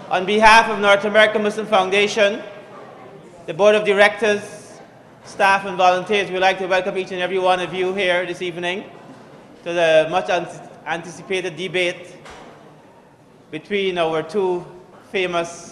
On behalf of North American Muslim Foundation, the Board of Directors, staff and volunteers, we'd like to welcome each and every one of you here this evening to the much anticipated debate between our two famous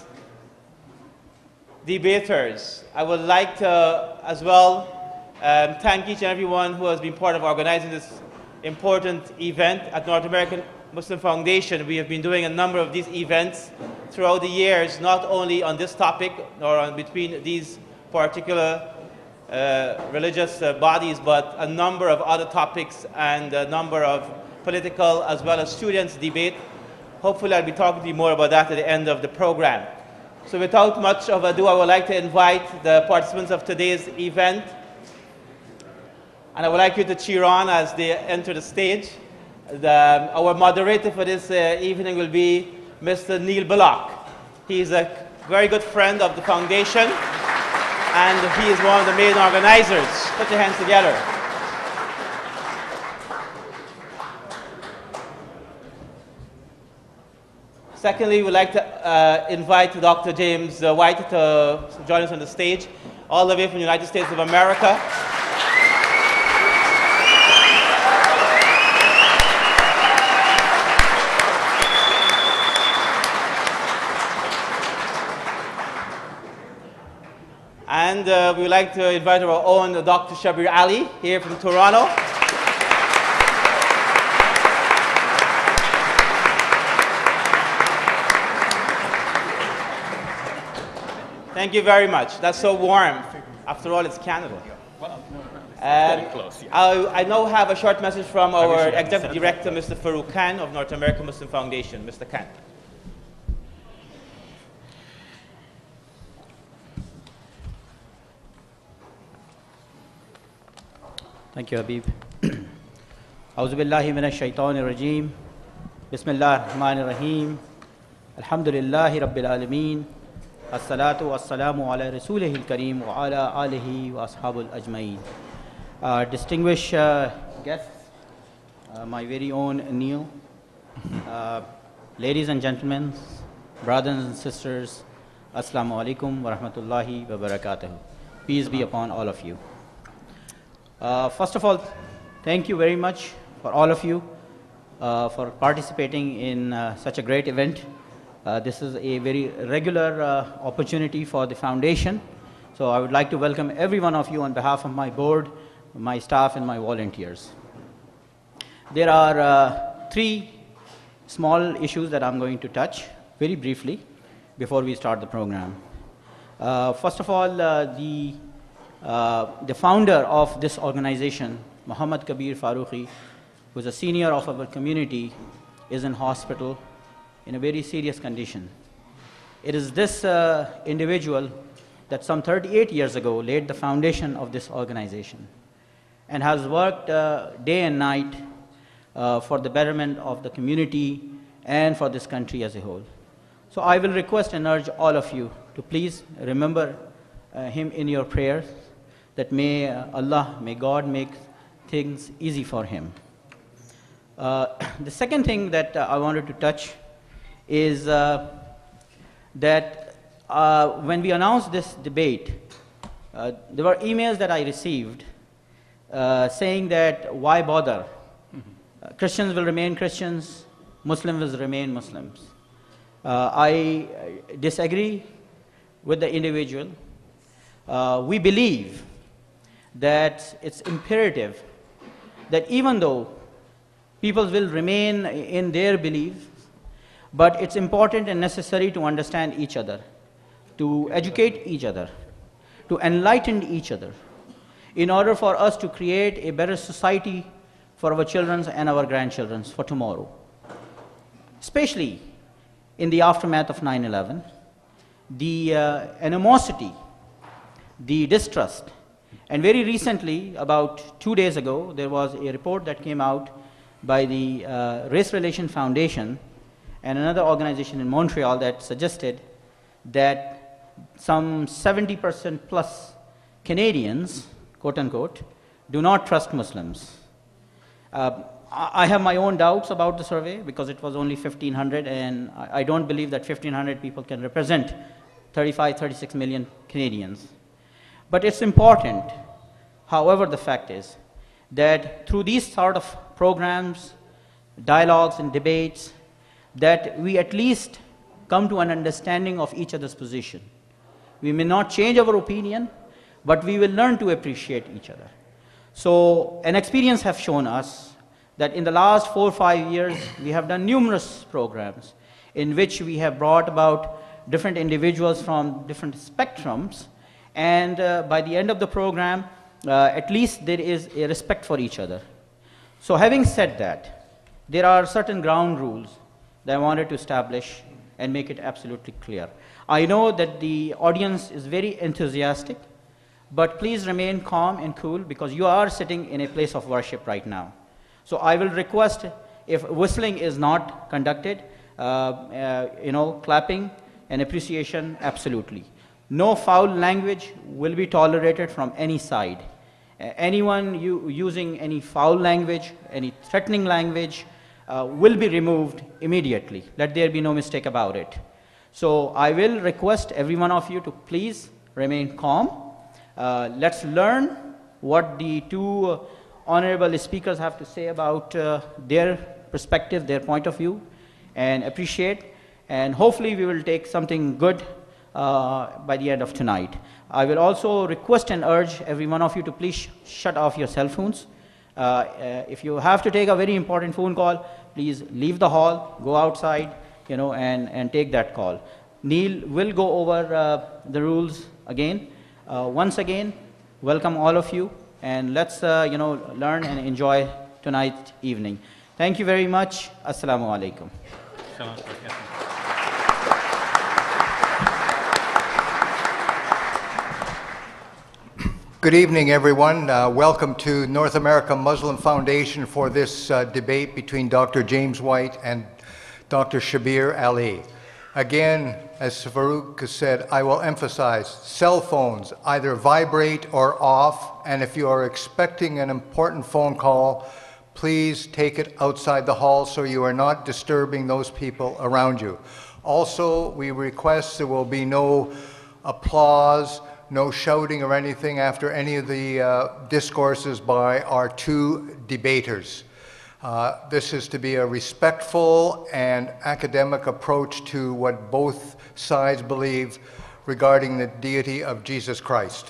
debaters. I would like to as well thank each and every one who has been part of organizing this important event at North American Muslim Foundation. We have been doing a number of these events throughout the years, not only on this topic or on between these particular religious bodies, but a number of other topics and a number of political as well as students' debate. Hopefully I'll be talking to you more about that at the end of the program. So without much of ado, I would like to invite the participants of today's event, and I would like you to cheer on as they enter the stage. Our moderator for this evening will be Mr. Neil Bullock. He is a very good friend of the foundation, and he is one of the main organizers. Put your hands together. Secondly, we'd like to invite Dr. James White to join us on the stage, all the way from the United States of America. And we would like to invite our own Dr. Shabir Ali here from Toronto. Thank you very much. That's so warm. After all, it's Canada. Very close, yeah. I now have a short message from our Executive Director, Mr. Farouk Khan of North American Muslim Foundation. Mr. Khan. Thank you, Habib. A'udhu billahi minash shaitanir rajim. Bismillahir rahmanir rahim. Alhamdulillahi rabbil alameen. As-salatu was-salamu ala rasulihil kareem wa ala alihi wa ashabul ajma'in. Distinguished guests, my very own Neil, ladies and gentlemen, brothers and sisters, Assalamu alaikum wa rahmatullahi wa barakatuh. Peace be upon all of you. First of all, thank you very much for all of you for participating in such a great event. This is a very regular opportunity for the foundation. So I would like to welcome every one of you on behalf of my board, my staff, and my volunteers. There are three small issues that I'm going to touch very briefly before we start the program. First of all, the founder of this organization, Muhammad Kabir Farooqi, who is a senior of our community, is in hospital in a very serious condition. It is this individual that some 38 years ago laid the foundation of this organization and has worked day and night for the betterment of the community and for this country as a whole. So I will request and urge all of you to please remember him in your prayers, that may Allah, may God make things easy for him. The second thing that I wanted to touch is that when we announced this debate, there were emails that I received saying that why bother? Christians will remain Christians, Muslims will remain Muslims. I disagree with the individual. We believe that it's imperative that even though people will remain in their beliefs, but it's important and necessary to understand each other, to educate each other, to enlighten each other, in order for us to create a better society for our children and our grandchildren for tomorrow. Especially in the aftermath of 9/11, the animosity, the distrust, and very recently, about 2 days ago, there was a report that came out by the Race Relation Foundation and another organization in Montreal that suggested that some 70% plus Canadians, quote unquote, do not trust Muslims. I have my own doubts about the survey because it was only 1,500, and I don't believe that 1,500 people can represent 35, 36 million Canadians. But it's important, however, the fact is that through these sort of programs, dialogues and debates, that we at least come to an understanding of each other's position. We may not change our opinion, but we will learn to appreciate each other. So an experience has shown us that in the last 4 or 5 years, we have done numerous programs in which we have brought about different individuals from different spectrums, and by the end of the program, at least there is a respect for each other. So having said that, there are certain ground rules that I wanted to establish and make it absolutely clear. I know that the audience is very enthusiastic, but please remain calm and cool because you are sitting in a place of worship right now. So I will request, if whistling is not conducted, clapping and appreciation, absolutely. No foul language will be tolerated from any side. Anyone using any foul language, any threatening language, will be removed immediately. Let there be no mistake about it. So I will request every one of you to please remain calm. Let's learn what the two honorable speakers have to say about their perspective, their point of view, and appreciate. And hopefully we will take something good by the end of tonight. I will also request and urge every one of you to please shut off your cell phones. If you have to take a very important phone call, please leave the hall, go outside, and take that call. Neil will go over the rules again. Once again, welcome all of you, and let's learn and enjoy tonight's evening. Thank you very much. Assalamu alaikum. Good evening, everyone. Welcome to North America Muslim Foundation for this debate between Dr. James White and Dr. Shabir Ali. Again, as Farouk has said, I will emphasize cell phones either vibrate or off, and if you are expecting an important phone call, please take it outside the hall so you are not disturbing those people around you. Also, we request there will be no applause, no shouting or anything after any of the discourses by our two debaters. This is to be a respectful and academic approach to what both sides believe regarding the deity of Jesus Christ.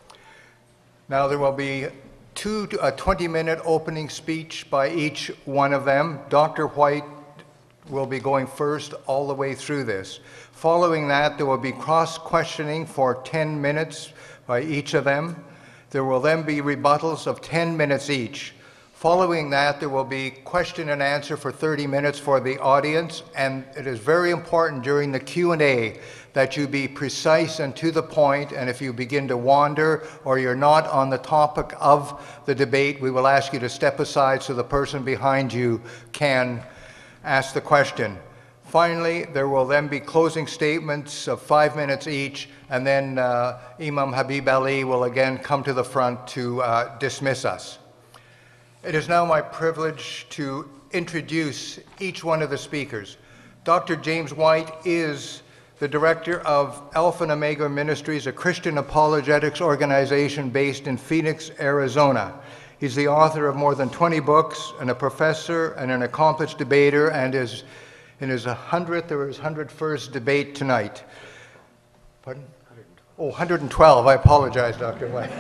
Now there will be a 20-minute opening speech by each one of them. Dr. White will be going first all the way through this. Following that, there will be cross-questioning for 10 minutes by each of them. There will then be rebuttals of 10 minutes each. Following that, there will be question and answer for 30 minutes for the audience, and it is very important during the Q&A that you be precise and to the point, and if you begin to wander or you're not on the topic of the debate, we will ask you to step aside so the person behind you can ask the question. Finally, there will then be closing statements of 5 minutes each, and then Imam Habib Ali will again come to the front to dismiss us. It is now my privilege to introduce each one of the speakers. Dr. James White is the director of Alpha and Omega Ministries, a Christian apologetics organization based in Phoenix, Arizona. He's the author of more than 20 books and a professor and an accomplished debater, and is in his 100th or his 101st debate tonight. Pardon? 112. I apologize, Dr. White.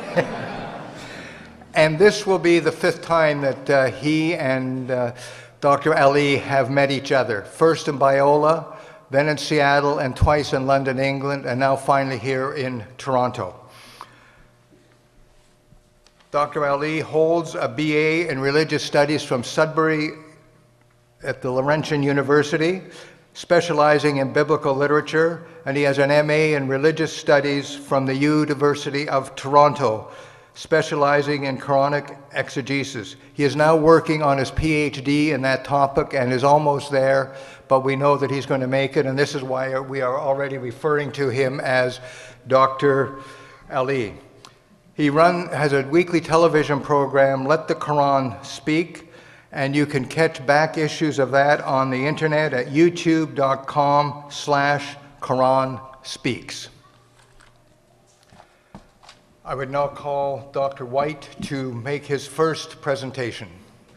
And this will be the 5th time that he and Dr. Ali have met each other. First in Biola, then in Seattle, and twice in London, England, and now finally here in Toronto. Dr. Ali holds a BA in Religious Studies from Sudbury at the Laurentian University, specializing in biblical literature, and he has an MA in Religious Studies from the University of Toronto, specializing in Quranic exegesis. He is now working on his PhD in that topic and is almost there, but we know that he's going to make it, and this is why we are already referring to him as Dr. Ali. He has a weekly television program, Let the Quran Speak, And you can catch back issues of that on the internet at youtube.com/Quran Speaks. I would now call Dr. White to make his first presentation.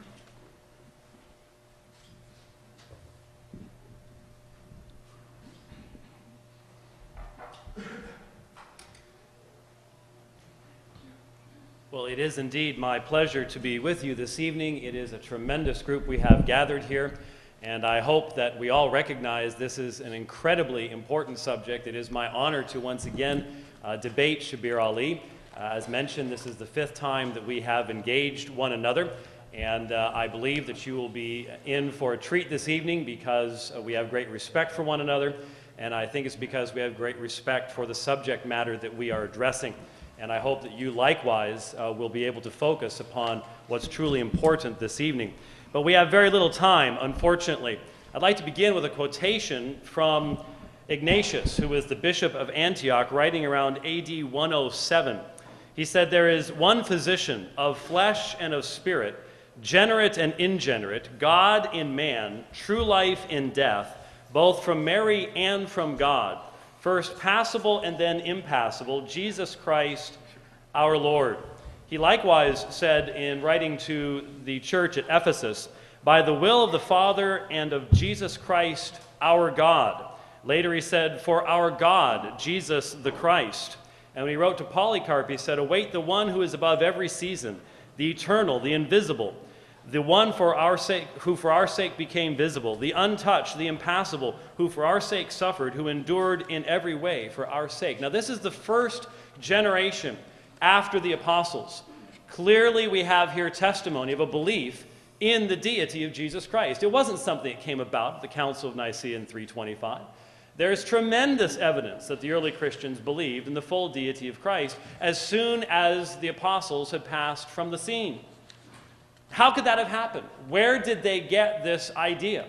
Well, it is indeed my pleasure to be with you this evening. It is a tremendous group we have gathered here, and I hope that we all recognize this is an incredibly important subject. It is my honor to once again debate Shabir Ali. As mentioned, this is the 5th time that we have engaged one another, and I believe that you will be in for a treat this evening because we have great respect for one another, and I think it's because we have great respect for the subject matter that we are addressing. And I hope that you likewise will be able to focus upon what's truly important this evening. But we have very little time, unfortunately. I'd like to begin with a quotation from Ignatius, who was the Bishop of Antioch, writing around AD 107. He said, "There is one physician of flesh and of spirit, generate and ingenerate, God in man, true life in death, both from Mary and from God. First passible and then impassible, Jesus Christ our Lord." He likewise said in writing to the church at Ephesus, "By the will of the Father and of Jesus Christ our God." Later he said, "For our God, Jesus the Christ." And when he wrote to Polycarp, he said, "Await the one who is above every season, the eternal, the invisible, the one for our sake, who for our sake became visible, the untouched, the impassible, who for our sake suffered, who endured in every way for our sake." Now this is the first generation after the apostles. Clearly we have here testimony of a belief in the deity of Jesus Christ. It wasn't something that came about at the Council of Nicaea in 325. There is tremendous evidence that the early Christians believed in the full deity of Christ as soon as the apostles had passed from the scene. How could that have happened? Where did they get this idea?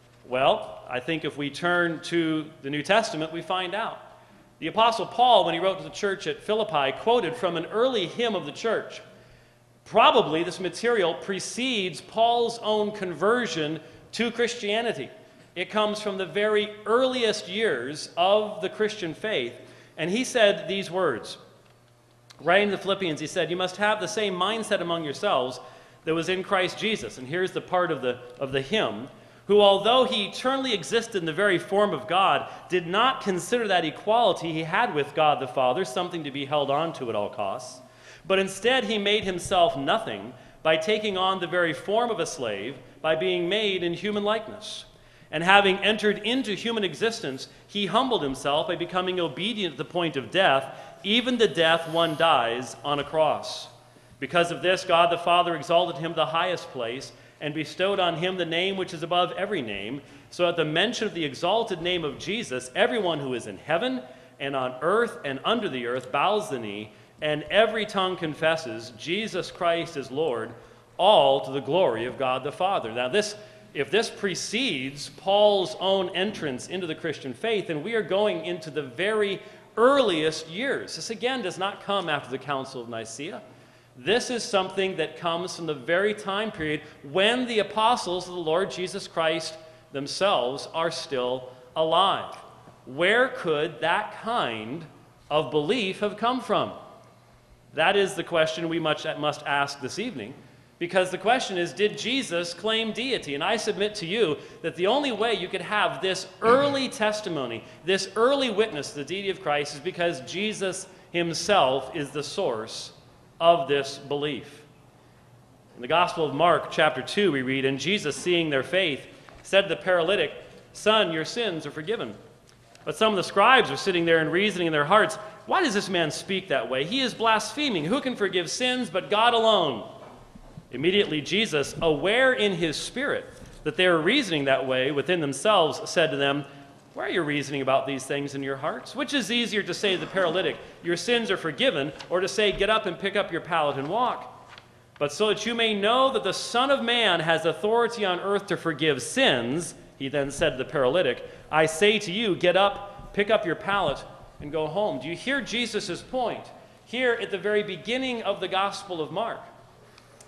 Well, I think if we turn to the New Testament, we find out. The Apostle Paul, when he wrote to the church at Philippi, quoted from an early hymn of the church. Probably this material precedes Paul's own conversion to Christianity. It comes from the very earliest years of the Christian faith. And he said these words. Writing to the Philippians, he said, "You must have the same mindset among yourselves that was in Christ Jesus." And here's the part of the hymn. "Who, although he eternally existed in the very form of God, did not consider that equality he had with God the Father something to be held on to at all costs. But instead he made himself nothing by taking on the very form of a slave, by being made in human likeness. And having entered into human existence, he humbled himself by becoming obedient to the point of death, even the death one dies on a cross. Because of this, God the Father exalted him to the highest place and bestowed on him the name which is above every name, so at the mention of the exalted name of Jesus, everyone who is in heaven and on earth and under the earth bows the knee, and every tongue confesses Jesus Christ is Lord, all to the glory of God the Father." Now if this precedes Paul's own entrance into the Christian faith, then we are going into the very earliest years. This again does not come after the Council of Nicaea. This is something that comes from the very time period when the apostles of the Lord Jesus Christ themselves are still alive. Where could that kind of belief have come from? That is the question we must ask this evening, because the question is, did Jesus claim deity? And I submit to you that the only way you could have this early testimony, this early witness to the deity of Christ, is because Jesus himself is the source of this belief. In the Gospel of Mark, chapter 2, we read, "And Jesus, seeing their faith, said to the paralytic, 'Son, your sins are forgiven.' But some of the scribes were sitting there and reasoning in their hearts, 'Why does this man speak that way? He is blaspheming. Who can forgive sins but God alone?' Immediately Jesus, aware in his spirit that they were reasoning that way within themselves, said to them, 'Why are you reasoning about these things in your hearts? Which is easier to say to the paralytic, your sins are forgiven, or to say, get up and pick up your pallet and walk? But so that you may know that the Son of Man has authority on earth to forgive sins,' he then said to the paralytic, 'I say to you, get up, pick up your pallet, and go home.'" Do you hear Jesus' point here at the very beginning of the Gospel of Mark?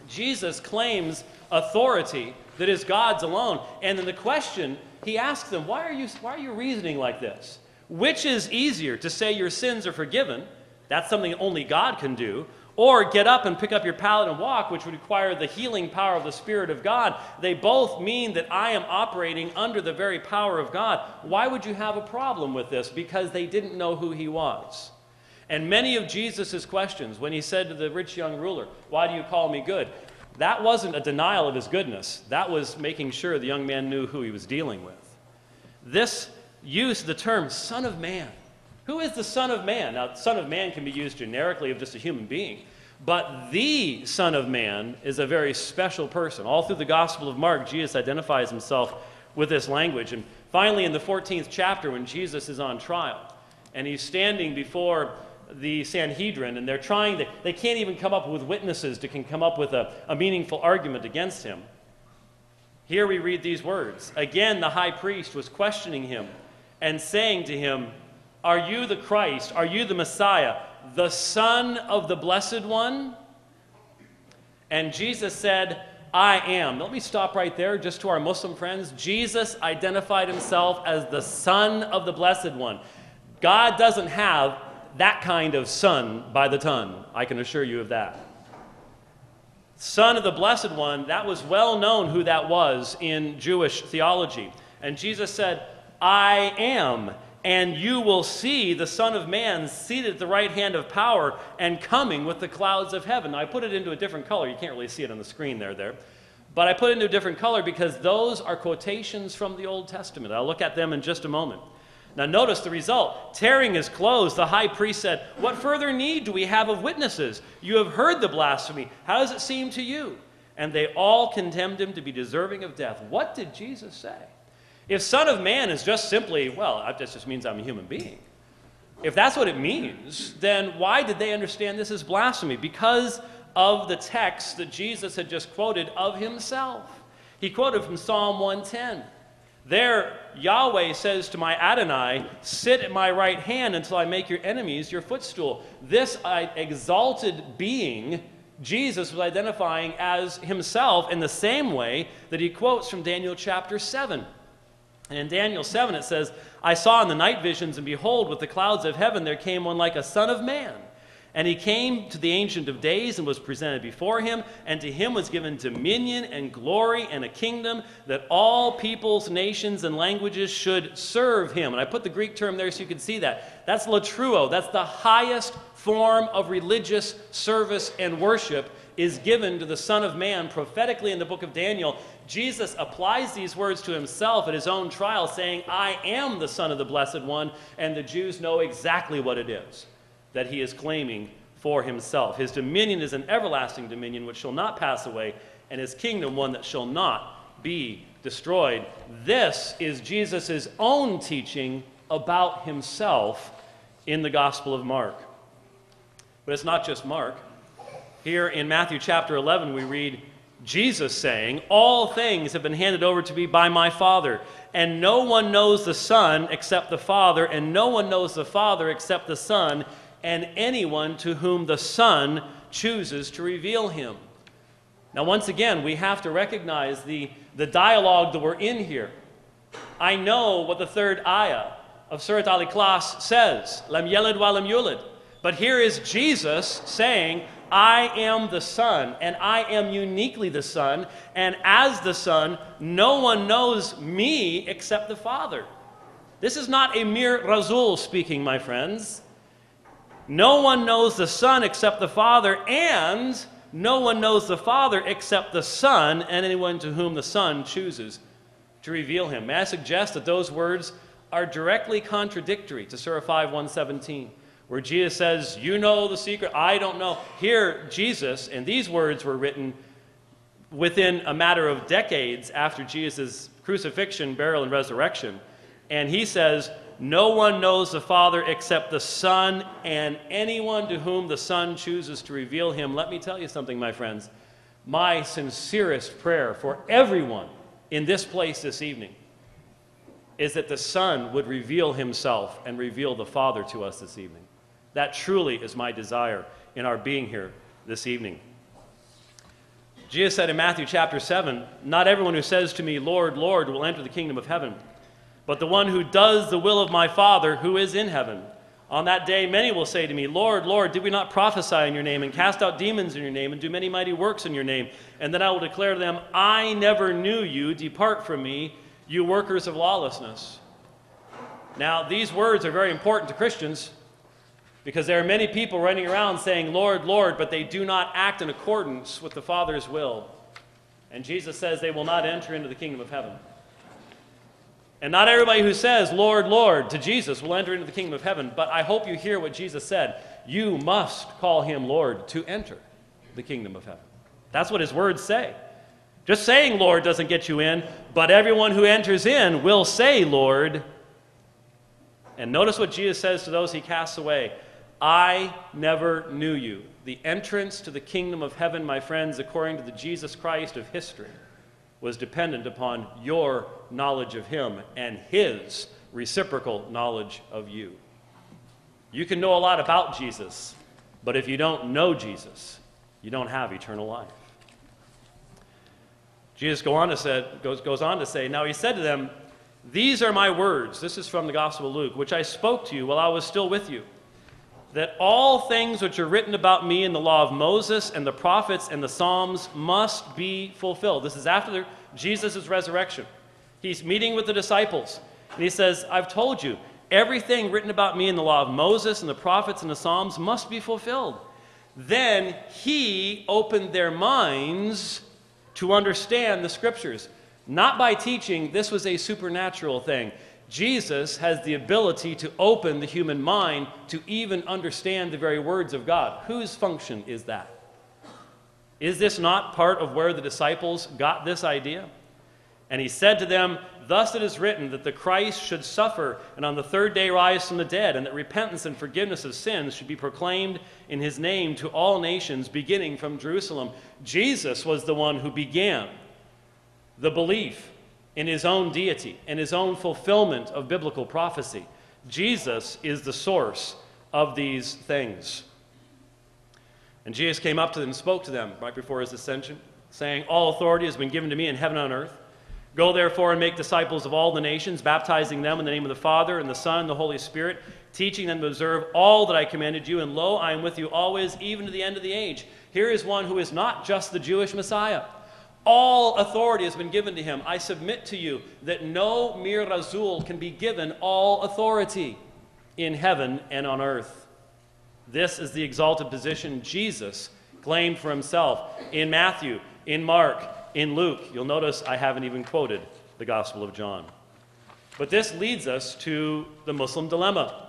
Jesus claims authority that is God's alone. And in the question, he asks them, why are you reasoning like this? Which is easier, to say your sins are forgiven, that's something only God can do, or get up and pick up your pallet and walk, which would require the healing power of the Spirit of God? They both mean that I am operating under the very power of God. Why would you have a problem with this? Because they didn't know who he was. And many of Jesus' questions, when he said to the rich young ruler, why do you call me good? That wasn't a denial of his goodness. That was making sure the young man knew who he was dealing with. This use of the term Son of Man. Who is the Son of Man? Now, Son of Man can be used generically of just a human being, but the Son of Man is a very special person. All through the Gospel of Mark, Jesus identifies himself with this language. And finally, in the 14th chapter, when Jesus is on trial, and he's standing before the Sanhedrin, and they can't even come up with witnesses that can come up with a meaningful argument against him. Here we read these words. Again, the high priest was questioning him and saying to him, are you the Christ? Are you the Messiah, the Son of the Blessed One? And Jesus said, I am. Let me stop right there, just to our Muslim friends. Jesus identified himself as the Son of the Blessed One. God doesn't have that kind of son by the ton. I can assure you of that. Son of the Blessed One, that was well known who that was in Jewish theology. And Jesus said, I am. And you will see the Son of Man seated at the right hand of power and coming with the clouds of heaven. Now, I put it into a different color. You can't really see it on the screen there. But I put it into a different color because those are quotations from the Old Testament. I'll look at them in just a moment. Now, notice the result. Tearing his clothes, the high priest said, what further need do we have of witnesses? You have heard the blasphemy. How does it seem to you? And they all condemned him to be deserving of death. What did Jesus say? If Son of Man is just simply, well, that just means I'm a human being. If that's what it means, then why did they understand this as blasphemy? Because of the text that Jesus had just quoted of himself. He quoted from Psalm 110. There, Yahweh says to my Adonai, sit at my right hand until I make your enemies your footstool. This exalted being, Jesus was identifying as himself in the same way that he quotes from Daniel chapter 7. And in Daniel 7 it says, I saw in the night visions, and behold, with the clouds of heaven there came one like a son of man. And he came to the Ancient of Days and was presented before him, and to him was given dominion and glory and a kingdom that all peoples, nations, and languages should serve him. And I put the Greek term there so you can see that. That's latruo. That's the highest form of religious service and worship is given to the Son of Man prophetically in the book of Daniel. Jesus applies these words to himself at his own trial, saying, I am the Son of the Blessed One, and the Jews know exactly what it is that he is claiming for himself. His dominion is an everlasting dominion which shall not pass away, and his kingdom one that shall not be destroyed. This is Jesus' own teaching about himself in the Gospel of Mark. But it's not just Mark. Here in Matthew chapter 11 we read Jesus saying, all things have been handed over to me by my Father, and no one knows the Son except the Father, and no one knows the Father except the Son, and anyone to whom the Son chooses to reveal him. Now, once again, we have to recognize the dialogue that we're in here. I know what the third ayah of Surat Al-Ikhlas says, Lam yalid wa lam yulad. But here is Jesus saying, I am the Son, and I am uniquely the Son, and as the Son, no one knows me except the Father. This is not a mere Rasul speaking, my friends. No one knows the Son except the Father, and no one knows the Father except the Son, and anyone to whom the Son chooses to reveal him. May I suggest that those words are directly contradictory to Surah 5:117, where Jesus says, you know the secret, I don't know. Here, Jesus, and these words were written within a matter of decades after Jesus' crucifixion, burial, and resurrection. And he says, no one knows the Father except the Son, and anyone to whom the Son chooses to reveal him. Let me tell you something, my friends. My sincerest prayer for everyone in this place this evening is that the Son would reveal himself and reveal the Father to us this evening. That truly is my desire in our being here this evening. Jesus said in Matthew chapter 7, "Not everyone who says to me, 'Lord, Lord,' will enter the kingdom of heaven, but the one who does the will of my Father who is in heaven. On that day many will say to me, 'Lord, Lord, did we not prophesy in your name and cast out demons in your name and do many mighty works in your name?' And then I will declare to them, 'I never knew you. Depart from me, you workers of lawlessness.'" Now, these words are very important to Christians because there are many people running around saying, "Lord, Lord," but they do not act in accordance with the Father's will. And Jesus says they will not enter into the kingdom of heaven. And not everybody who says, "Lord, Lord," to Jesus will enter into the kingdom of heaven. But I hope you hear what Jesus said. You must call him Lord to enter the kingdom of heaven. That's what his words say. Just saying Lord doesn't get you in, but everyone who enters in will say Lord. And notice what Jesus says to those he casts away. "I never knew you." The entrance to the kingdom of heaven, my friends, according to the Jesus Christ of history, was dependent upon your knowledge of him and his reciprocal knowledge of you. You can know a lot about Jesus, but if you don't know Jesus, you don't have eternal life. Jesus goes on to say, "Now he said to them, 'These are my words,'" this is from the Gospel of Luke, "'which I spoke to you while I was still with you, that all things which are written about me in the law of Moses and the prophets and the Psalms must be fulfilled." This is after Jesus' resurrection. He's meeting with the disciples, and he says, "I've told you, everything written about me in the law of Moses and the prophets and the Psalms must be fulfilled." Then he opened their minds to understand the Scriptures. Not by teaching, this was a supernatural thing. Jesus has the ability to open the human mind to even understand the very words of God. Whose function is that? Is this not part of where the disciples got this idea? "And he said to them, 'Thus it is written that the Christ should suffer and on the third day rise from the dead, and that repentance and forgiveness of sins should be proclaimed in his name to all nations, beginning from Jerusalem.'" Jesus was the one who began the belief in his own deity and his own fulfillment of biblical prophecy. Jesus is the source of these things. And Jesus came up to them and spoke to them right before his ascension, saying, "All authority has been given to me in heaven and on earth. Go therefore and make disciples of all the nations, baptizing them in the name of the Father and the Son and the Holy Spirit, teaching them to observe all that I commanded you, and lo, I am with you always, even to the end of the age." Here is one who is not just the Jewish Messiah. All authority has been given to him. I submit to you that no mere Rasul can be given all authority in heaven and on earth. This is the exalted position Jesus claimed for himself in Matthew, in Mark, in Luke. You'll notice I haven't even quoted the Gospel of John. But this leads us to the Muslim dilemma.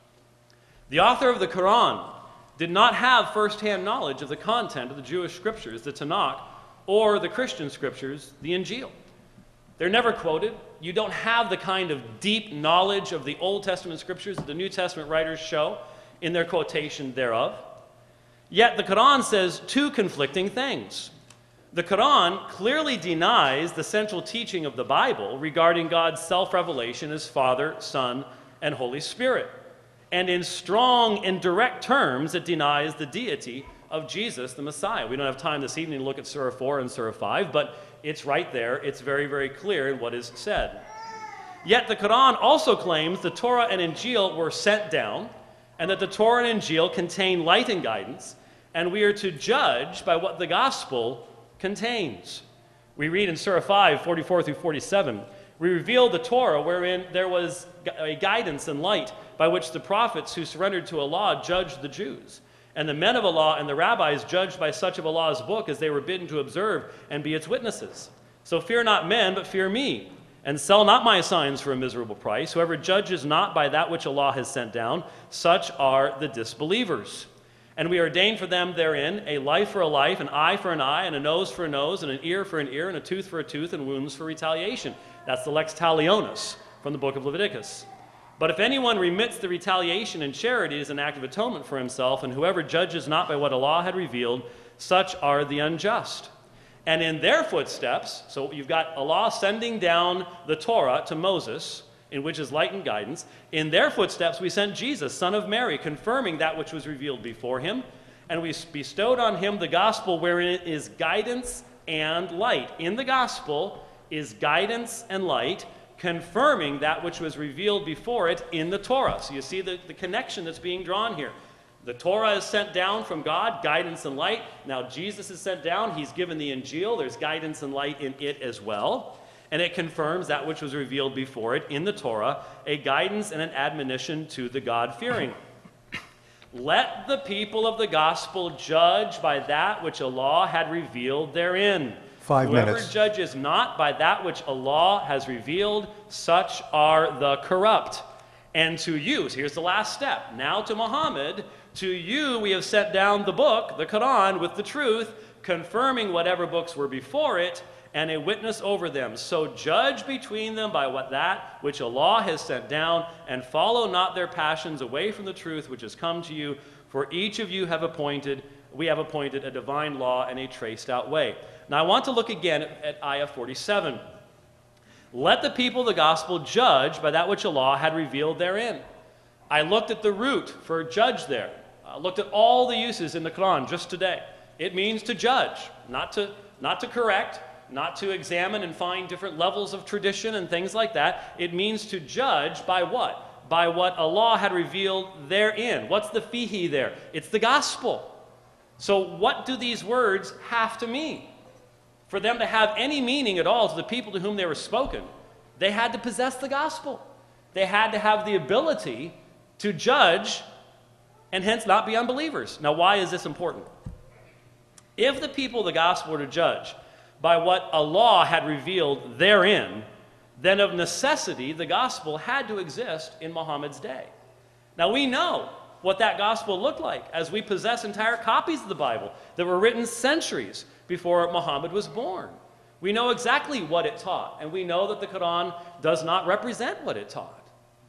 The author of the Quran did not have first-hand knowledge of the content of the Jewish scriptures, the Tanakh, or the Christian scriptures, the Injil. They're never quoted. You don't have the kind of deep knowledge of the Old Testament scriptures that the New Testament writers show in their quotation thereof. Yet the Quran says two conflicting things. The Quran clearly denies the central teaching of the Bible regarding God's self-revelation as Father, Son, and Holy Spirit. And in strong and direct terms, it denies the deity of Jesus, the Messiah. We don't have time this evening to look at Surah 4 and Surah 5, but it's right there. It's very, very clear in what is said. Yet the Quran also claims the Torah and Injil were sent down, and that the Torah and Injil contain light and guidance, and we are to judge by what the gospel contains. We read in Surah 5, 44 through 47, "We revealed the Torah wherein there was a guidance and light by which the prophets who surrendered to Allah judged the Jews. And the men of Allah and the rabbis judged by such of Allah's book as they were bidden to observe and be its witnesses. So fear not men, but fear me. And sell not my signs for a miserable price. Whoever judges not by that which Allah has sent down, such are the disbelievers. And we ordained for them therein a life for a life, an eye for an eye, and a nose for a nose, and an ear for an ear, and a tooth for a tooth, and wounds for retaliation." That's the lex talionis from the book of Leviticus. "But if anyone remits the retaliation in charity, it is an act of atonement for himself, and whoever judges not by what Allah had revealed, such are the unjust. And in their footsteps," so you've got Allah sending down the Torah to Moses, in which is light and guidance. "In their footsteps we sent Jesus, son of Mary, confirming that which was revealed before him. And we bestowed on him the gospel wherein is guidance, and light. In the gospel is guidance and light, confirming that which was revealed before it in the Torah. So you see the connection that's being drawn here. The Torah is sent down from God, guidance and light. Now Jesus is sent down. He's given the Injil. There's guidance and light in it as well. And it confirms that which was revealed before it in the Torah, a guidance and an admonition to the God-fearing. Let the people of the gospel judge by that which Allah had revealed therein. 5 Whoever minutes. judges not by that which Allah has revealed, such are the corrupt. And to you, so here's the last step. Now to Muhammad, to you we have sent down the book, the Quran, with the truth, confirming whatever books were before it, and a witness over them. So judge between them by that which Allah has sent down, and follow not their passions away from the truth which has come to you. For each of you we have appointed a divine law and a traced out way. Now I want to look again at ayah 47. Let the people of the gospel judge by that which Allah had revealed therein. I looked at the root for judge there. I looked at all the uses in the Quran just today. It means to judge, not to correct, not to examine and find different levels of tradition and things like that. It means to judge by what? By what Allah had revealed therein. What's the fihi there? It's the gospel. So what do these words have to mean? For them to have any meaning at all to the people to whom they were spoken, they had to possess the gospel. They had to have the ability to judge and hence not be unbelievers. Now, why is this important? If the people of the gospel were to judge by what Allah had revealed therein, then of necessity the gospel had to exist in Muhammad's day. Now, we know what that gospel looked like, as we possess entire copies of the Bible that were written centuries before Muhammad was born. We know exactly what it taught, and we know that the Quran does not represent what it taught.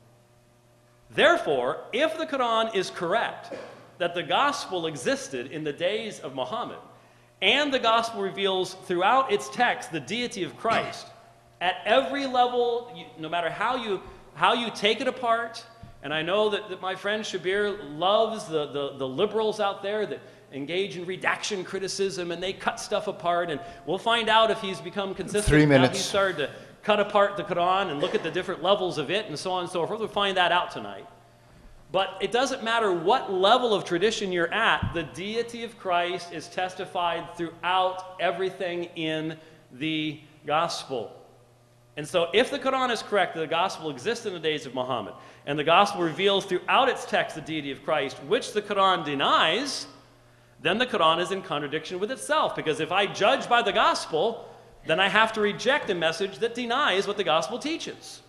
Therefore, if the Quran is correct, that the gospel existed in the days of Muhammad, and the gospel reveals throughout its text the deity of Christ, at every level, no matter how you take it apart, and I know that my friend Shabir loves the liberals out there that engage in redaction criticism, and they cut stuff apart, and we'll find out if he's become consistent. 3 minutes. Now he's started to cut apart the Quran and look at the different levels of it and so on and so forth. We'll find that out tonight. But it doesn't matter what level of tradition you're at, the deity of Christ is testified throughout everything in the gospel. And so if the Quran is correct, that the gospel exists in the days of Muhammad, and the gospel reveals throughout its text the deity of Christ, which the Quran denies, then the Quran is in contradiction with itself. Because if I judge by the gospel, then I have to reject a message that denies what the gospel teaches.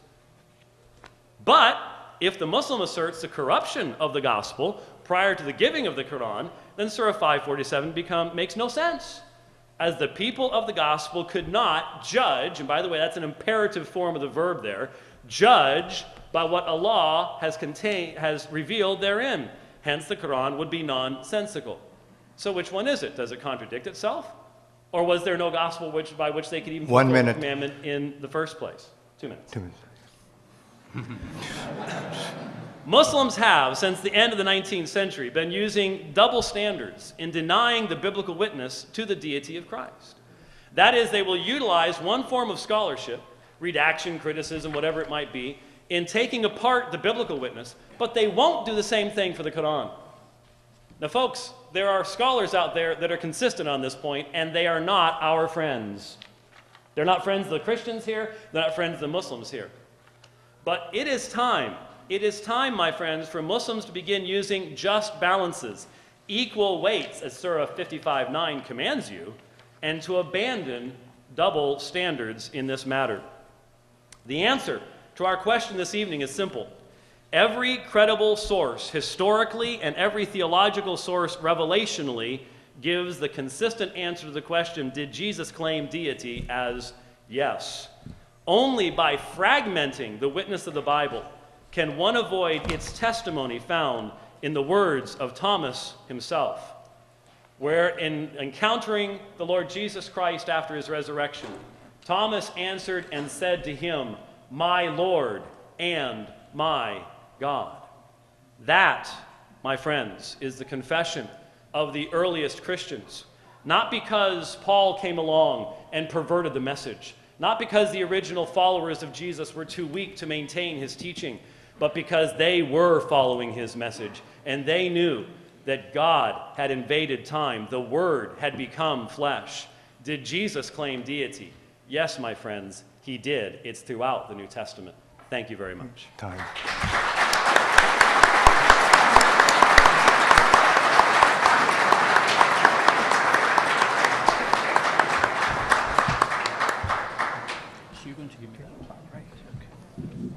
But if the Muslim asserts the corruption of the gospel prior to the giving of the Quran, then Surah 547 makes no sense. As the people of the gospel could not judge, and by the way, that's an imperative form of the verb there, judge by what Allah has revealed therein. Hence, the Quran would be nonsensical. So which one is it? Does it contradict itself? Or was there no gospel by which they could even fulfill the commandment in the first place? 2 minutes. 2 minutes. Muslims have, since the end of the 19th century, been using double standards in denying the biblical witness to the deity of Christ. That is, they will utilize one form of scholarship, redaction, criticism, whatever it might be, in taking apart the biblical witness, but they won't do the same thing for the Quran. Now, folks, there are scholars out there that are consistent on this point, and they are not our friends. They're not friends of the Christians here. They're not friends of the Muslims here. But it is time, my friends, for Muslims to begin using just balances, equal weights, as Surah 55:9 commands you, and to abandon double standards in this matter. The answer to our question this evening is simple. Every credible source, historically, and every theological source, revelationally, gives the consistent answer to the question, did Jesus claim deity, as yes. Only by fragmenting the witness of the Bible can one avoid its testimony found in the words of Thomas himself, where in encountering the Lord Jesus Christ after his resurrection, Thomas answered and said to him, "My Lord and my God." That, my friends, is the confession of the earliest Christians. Not because Paul came along and perverted the message, not because the original followers of Jesus were too weak to maintain his teaching, but because they were following his message, and they knew that God had invaded time. The Word had become flesh. Did Jesus claim deity? Yes, my friends, he did. It's throughout the New Testament. Thank you very much. Time. You're going to give me that plan, right? Okay.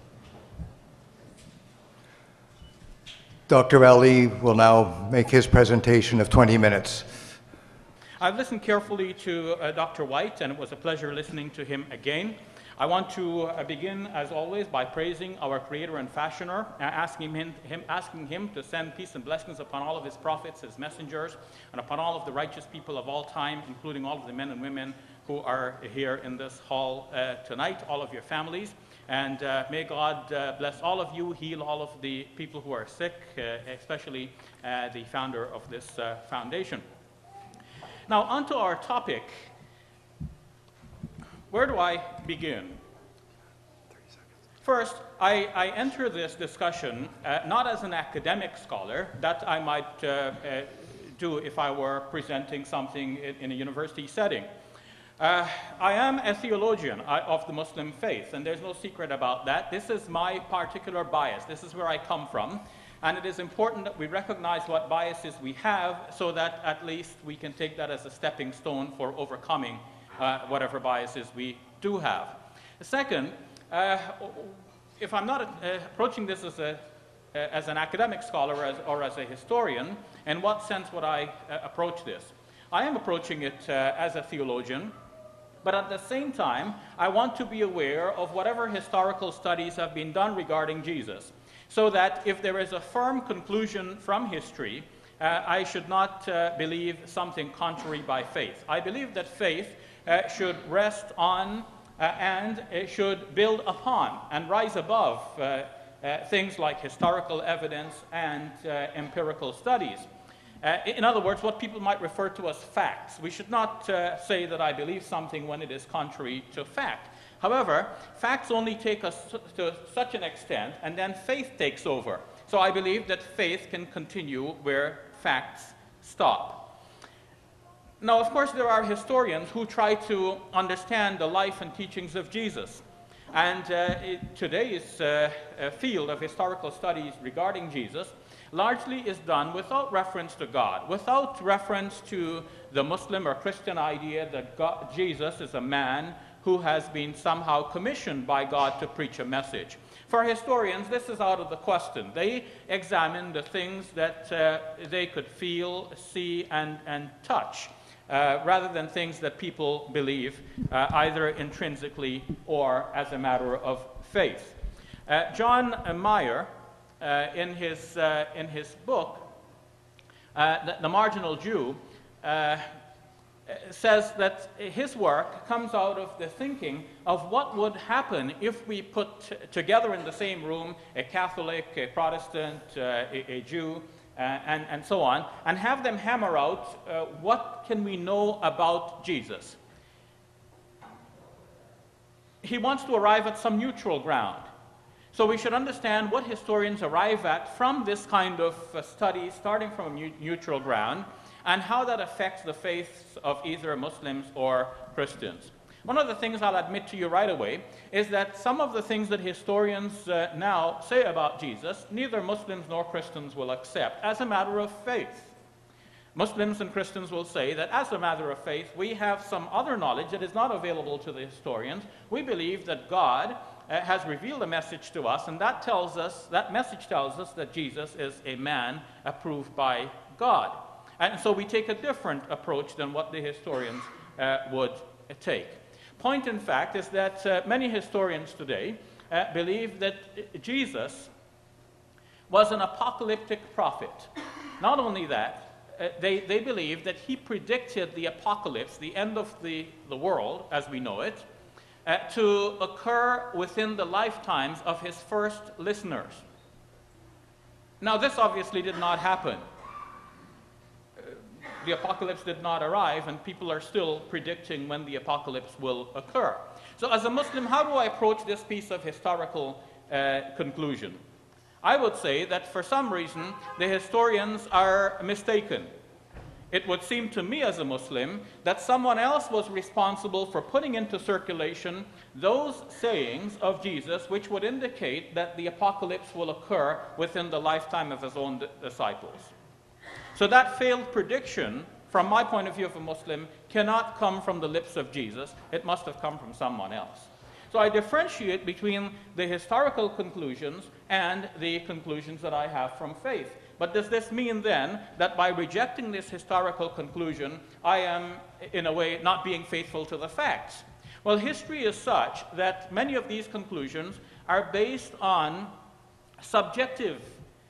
Dr. Ali will now make his presentation of 20 minutes. I've listened carefully to Dr. White, and it was a pleasure listening to him again. I want to begin, as always, by praising our Creator and Fashioner, asking him to send peace and blessings upon all of his prophets, his messengers, and upon all of the righteous people of all time, including all of the men and women who are here in this hall tonight, all of your families. And may God bless all of you, heal all of the people who are sick, especially the founder of this foundation. Now, on to our topic. Where do I begin? First, I enter this discussion not as an academic scholar, that I might do if I were presenting something in a university setting. I am a theologian of the Muslim faith, and there's no secret about that. This is my particular bias. This is where I come from. And it is important that we recognize what biases we have so that at least we can take that as a stepping stone for overcoming whatever biases we do have. Second, if I'm not approaching this as an academic scholar or as a historian, in what sense would I approach this? I am approaching it as a theologian, but at the same time, I want to be aware of whatever historical studies have been done regarding Jesus, so that if there is a firm conclusion from history, I should not believe something contrary by faith. I believe that faith should rest on and should build upon and rise above things like historical evidence and empirical studies. In other words, what people might refer to as facts. We should not say that I believe something when it is contrary to fact. However, facts only take us to such an extent, and then faith takes over. So I believe that faith can continue where facts stop. Now, of course, there are historians who try to understand the life and teachings of Jesus. And today's field of historical studies regarding Jesus largely is done without reference to God, without reference to the Muslim or Christian idea that Jesus is a man who has been somehow commissioned by God to preach a message. For historians, this is out of the question. They examine the things that they could feel, see, and touch, rather than things that people believe, either intrinsically or as a matter of faith. John Meyer, in his book, The Marginal Jew, says that his work comes out of the thinking of what would happen if we put together in the same room a Catholic, a Protestant, a Jew, and so on, and have them hammer out what can we know about Jesus. He wants to arrive at some neutral ground. So we should understand what historians arrive at from this kind of study, starting from a neutral ground, and how that affects the faiths of either Muslims or Christians. One of the things I'll admit to you right away is that some of the things that historians now say about Jesus, neither Muslims nor Christians will accept as a matter of faith. Muslims and Christians will say that as a matter of faith, we have some other knowledge that is not available to the historians. We believe that God has revealed a message to us, and that message tells us that Jesus is a man approved by God. And so we take a different approach than what the historians would take. Point in fact is that many historians today believe that Jesus was an apocalyptic prophet. Not only that, they believe that he predicted the apocalypse, the end of the world as we know it, to occur within the lifetimes of his first listeners. Now, this obviously did not happen. the apocalypse did not arrive, and people are still predicting when the apocalypse will occur. So as a Muslim, how do I approach this piece of historical conclusion? I would say that for some reason the historians are mistaken. It would seem to me as a Muslim that someone else was responsible for putting into circulation those sayings of Jesus which would indicate that the apocalypse will occur within the lifetime of his own disciples. So that failed prediction, from my point of view of a Muslim, cannot come from the lips of Jesus. It must have come from someone else. So I differentiate between the historical conclusions and the conclusions that I have from faith. But does this mean then that by rejecting this historical conclusion, I am, in a way, not being faithful to the facts? Well, history is such that many of these conclusions are based on subjective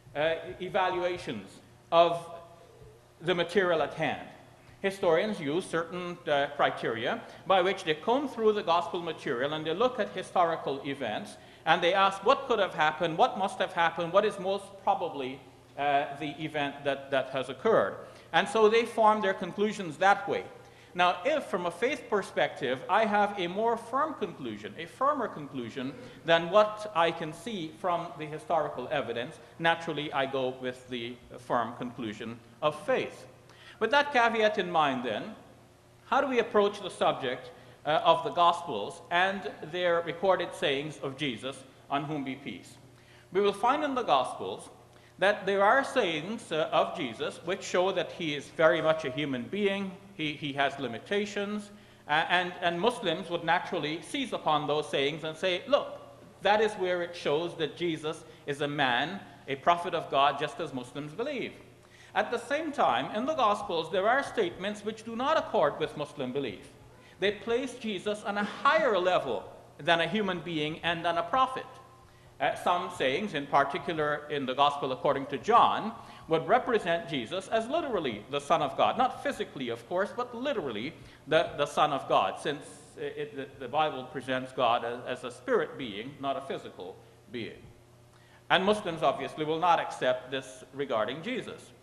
evaluations of the material at hand. Historians use certain criteria by which they comb through the gospel material and they look at historical events and they ask what could have happened, what must have happened, what is most probably the event that has occurred. And so they form their conclusions that way. Now, if from a faith perspective I have a more firm conclusion, a firmer conclusion than what I can see from the historical evidence, naturally I go with the firm conclusion of faith. With that caveat in mind then, how do we approach the subject of the Gospels and their recorded sayings of Jesus, on whom be peace? We will find in the Gospels that there are sayings of Jesus which show that he is very much a human being, he has limitations, and Muslims would naturally seize upon those sayings and say, look, that is where it shows that Jesus is a man, a prophet of God, just as Muslims believe. At the same time, in the Gospels, there are statements which do not accord with Muslim belief. They place Jesus on a higher level than a human being and than a prophet. Some sayings, in particular in the Gospel according to John, would represent Jesus as literally the Son of God. Not physically, of course, but literally the Son of God, since the Bible presents God as a spirit being, not a physical being. And Muslims obviously will not accept this regarding Jesus.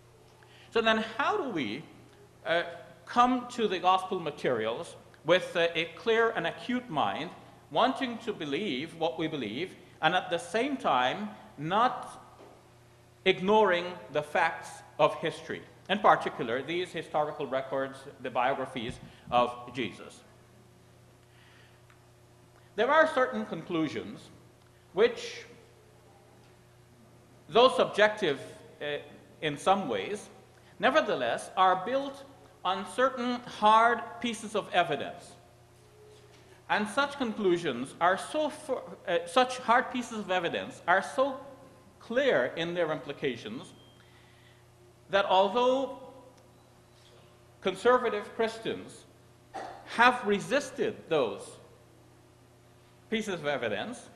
So then how do we come to the gospel materials with a clear and acute mind, wanting to believe what we believe, and at the same time not ignoring the facts of history, in particular these historical records, the biographies of Jesus? There are certain conclusions which, though subjective in some ways, nevertheless are built on certain hard pieces of evidence. And such conclusions are such hard pieces of evidence are so clear in their implications that although conservative Christians have resisted those pieces of evidence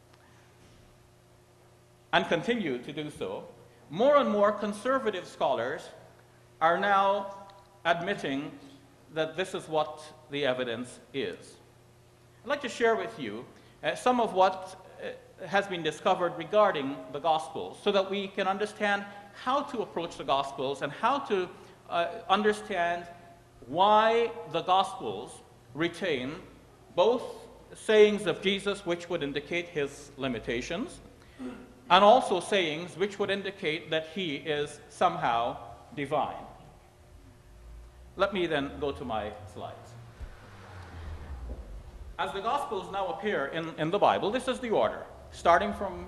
and continue to do so, more and more conservative scholars are now admitting that this is what the evidence is. I'd like to share with you some of what has been discovered regarding the Gospels so that we can understand how to approach the Gospels and how to understand why the Gospels retain both sayings of Jesus which would indicate his limitations and also sayings which would indicate that he is somehow divine. Let me then go to my slides. As the Gospels now appear in the Bible, this is the order, starting from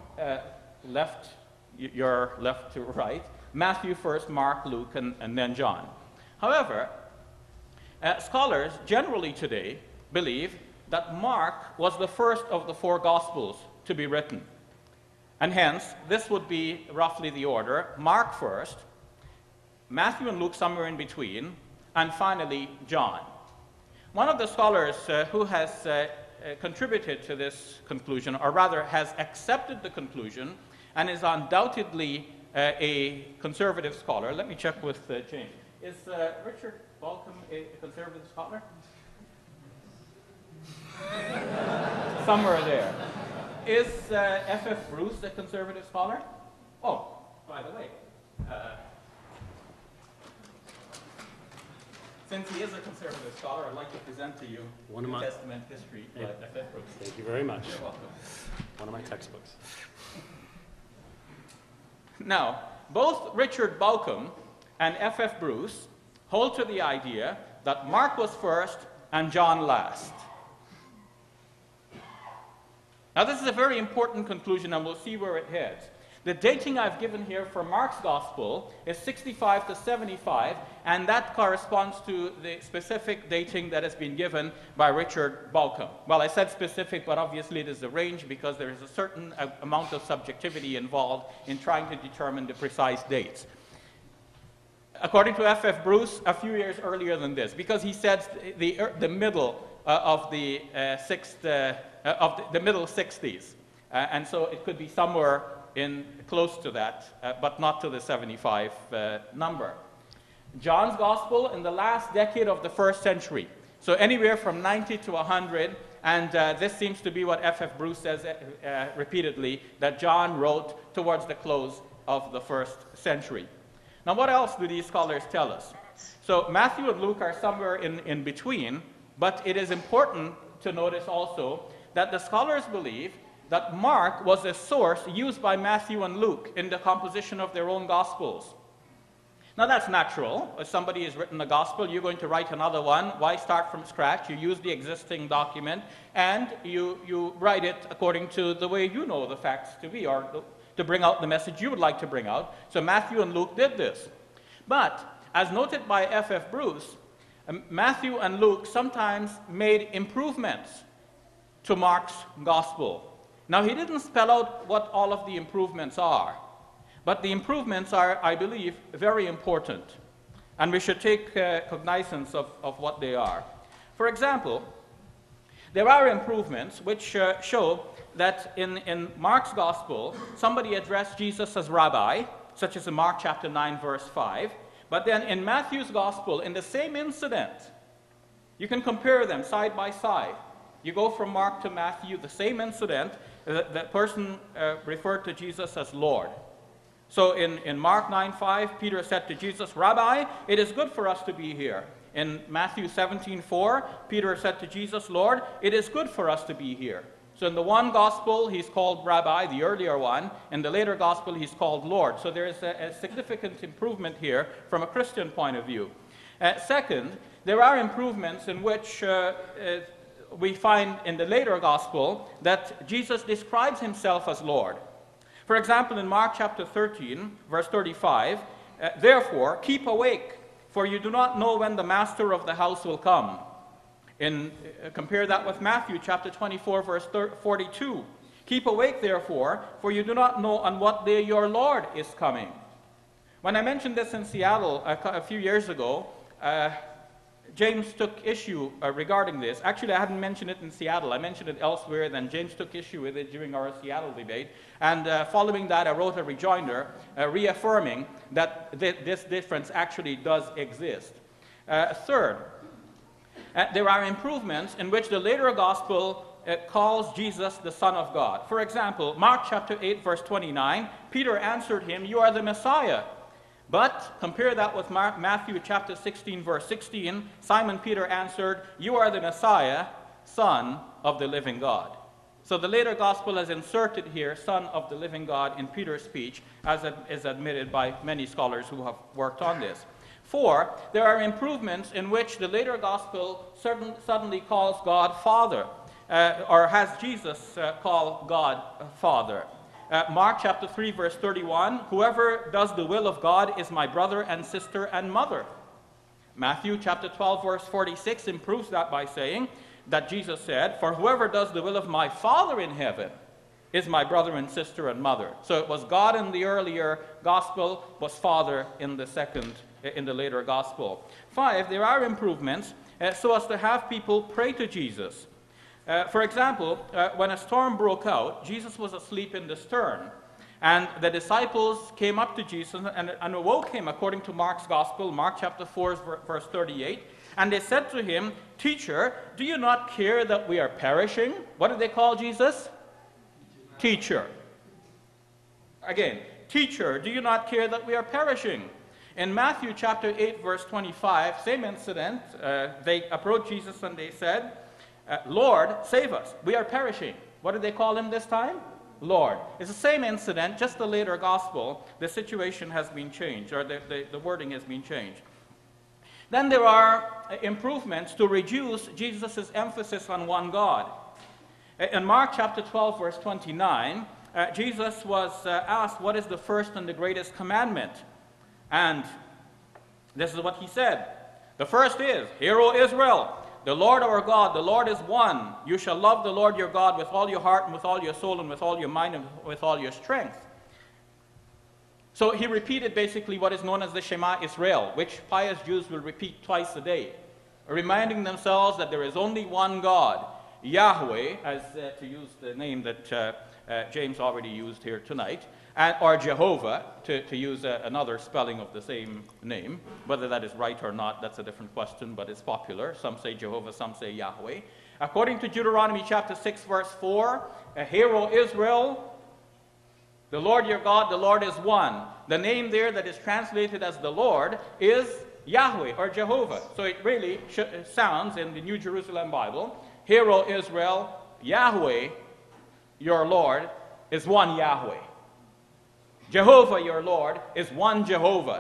your left to right, Matthew first, Mark, Luke, and then John. However, scholars generally today believe that Mark was the first of the four Gospels to be written. And hence, this would be roughly the order: Mark first, Matthew and Luke somewhere in between, and finally John. One of the scholars who has contributed to this conclusion, or rather has accepted the conclusion, and is undoubtedly a conservative scholar. Let me check with James. Is Richard Balcom a conservative scholar? Somewhere there. Is F.F. Bruce a conservative scholar? Oh, by the way. Since he is a conservative scholar, I'd like to present to you New Testament history by F.F. Bruce. Thank you very much. You're welcome. One of my textbooks. Now, both Richard Bauckham and F.F. Bruce hold to the idea that Mark was first and John last. Now, this is a very important conclusion, and we'll see where it heads. The dating I've given here for Mark's Gospel is 65 to 75, and that corresponds to the specific dating that has been given by Richard Bauckham. Well, I said specific, but obviously it is a range because there is a certain amount of subjectivity involved in trying to determine the precise dates. According to F.F. Bruce, a few years earlier than this, because he said the middle of the middle 60s, and so it could be somewhere in close to that, but not to the 75 number. John's Gospel in the last decade of the first century, so anywhere from 90 to 100, and this seems to be what F.F. Bruce says repeatedly, that John wrote towards the close of the first century. Now, what else do these scholars tell us? So Matthew and Luke are somewhere in between, but it is important to notice also that the scholars believe that Mark was a source used by Matthew and Luke in the composition of their own Gospels. Now, that's natural. If somebody has written a Gospel, you're going to write another one. Why start from scratch? You use the existing document, and you write it according to the way you know the facts to be, or to bring out the message you would like to bring out. So Matthew and Luke did this. But, as noted by F.F. Bruce, Matthew and Luke sometimes made improvements to Mark's Gospel. Now, he didn't spell out what all of the improvements are, but the improvements are, I believe, very important, and we should take cognizance of what they are. For example, there are improvements which show that in Mark's Gospel, somebody addressed Jesus as Rabbi, such as in Mark chapter 9, verse 5, but then in Matthew's Gospel, in the same incident, you can compare them side by side. You go from Mark to Matthew, the same incident, the person referred to Jesus as Lord. So in Mark 9:5, Peter said to Jesus, Rabbi, it is good for us to be here. In Matthew 17:4, Peter said to Jesus, Lord, it is good for us to be here. So in the one gospel, he's called Rabbi, the earlier one. In the later gospel, he's called Lord. So there is a significant improvement here from a Christian point of view. Second, there are improvements in which we find in the later gospel that Jesus describes himself as Lord. For example, in Mark chapter 13, verse 35, therefore, keep awake, for you do not know when the master of the house will come. Compare that with Matthew chapter 24, verse 42. Keep awake, therefore, for you do not know on what day your Lord is coming. When I mentioned this in Seattle a few years ago, James took issue regarding this. Actually, I hadn't mentioned it in Seattle. I mentioned it elsewhere, then James took issue with it during our Seattle debate. And following that, I wrote a rejoinder reaffirming that this difference actually does exist. Third, there are improvements in which the later gospel calls Jesus the Son of God. For example, Mark chapter 8, verse 29, Peter answered him, you are the Messiah. But compare that with Matthew chapter 16, verse 16. Simon Peter answered, you are the Messiah, Son of the living God. So the later gospel has inserted here, Son of the living God, in Peter's speech, as is admitted by many scholars who have worked on this. 4, there are improvements in which the later gospel suddenly calls God Father, or has Jesus call God Father. Mark chapter 3, verse 31, whoever does the will of God is my brother and sister and mother. Matthew chapter 12, verse 46 improves that by saying that Jesus said, for whoever does the will of my Father in heaven is my brother and sister and mother. So it was God in the earlier gospel, was Father in the later gospel. 5, there are improvements so as to have people pray to Jesus. For example, when a storm broke out, Jesus was asleep in the stern. And the disciples came up to Jesus and awoke him, according to Mark's Gospel, Mark chapter 4, verse 38. And they said to him, Teacher, do you not care that we are perishing? What did they call Jesus? Teacher. Again, Teacher, do you not care that we are perishing? In Matthew chapter 8, verse 25, same incident, they approached Jesus and they said, Lord, save us. We are perishing. What did they call him this time? Lord. It's the same incident, just the later gospel. The situation has been changed, or the wording has been changed. Then there are improvements to reduce Jesus' emphasis on one God. In Mark chapter 12, verse 29, Jesus was asked, what is the first and the greatest commandment? And this is what he said. The first is, Hear, O Israel, the Lord our God, the Lord is one. You shall love the Lord your God with all your heart and with all your soul and with all your mind and with all your strength. So he repeated basically what is known as the Shema Israel, which pious Jews will repeat twice a day, reminding themselves that there is only one God, Yahweh, as to use the name that James already used here tonight, or Jehovah, to use another spelling of the same name. Whether that is right or not, that's a different question, but it's popular. Some say Jehovah, some say Yahweh. According to Deuteronomy chapter 6, verse 4, Hear, O Israel, the Lord your God, the Lord is one. The name there that is translated as the Lord is Yahweh or Jehovah. So it really sounds in the New Jerusalem Bible, Hear, O Israel, Yahweh, your Lord, is one Yahweh. Jehovah, your Lord, is one Jehovah.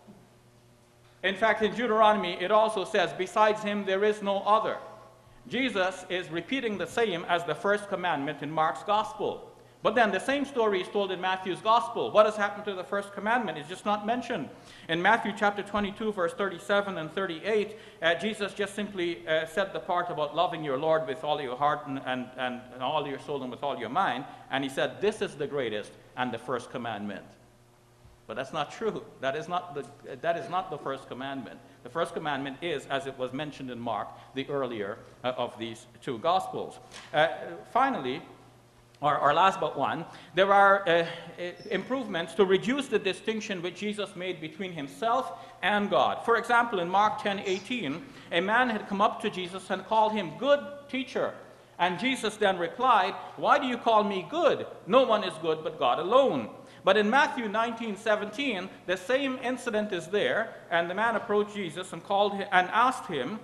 In fact, in Deuteronomy, it also says, besides him there is no other. Jesus is repeating the same as the first commandment in Mark's gospel. But then the same story is told in Matthew's gospel. What has happened to the first commandment is just not mentioned. In Matthew chapter 22, verse 37 and 38, Jesus just simply said the part about loving your Lord with all your heart and all your soul and with all your mind. And he said, this is the greatest and the first commandment. But that's not true. That is not the first commandment. The first commandment is, as it was mentioned in Mark, the earlier of these two gospels. Finally, or last but one, there are improvements to reduce the distinction which Jesus made between himself and God. For example, in Mark 10:18, a man had come up to Jesus and called him good teacher. And Jesus then replied, why do you call me good? No one is good but God alone. But in Matthew 19:17, the same incident is there, and the man approached Jesus and asked him,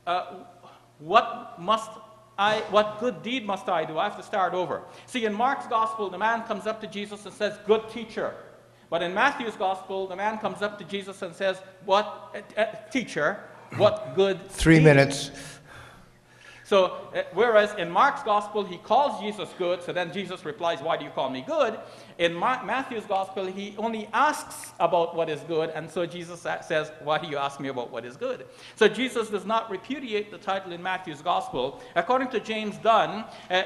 what good deed must I do? I have to start over. See, in Mark's gospel, the man comes up to Jesus and says, good teacher. But in Matthew's gospel, the man comes up to Jesus and says, teacher, what good 3 minutes. So, whereas in Mark's gospel, he calls Jesus good, so then Jesus replies, why do you call me good? In Matthew's gospel, he only asks about what is good, and so Jesus says, why do you ask me about what is good? So Jesus does not repudiate the title in Matthew's gospel. According to James Dunn,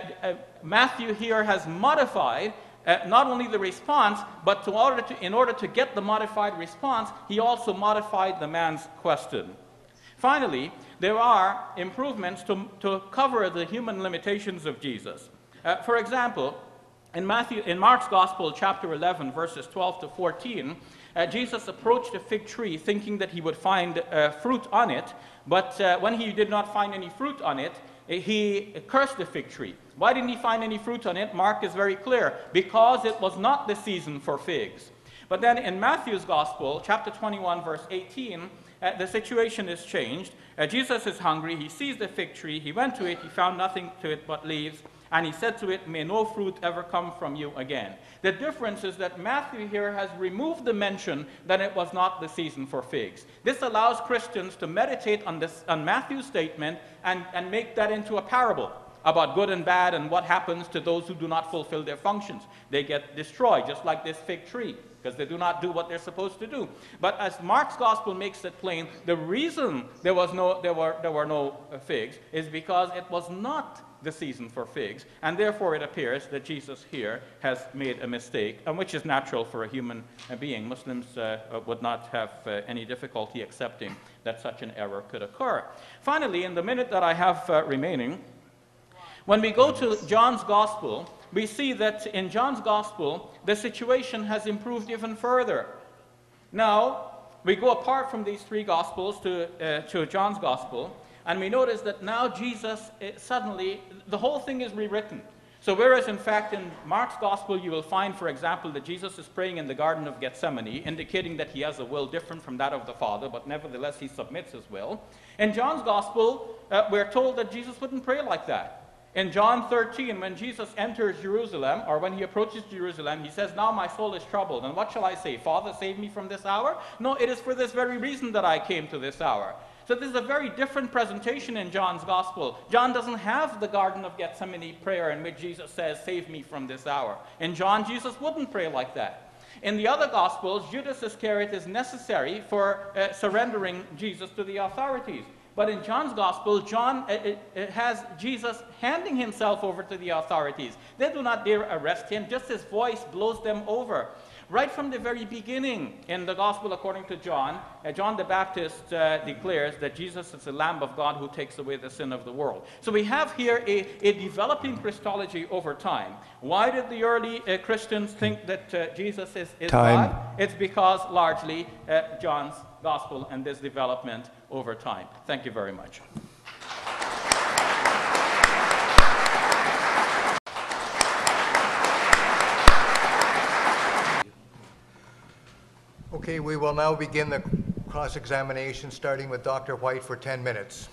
Matthew here has modified not only the response, but in order to get the modified response, he also modified the man's question. Finally, there are improvements to cover the human limitations of Jesus. For example, in Mark's Gospel, chapter 11, verses 12 to 14, Jesus approached a fig tree thinking that he would find fruit on it, but when he did not find any fruit on it, he cursed the fig tree. Why didn't he find any fruit on it? Mark is very clear. Because it was not the season for figs. But then in Matthew's Gospel, chapter 21, verse 18, the situation is changed. Jesus is hungry. He sees the fig tree. He went to it. He found nothing to it but leaves. And he said to it, may no fruit ever come from you again. The difference is that Matthew here has removed the mention that it was not the season for figs. This allows Christians to meditate on Matthew's statement and make that into a parable about good and bad and what happens to those who do not fulfill their functions. They get destroyed, just like this fig tree, because they do not do what they're supposed to do. But as Mark's gospel makes it plain, the reason there were no figs is because it was not the season for figs, and therefore it appears that Jesus here has made a mistake, and which is natural for a human being. Muslims would not have any difficulty accepting that such an error could occur. Finally, in the minute that I have remaining, when we go to John's Gospel, we see that in John's Gospel, the situation has improved even further. Now, we go apart from these three Gospels to John's Gospel, and we notice that now Jesus, suddenly, the whole thing is rewritten. So whereas in fact in Mark's gospel you will find, for example, that Jesus is praying in the Garden of Gethsemane, indicating that he has a will different from that of the Father, but nevertheless he submits his will. In John's gospel, we're told that Jesus wouldn't pray like that. In John 13, when Jesus enters Jerusalem, or when he approaches Jerusalem, he says, "Now my soul is troubled, and what shall I say? Father, save me from this hour? No, it is for this very reason that I came to this hour." So this is a very different presentation in John's gospel. John doesn't have the Garden of Gethsemane prayer in which Jesus says, "Save me from this hour." In John, Jesus wouldn't pray like that. In the other gospels, Judas Iscariot is necessary for surrendering Jesus to the authorities. But in John's gospel, John it has Jesus handing himself over to the authorities. They do not dare arrest him, just his voice blows them over. Right from the very beginning in the gospel according to John, John the Baptist declares that Jesus is the Lamb of God who takes away the sin of the world. So we have here a developing Christology over time. Why did the early Christians think that Jesus is God? It's because largely John's gospel and this development over time. Thank you very much. Okay, we will now begin the cross-examination, starting with Dr. White for 10 minutes.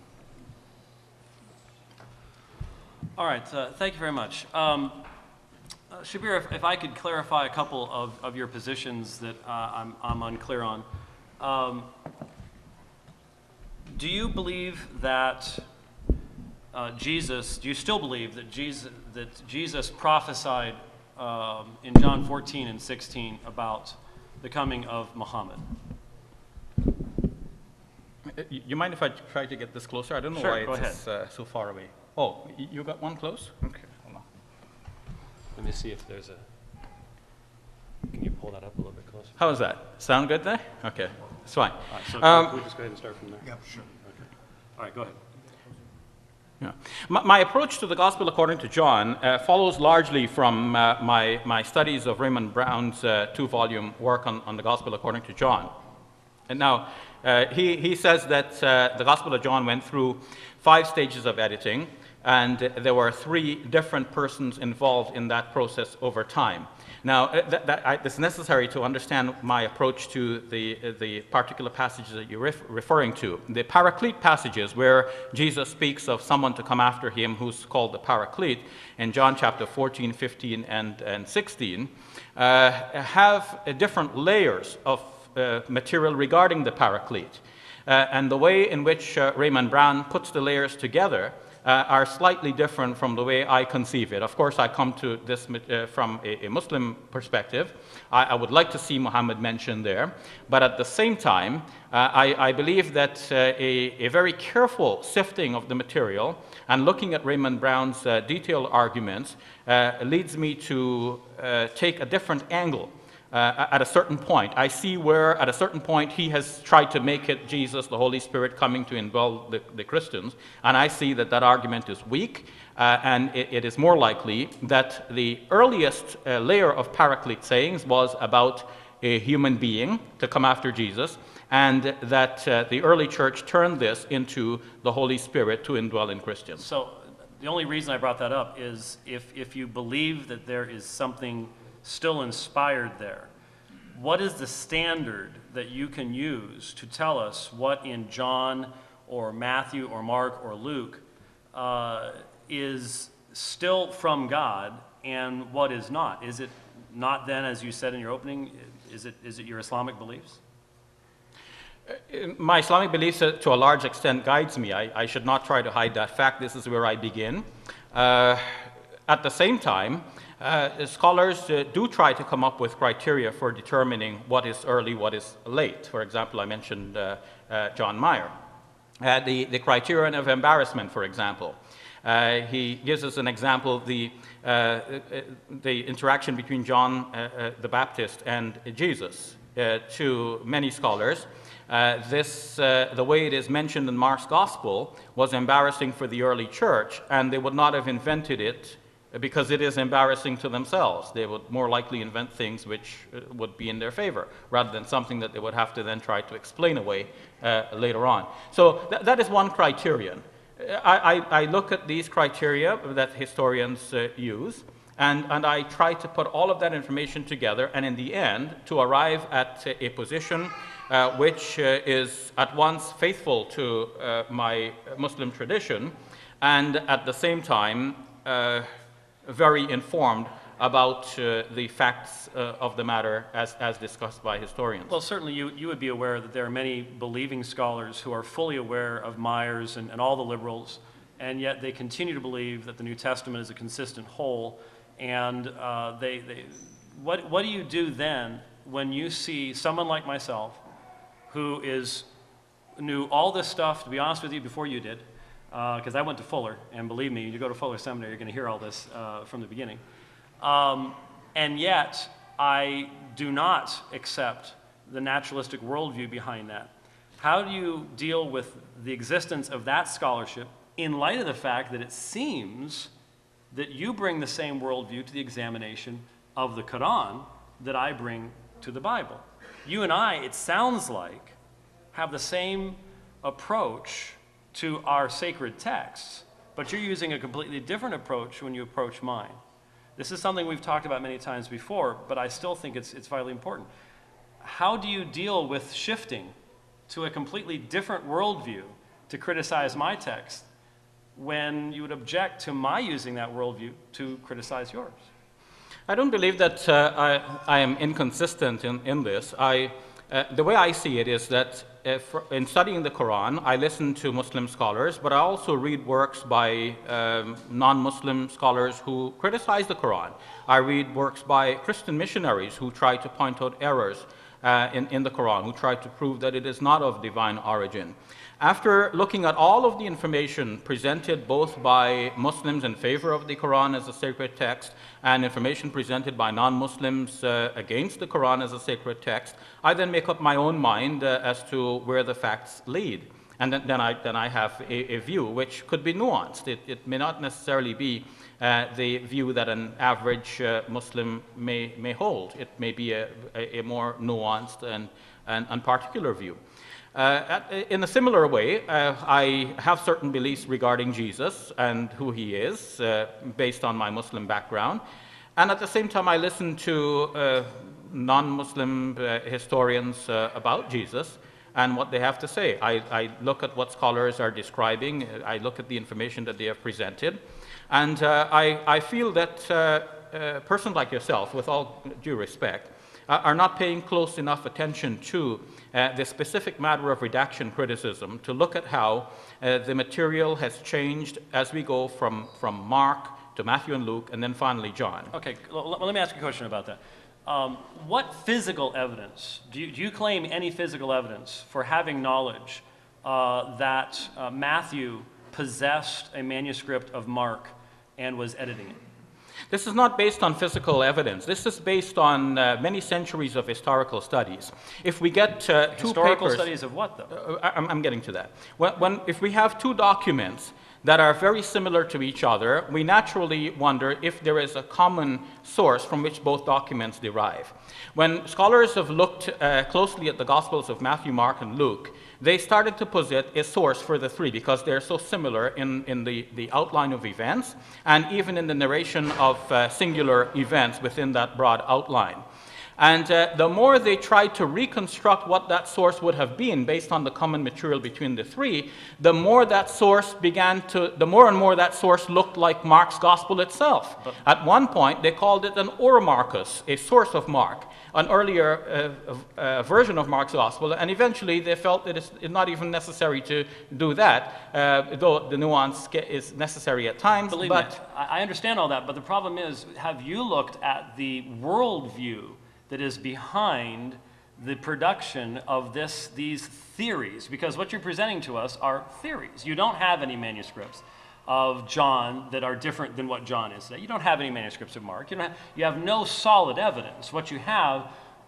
All right, thank you very much. Shabir, if I could clarify a couple of your positions that I'm unclear on. Do you believe that do you still believe that Jesus prophesied in John 14 and 16 about the coming of Muhammad? You mind if I try to get this closer? I don't know Sure, why it's so far away. Oh, you got one close? Okay, hold on. Let me see if there's a... Can you pull that up a little bit closer? How is that? Sound good there? Okay, it's fine. All right, so can we just go ahead and start from there? Yeah, sure. Okay. All right, go ahead. Yeah. My approach to the Gospel according to John follows largely from my studies of Raymond Brown's two-volume work on the Gospel according to John. And now, he says that the Gospel of John went through 5 stages of editing, and there were 3 different persons involved in that process over time. Now, it's necessary to understand my approach to the particular passages that you're referring to. The Paraclete passages, where Jesus speaks of someone to come after him who's called the Paraclete, in John chapter 14, 15, and 16, have different layers of material regarding the Paraclete. And the way in which Raymond Brown puts the layers together are slightly different from the way I conceive it. Of course, I come to this from a Muslim perspective. I would like to see Muhammad mentioned there, but at the same time, I believe that a very careful sifting of the material and looking at Raymond Brown's detailed arguments leads me to take a different angle. At a certain point. I see where, at a certain point, he has tried to make it Jesus, the Holy Spirit, coming to indwell the Christians, and I see that that argument is weak, and it is more likely that the earliest layer of Paraclete sayings was about a human being to come after Jesus, and that the early church turned this into the Holy Spirit to indwell in Christians. So the only reason I brought that up is if you believe that there is something still inspired there, what is the standard that you can use to tell us what in John or Matthew or Mark or Luke is still from God and what is not? Is it not then, as you said in your opening, is it your Islamic beliefs? My Islamic beliefs to a large extent guides me. I should not try to hide that fact. This is where I begin. At the same time, scholars do try to come up with criteria for determining what is early, what is late. For example, I mentioned John Meyer. The criterion of embarrassment, for example. He gives us an example of the interaction between John the Baptist and Jesus. To many scholars, the way it is mentioned in Mark's Gospel was embarrassing for the early church, and they would not have invented it because it is embarrassing to themselves. They would more likely invent things which would be in their favor, rather than something that they would have to then try to explain away later on. So that is one criterion. I look at these criteria that historians use, and I try to put all of that information together, and in the end, to arrive at a position which is at once faithful to my Muslim tradition, and at the same time very informed about the facts of the matter as discussed by historians. Well, certainly you would be aware that there are many believing scholars who are fully aware of Myers and all the liberals, and yet they continue to believe that the New Testament is a consistent whole. And what do you do then when you see someone like myself who knew all this stuff, to be honest with you, before you did, because I went to Fuller, and believe me, you go to Fuller Seminary, you're going to hear all this from the beginning. And yet, I do not accept the naturalistic worldview behind that. How do you deal with the existence of that scholarship in light of the fact that it seems that you bring the same worldview to the examination of the Quran that I bring to the Bible? You and I, it sounds like, have the same approach to our sacred texts, but you're using a completely different approach when you approach mine. This is something we've talked about many times before, but I still think it's vitally important. How do you deal with shifting to a completely different worldview to criticize my text when you would object to my using that worldview to criticize yours? I don't believe that I am inconsistent in this. The way I see it is that in studying the Quran, I listen to Muslim scholars, but I also read works by non-Muslim scholars who criticize the Quran. I read works by Christian missionaries who try to point out errors in the Quran, who try to prove that it is not of divine origin. After looking at all of the information presented both by Muslims in favor of the Quran as a sacred text and information presented by non-Muslims against the Quran as a sacred text, I then make up my own mind as to where the facts lead. And then I have a view which could be nuanced. It may not necessarily be the view that an average Muslim may hold. It may be a more nuanced and particular view. In a similar way, I have certain beliefs regarding Jesus and who he is, based on my Muslim background. And at the same time, I listen to non-Muslim historians about Jesus and what they have to say. I look at what scholars are describing. I look at the information that they have presented. And I feel that a person like yourself, with all due respect, are not paying close enough attention to the specific matter of redaction criticism to look at how the material has changed as we go from Mark to Matthew and Luke and then finally John. Okay, well, let me ask you a question about that. What physical evidence, do you claim any physical evidence for having knowledge that Matthew possessed a manuscript of Mark and was editing it? This is not based on physical evidence. This is based on many centuries of historical studies. If we get historical studies of what, though? I'm getting to that. If we have two documents that are very similar to each other, we naturally wonder if there is a common source from which both documents derive. When scholars have looked closely at the Gospels of Matthew, Mark, and Luke, they started to posit a source for the three because they're so similar in the outline of events and even in the narration of singular events within that broad outline. And the more they tried to reconstruct what that source would have been based on the common material between the three, the more that source the more and more that source looked like Mark's gospel itself. At one point, they called it an Oromarchus, a source of Mark, an earlier version of Mark's gospel, and eventually they felt that it's not even necessary to do that, though the nuance is necessary at times. Believe me, I understand all that, but the problem is, have you looked at the worldview that is behind the production of these theories? Because what you're presenting to us are theories. You don't have any manuscripts of John that are different than what John is today. You don't have any manuscripts of Mark. You have no solid evidence. What you have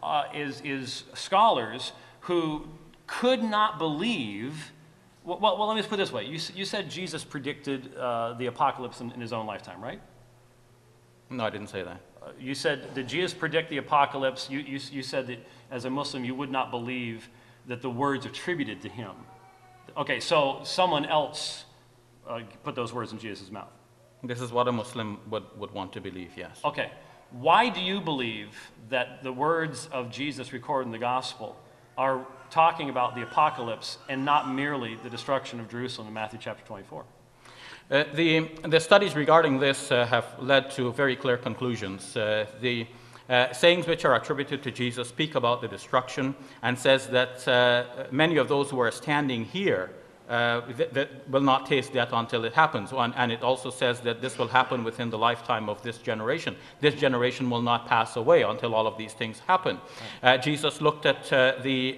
is scholars who could not believe. Well, let me just put it this way. You said Jesus predicted the apocalypse in his own lifetime, right? No, I didn't say that. You said, did Jesus predict the apocalypse? You said that as a Muslim you would not believe that the words attributed to him. Okay, so someone else put those words in Jesus' mouth. This is what a Muslim would want to believe, yes. Okay. Why do you believe that the words of Jesus recorded in the gospel are talking about the apocalypse and not merely the destruction of Jerusalem in Matthew chapter 24? The studies regarding this have led to very clear conclusions. The sayings which are attributed to Jesus speak about the destruction and says that many of those who are standing here that will not taste death until it happens. And it also says that this will happen within the lifetime of this generation. This generation will not pass away until all of these things happen. Jesus looked at the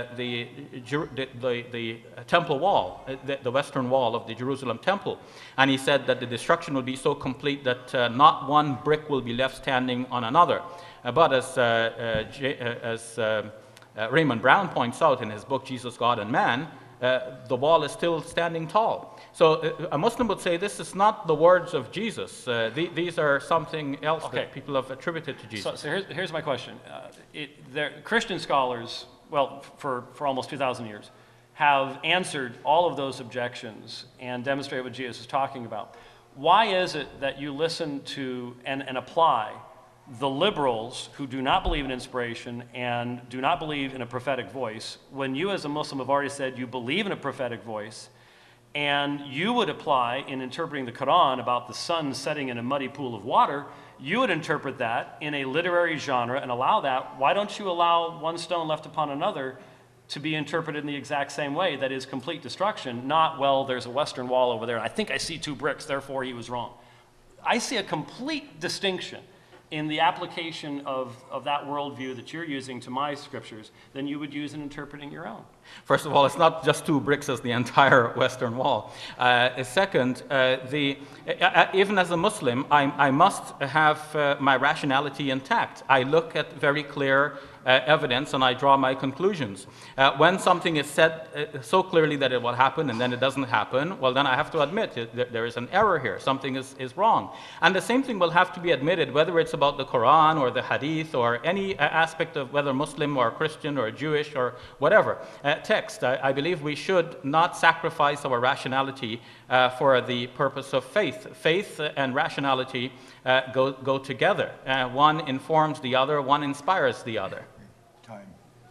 temple wall, the western wall of the Jerusalem temple, and he said that the destruction will be so complete that not one brick will be left standing on another. But as Raymond Brown points out in his book, Jesus, God, and Man, the wall is still standing tall. So a Muslim would say this is not the words of Jesus. These are something else that people have attributed to Jesus. So here's my question. Christian scholars, well, for almost 2,000 years, have answered all of those objections and demonstrated what Jesus is talking about. Why is it that you listen to and apply the liberals who do not believe in inspiration and do not believe in a prophetic voice, when you as a Muslim have already said you believe in a prophetic voice, and you would apply in interpreting the Quran about the sun setting in a muddy pool of water, you would interpret that in a literary genre and allow that? Why don't you allow one stone left upon another to be interpreted in the exact same way, that is complete destruction, not, well, there's a western wall over there, and I think I see 2 bricks, therefore he was wrong. I see a complete distinction in the application of that worldview that you're using to my scriptures than you would use in interpreting your own. First of all, it's not just 2 bricks as the entire Western Wall. Second, even as a Muslim, I must have my rationality intact. I look at very clear evidence and I draw my conclusions. When something is said so clearly that it will happen and then it doesn't happen, well, then I have to admit there is an error here. Something is wrong. And the same thing will have to be admitted, whether it's about the Quran or the Hadith or any aspect of whether Muslim or Christian or Jewish or whatever text. I believe we should not sacrifice our rationality for the purpose of faith. Faith and rationality go together. One informs the other, one inspires the other. Time.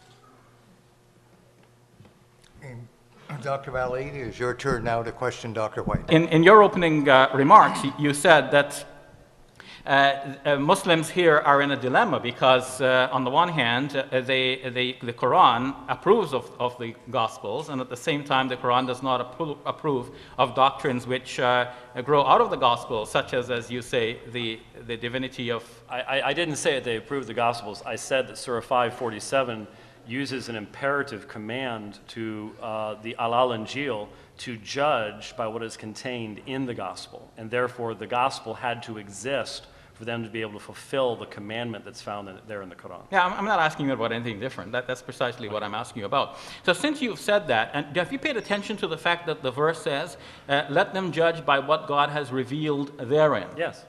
Dr. Ali, it is your turn now to question Dr. White. In your opening remarks, you said that Muslims here are in a dilemma because, on the one hand, the Quran approves of the Gospels, and at the same time, the Quran does not approve of doctrines which grow out of the Gospels, such as you say, the divinity of... I didn't say that they approve the Gospels. I said that Surah 547 uses an imperative command to the Al-Injil to judge by what is contained in the Gospel, and therefore the Gospel had to exist for them to be able to fulfill the commandment that's found there in the Quran. Yeah, I'm not asking you about anything different. That's precisely what I'm asking you about. So since you've said that, and have you paid attention to the fact that the verse says, let them judge by what God has revealed therein? Yes.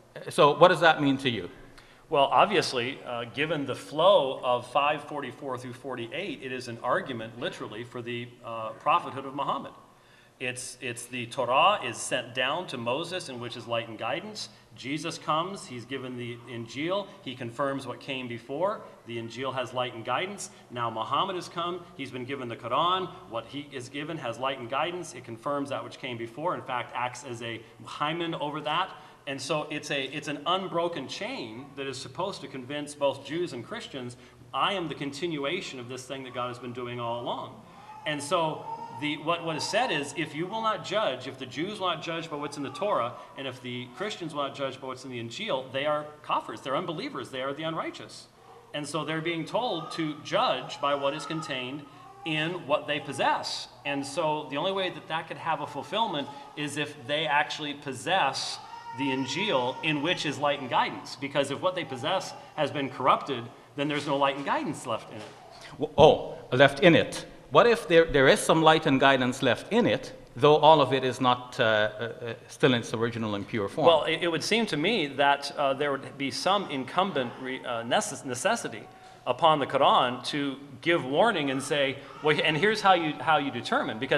So what does that mean to you? Well, obviously, given the flow of 544 through 48, it is an argument, literally, for the prophethood of Muhammad. It's the Torah is sent down to Moses, in which is light and guidance. Jesus comes, he's given the Injil, he confirms what came before. The Injil has light and guidance. Now Muhammad has come, he's been given the Quran. What he is given has light and guidance. It confirms that which came before, in fact, acts as a hymen over that. And so it's an unbroken chain that is supposed to convince both Jews and Christians, I am the continuation of this thing that God has been doing all along. And so what is said is, if you will not judge, if the Jews will not judge by what's in the Torah, and if the Christians will not judge by what's in the Injil, they are kafirs, they're unbelievers, they are the unrighteous. And so they're being told to judge by what is contained in what they possess. And so the only way that could have a fulfillment is if they actually possess the Injil, in which is light and guidance. Because if what they possess has been corrupted, then there's no light and guidance left in it. Oh, left in it. What if there is some light and guidance left in it, though all of it is not still in its original and pure form? Well, it would seem to me that there would be some incumbent necessity upon the Quran to give warning and say, well, and here's how you determine. Because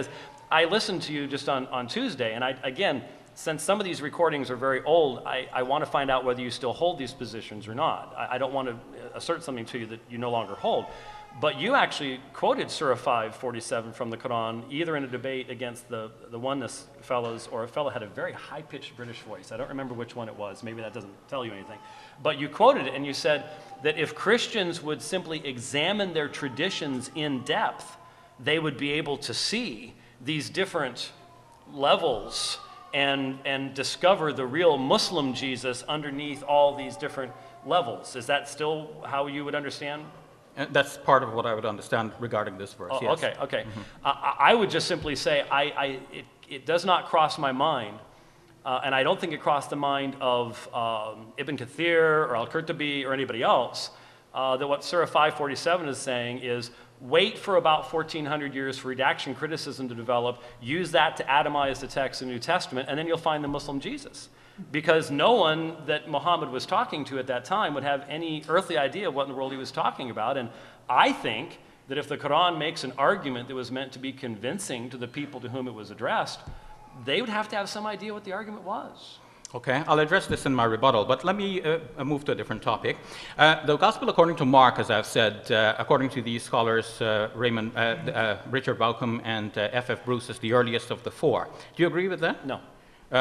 I listened to you just on Tuesday, and again, since some of these recordings are very old, I want to find out whether you still hold these positions or not. I don't want to assert something to you that you no longer hold. But you actually quoted Surah 5:47 from the Quran, either in a debate against the oneness fellows, or a fellow had a very high-pitched British voice. I don't remember which one it was. Maybe that doesn't tell you anything. But you quoted it, and you said that if Christians would simply examine their traditions in depth, they would be able to see these different levels and discover the real Muslim Jesus underneath all these different levels. Is that still how you would understand? That's part of what I would understand regarding this verse, Oh, yes. okay, okay. I would just simply say it does not cross my mind, and I don't think it crossed the mind of Ibn Kathir or Al-Qurtubi or anybody else, that what Surah 5:47 is saying is, wait for about 1,400 years for redaction criticism to develop, use that to atomize the text of the New Testament, and then you'll find the Muslim Jesus. Because no one that Muhammad was talking to at that time would have any earthly idea of what in the world he was talking about. And I think that if the Quran makes an argument that was meant to be convincing to the people to whom it was addressed, they would have to have some idea what the argument was. Okay, I'll address this in my rebuttal, but let me move to a different topic. The Gospel according to Mark, as I've said, according to these scholars, Richard Bauckham and F.F. Bruce, is the earliest of the four. Do you agree with that? No.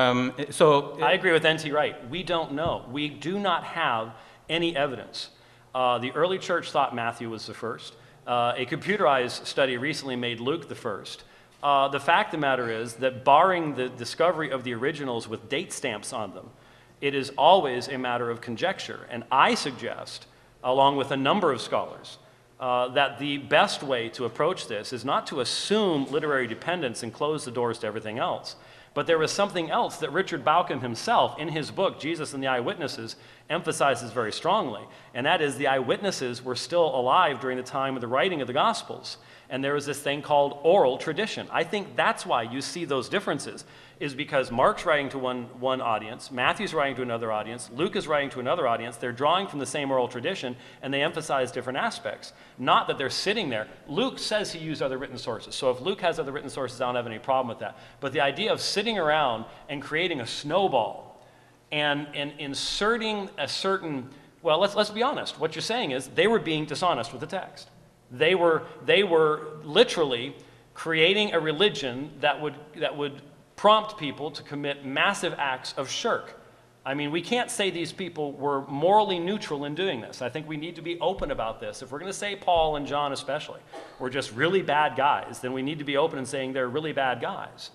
I agree with N.T. Wright. We don't know. We do not have any evidence. The early church thought Matthew was the first. A computerized study recently made Luke the first. The fact of the matter is that barring the discovery of the originals with date stamps on them, it is always a matter of conjecture. And I suggest, along with a number of scholars, that the best way to approach this is not to assume literary dependence and close the doors to everything else. But there was something else that Richard Bauckham himself, in his book, Jesus and the Eyewitnesses, emphasizes very strongly, and that is the eyewitnesses were still alive during the time of the writing of the Gospels, and there was this thing called oral tradition. I think that's why you see those differences, is because Mark's writing to one audience, Matthew's writing to another audience, Luke is writing to another audience. They're drawing from the same oral tradition, and they emphasize different aspects. Not that they're sitting there. Luke says he used other written sources, so if Luke has other written sources, I don't have any problem with that. But the idea of sitting around and creating a snowball and inserting a certain, well, let's be honest. What you're saying is they were being dishonest with the text. They were literally creating a religion that would prompt people to commit massive acts of shirk. I mean, we can't say these people were morally neutral in doing this. I think we need to be open about this. If we're going to say Paul and John especially were just really bad guys, then we need to be open in saying they're really bad guys.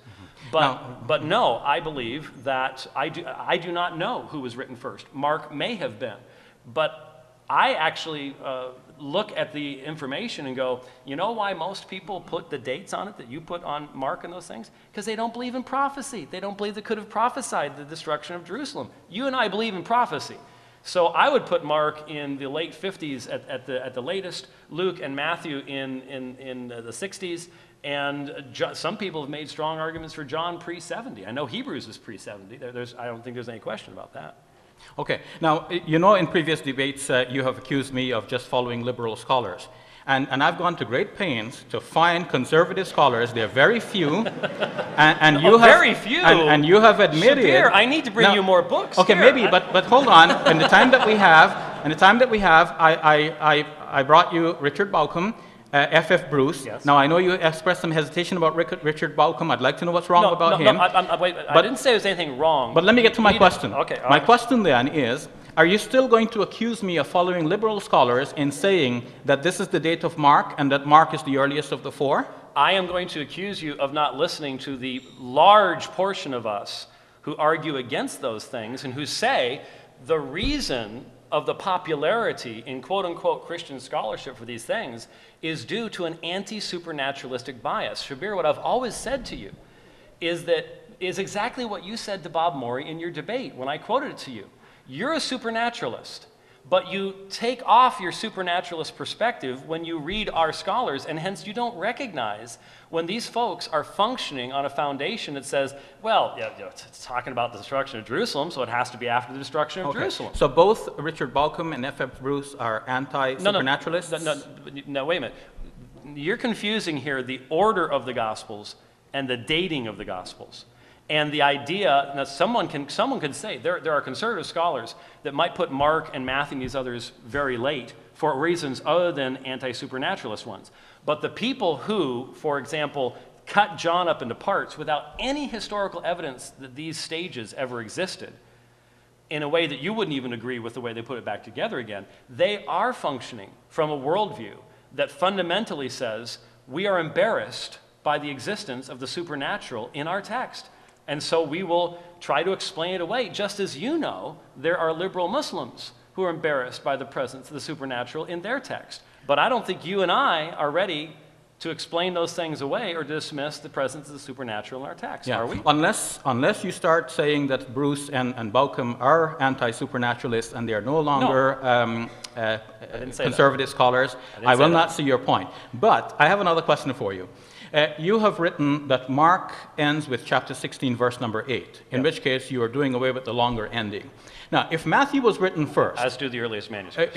But no, I believe that I do not know who was written first. Mark may have been, but I actually look at the information and go, you know why most people put the dates on it that you put on Mark and those things? Because they don't believe in prophecy. They don't believe they could have prophesied the destruction of Jerusalem. You and I believe in prophecy. So I would put Mark in the late 50s at the latest, Luke and Matthew in the 60s, and some people have made strong arguments for John pre-70. I know Hebrews is pre-70. I don't think there's any question about that. Okay. Now, you know, in previous debates, you have accused me of just following liberal scholars. And I've gone to great pains to find conservative scholars. There are very few. And you have, very few? And you have admitted... Shabir, I need to bring now, you more books. Okay, here. maybe, but hold on. In the time that we have, I brought you Richard Bauckham, F.F. Bruce. Yes. Now, I know you expressed some hesitation about Richard Bauckham. I'd like to know what's wrong about him. Wait, I didn't say there was anything wrong. But let me get to my question. Okay, my question then is, are you still going to accuse me of following liberal scholars in saying that this is the date of Mark and that Mark is the earliest of the four? I am going to accuse you of not listening to the large portion of us who argue against those things and who say the reason of the popularity in quote-unquote Christian scholarship for these things is due to an anti-supernaturalistic bias. Shabir, what I've always said to you is exactly what you said to Bob Morey in your debate when I quoted it to you. You're a supernaturalist, but you take off your supernaturalist perspective when you read our scholars, and hence you don't recognize when these folks are functioning on a foundation that says, well, it's talking about the destruction of Jerusalem, so it has to be after the destruction of Jerusalem. So both Richard Bauckham and F.F. Bruce are anti-supernaturalists? No, wait a minute. You're confusing here the order of the Gospels and the dating of the Gospels. And the idea, now someone could say, there are conservative scholars that might put Mark and Matthew and these others very late for reasons other than anti-supernaturalist ones. But the people who, for example, cut John up into parts without any historical evidence that these stages ever existed, in a way that you wouldn't even agree with the way they put it back together again, they are functioning from a worldview that fundamentally says we are embarrassed by the existence of the supernatural in our text. And so we will try to explain it away, just as you know there are liberal Muslims who are embarrassed by the presence of the supernatural in their text. But I don't think you and I are ready to explain those things away or dismiss the presence of the supernatural in our text, are we? Unless you start saying that Bruce and Bauckham are anti-supernaturalists and they are no longer conservative scholars, I will not see your point. But I have another question for you. You have written that Mark ends with chapter 16, verse number 8, in which case you are doing away with the longer ending. Now, if Matthew was written first... As do the earliest manuscripts.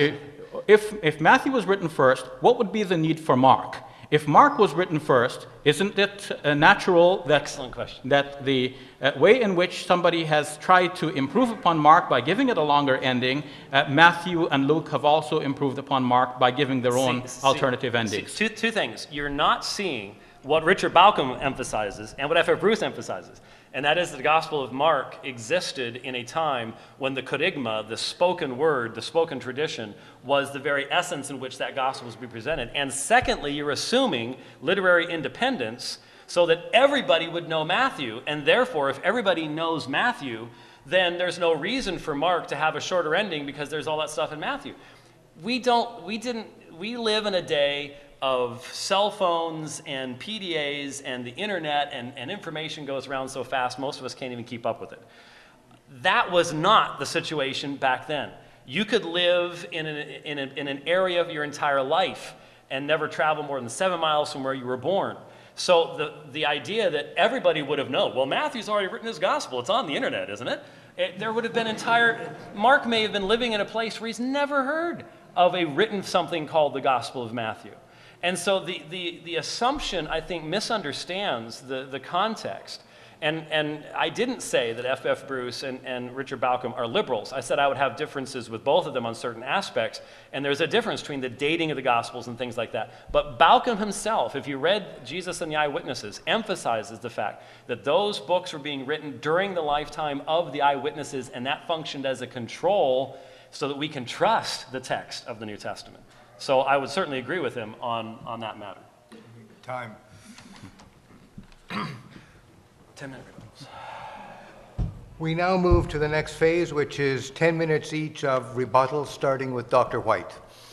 If Matthew was written first, what would be the need for Mark? If Mark was written first, isn't it natural that, excellent question, that the way in which somebody has tried to improve upon Mark by giving it a longer ending, Matthew and Luke have also improved upon Mark by giving their own alternative endings? Two things. You're not seeing what Richard Bauckham emphasizes and what F.F. Bruce emphasizes, and that is that the Gospel of Mark existed in a time when the kerygma, the spoken word, the spoken tradition, was the very essence in which that gospel was to be presented. And secondly, you're assuming literary independence so that everybody would know Matthew, and therefore, if everybody knows Matthew, then there's no reason for Mark to have a shorter ending because there's all that stuff in Matthew. We live in a day of cell phones and PDAs and the internet, and information goes around so fast most of us can't even keep up with it. That was not the situation back then. You could live in an area of your entire life and never travel more than 7 miles from where you were born. So the idea that everybody would have known, well, Matthew's already written his gospel, it's on the internet, isn't it? There would have been Mark may have been living in a place where he's never heard of a written something called the Gospel of Matthew. And so the assumption, I think, misunderstands the context. And I didn't say that F.F. Bruce and Richard Bauckham are liberals. I said I would have differences with both of them on certain aspects, and there's a difference between the dating of the Gospels and things like that. But Bauckham himself, if you read Jesus and the Eyewitnesses, emphasizes the fact that those books were being written during the lifetime of the eyewitnesses, and that functioned as a control so that we can trust the text of the New Testament. So I would certainly agree with him on that matter. Time. 10-minute rebuttals. We now move to the next phase, which is 10 minutes each of rebuttals, starting with Dr. White.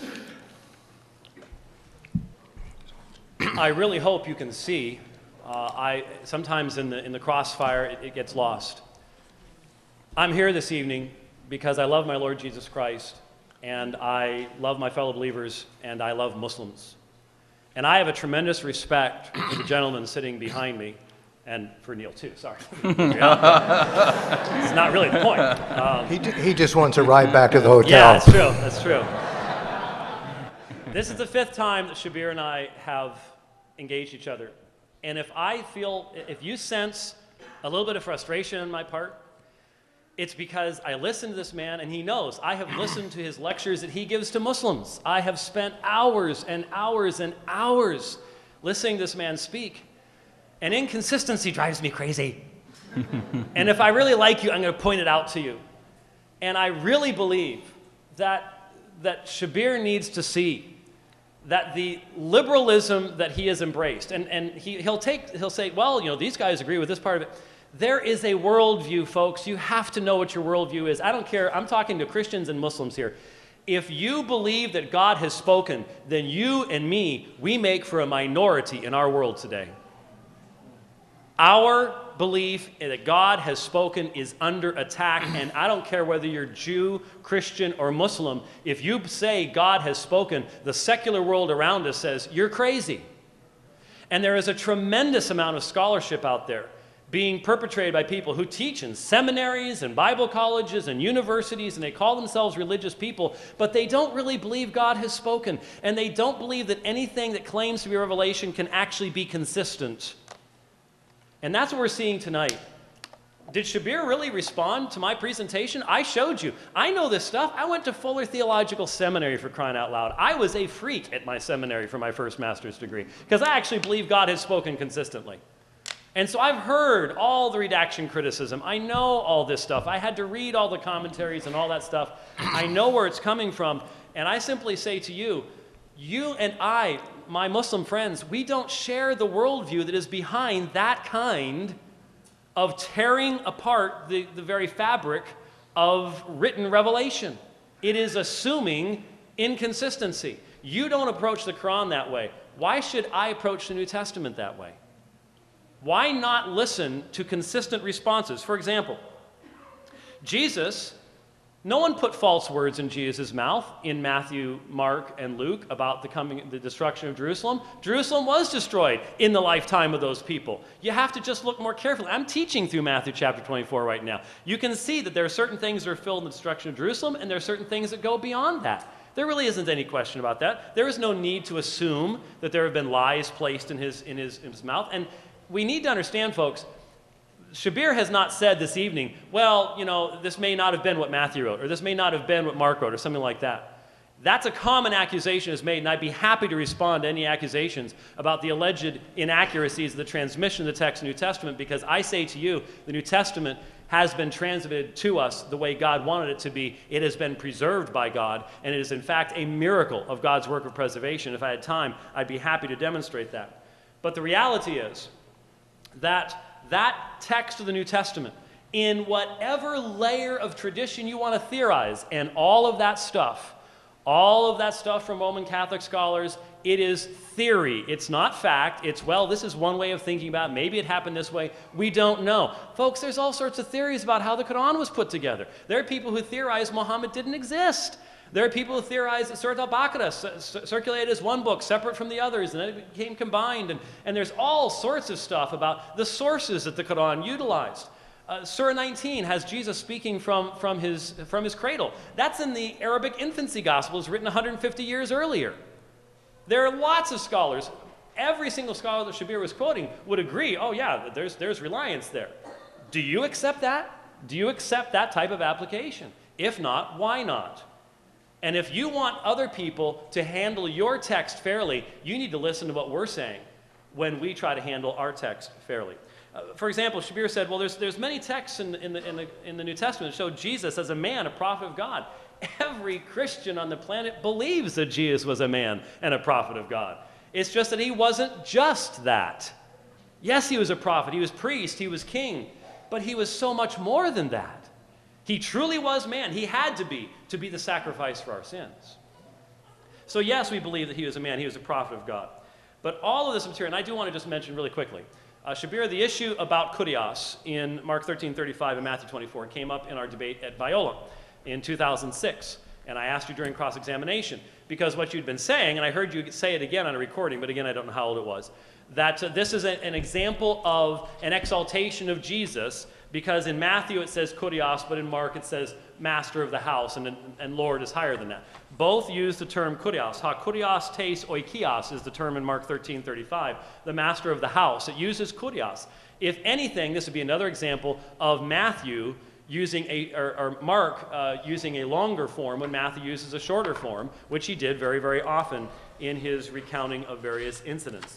I really hope you can see. Sometimes in the crossfire, it gets lost. I'm here this evening because I love my Lord Jesus Christ, and I love my fellow believers, and I love Muslims. And I have a tremendous respect for the gentleman sitting behind me, and for Neil too, sorry. It's not really the point. He just wants a ride back to the hotel. Yeah, that's true, that's true. This is the 5th time that Shabir and I have engaged each other. And if you sense a little bit of frustration on my part, it's because I listen to this man, and he knows I have listened to his lectures that he gives to Muslims. I have spent hours and hours and hours listening to this man speak. And inconsistency drives me crazy. And if I really like you, I'm going to point it out to you. And I really believe that Shabir needs to see that the liberalism that he has embraced, and he'll say, well, you know, these guys agree with this part of it. There is a worldview, folks. You have to know what your worldview is. I don't care. I'm talking to Christians and Muslims here. If you believe that God has spoken, then you and me, we make for a minority in our world today. Our belief that God has spoken is under attack, and I don't care whether you're Jew, Christian, or Muslim. If you say God has spoken, the secular world around us says you're crazy. And there is a tremendous amount of scholarship out there being perpetrated by people who teach in seminaries and Bible colleges and universities, and they call themselves religious people, but they don't really believe God has spoken, and they don't believe that anything that claims to be revelation can actually be consistent. And that's what we're seeing tonight. Did Shabir really respond to my presentation? I showed you. I know this stuff. I went to Fuller Theological Seminary, for crying out loud. I was a freak at my seminary for my first master's degree because I actually believe God has spoken consistently. And so I've heard all the redaction criticism. I know all this stuff. I had to read all the commentaries and all that stuff. I know where it's coming from. And I simply say to you, you and I, my Muslim friends, we don't share the worldview that is behind that kind of tearing apart the very fabric of written revelation. It is assuming inconsistency. You don't approach the Quran that way. Why should I approach the New Testament that way? Why not listen to consistent responses? For example, Jesus, no one put false words in Jesus' mouth in Matthew, Mark, and Luke about the destruction of Jerusalem. Jerusalem was destroyed in the lifetime of those people. You have to just look more carefully. I'm teaching through Matthew chapter 24 right now. You can see that there are certain things that are filled in the destruction of Jerusalem, and there are certain things that go beyond that. There really isn't any question about that. There is no need to assume that there have been lies placed in his mouth. And we need to understand, folks, Shabir has not said this evening, well, you know, this may not have been what Matthew wrote, or this may not have been what Mark wrote, or something like that. That's a common accusation that's made, and I'd be happy to respond to any accusations about the alleged inaccuracies of the transmission of the text of the New Testament, because I say to you, the New Testament has been transmitted to us the way God wanted it to be. It has been preserved by God, and it is in fact a miracle of God's work of preservation. If I had time, I'd be happy to demonstrate that. But the reality is that text of the New Testament, in whatever layer of tradition you want to theorize, and all of that stuff from Roman Catholic scholars, it is theory. It's not fact. It's, well, this is one way of thinking about it. Maybe it happened this way. We don't know. Folks, there's all sorts of theories about how the Quran was put together. There are people who theorize Muhammad didn't exist. There are people who theorize that Surah Al-Baqarah circulated as one book separate from the others, and then it became combined. And there's all sorts of stuff about the sources that the Quran utilized. Surah 19 has Jesus speaking from his cradle. That's in the Arabic infancy gospel. It's written 150 years earlier. There are lots of scholars. Every single scholar that Shabir was quoting would agree, oh yeah, there's reliance there. Do you accept that? Do you accept that type of application? If not, why not? And if you want other people to handle your text fairly, you need to listen to what we're saying when we try to handle our text fairly. For example, Shabir said, well, there's many texts in the New Testament that show Jesus as a man, a prophet of God. Every Christian on the planet believes that Jesus was a man and a prophet of God. It's just that he wasn't just that. Yes, he was a prophet, he was priest, he was king, but he was so much more than that. He truly was man. He had to be the sacrifice for our sins. So yes, we believe that he was a man, he was a prophet of God. But all of this material, and I do want to just mention really quickly, Shabir, the issue about Kurios in Mark 13:35 and Matthew 24 came up in our debate at Biola in 2006. And I asked you during cross-examination, because what you'd been saying, and I heard you say it again on a recording, but again, I don't know how old it was, that this is an example of an exaltation of Jesus, because in Matthew it says Kurios, but in Mark it says master of the house, and Lord is higher than that. Both use the term Kurios. Ha Kurios teis oikios is the term in Mark 13:35, the master of the house. It uses Kurios. If anything, this would be another example of Matthew using Mark using a longer form when Matthew uses a shorter form, which he did very, very often in his recounting of various incidents.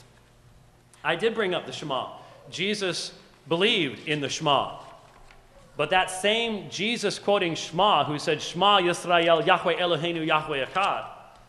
I did bring up the Shema. Jesus believed in the Shema. But that same Jesus quoting Shema, who said, Shema Yisrael, Yahweh Eloheinu, Yahweh Echad,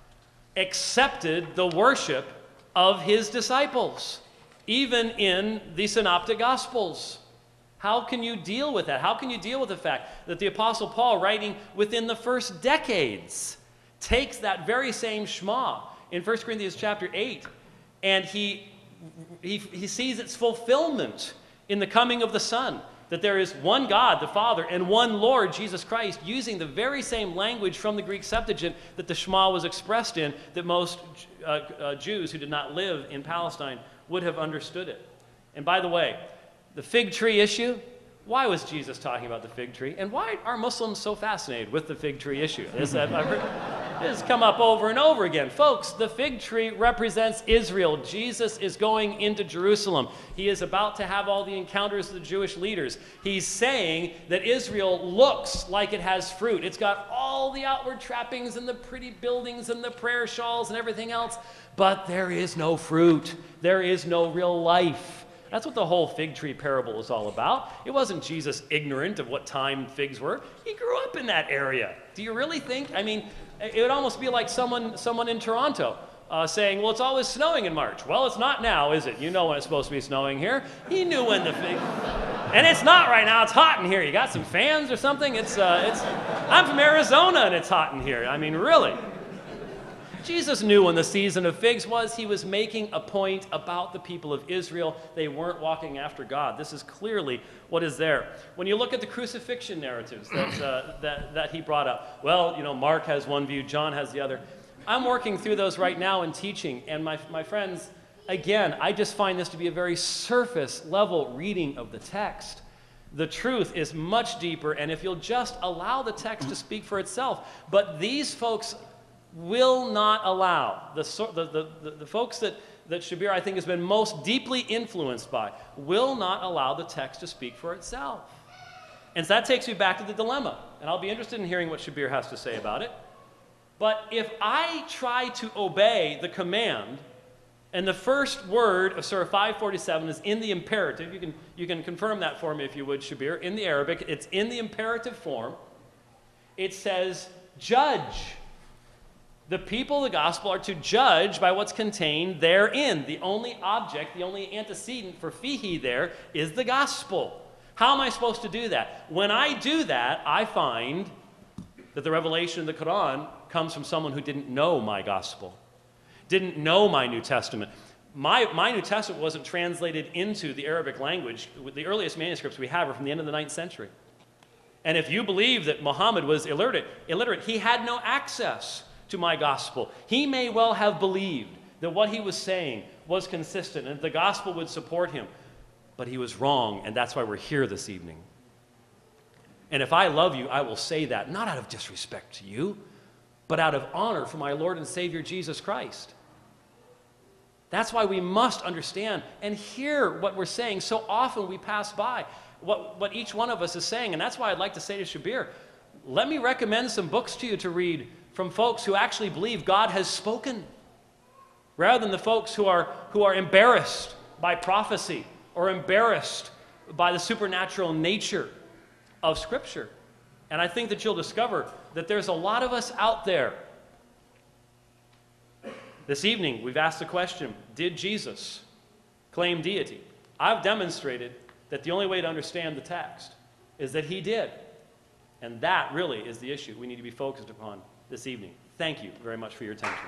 accepted the worship of his disciples, even in the Synoptic Gospels. How can you deal with that? How can you deal with the fact that the Apostle Paul, writing within the first decades, takes that very same Shema in 1 Corinthians chapter 8, and he sees its fulfillment in the coming of the Son, that there is one God, the Father, and one Lord, Jesus Christ, using the very same language from the Greek Septuagint that the Shema was expressed in, that most Jews who did not live in Palestine would have understood it. And by the way, the fig tree issue, why was Jesus talking about the fig tree? And why are Muslims so fascinated with the fig tree issue? This has come up over and over again. Folks, the fig tree represents Israel. Jesus is going into Jerusalem. He is about to have all the encounters with the Jewish leaders. He's saying that Israel looks like it has fruit. It's got all the outward trappings and the pretty buildings and the prayer shawls and everything else, but there is no fruit. There is no real life. That's what the whole fig tree parable is all about. It wasn't Jesus ignorant of what time figs were. He grew up in that area. Do you really think? I mean, it would almost be like someone in Toronto saying, well, it's always snowing in March. Well, it's not now, is it? You know when it's supposed to be snowing here. He knew when the fig... And it's not right now. It's hot in here. You got some fans or something? I'm from Arizona and it's hot in here. I mean, really. Jesus knew when the season of figs was. He was making a point about the people of Israel. They weren't walking after God. This is clearly what is there. When you look at the crucifixion narratives that he brought up, well, you know, Mark has one view, John has the other. I'm working through those right now in teaching, and my friends, again, I just find this to be a very surface level reading of the text. The truth is much deeper, and if you'll just allow the text to speak for itself. But these folks will not allow, the folks that Shabir, I think, has been most deeply influenced by, will not allow the text to speak for itself. And so that takes me back to the dilemma. And I'll be interested in hearing what Shabir has to say about it. But if I try to obey the command, and the first word of Surah 547 is in the imperative, you can confirm that for me if you would, Shabir, in the Arabic, it's in the imperative form. It says, judge. The people of the gospel are to judge by what's contained therein. The only object, the only antecedent for fihi there is the gospel. How am I supposed to do that? When I do that, I find that the revelation of the Quran comes from someone who didn't know my gospel, didn't know my New Testament. My New Testament wasn't translated into the Arabic language. The earliest manuscripts we have are from the end of the 9th century. And if you believe that Muhammad was illiterate, he had no access to my gospel. He may well have believed that what he was saying was consistent and the gospel would support him, but he was wrong, and that's why we're here this evening. And if I love you, I will say that, not out of disrespect to you, but out of honor for my Lord and Savior Jesus Christ. That's why we must understand and hear what we're saying. So often we pass by what each one of us is saying, and that's why I'd like to say to Shabir, let me recommend some books to you to read from folks who actually believe God has spoken, rather than the folks who are embarrassed by prophecy or embarrassed by the supernatural nature of Scripture. And I think that you'll discover that there's a lot of us out there. This evening, we've asked the question, did Jesus claim deity? I've demonstrated that the only way to understand the text is that he did. And that really is the issue we need to be focused upon this evening. Thank you very much for your attention.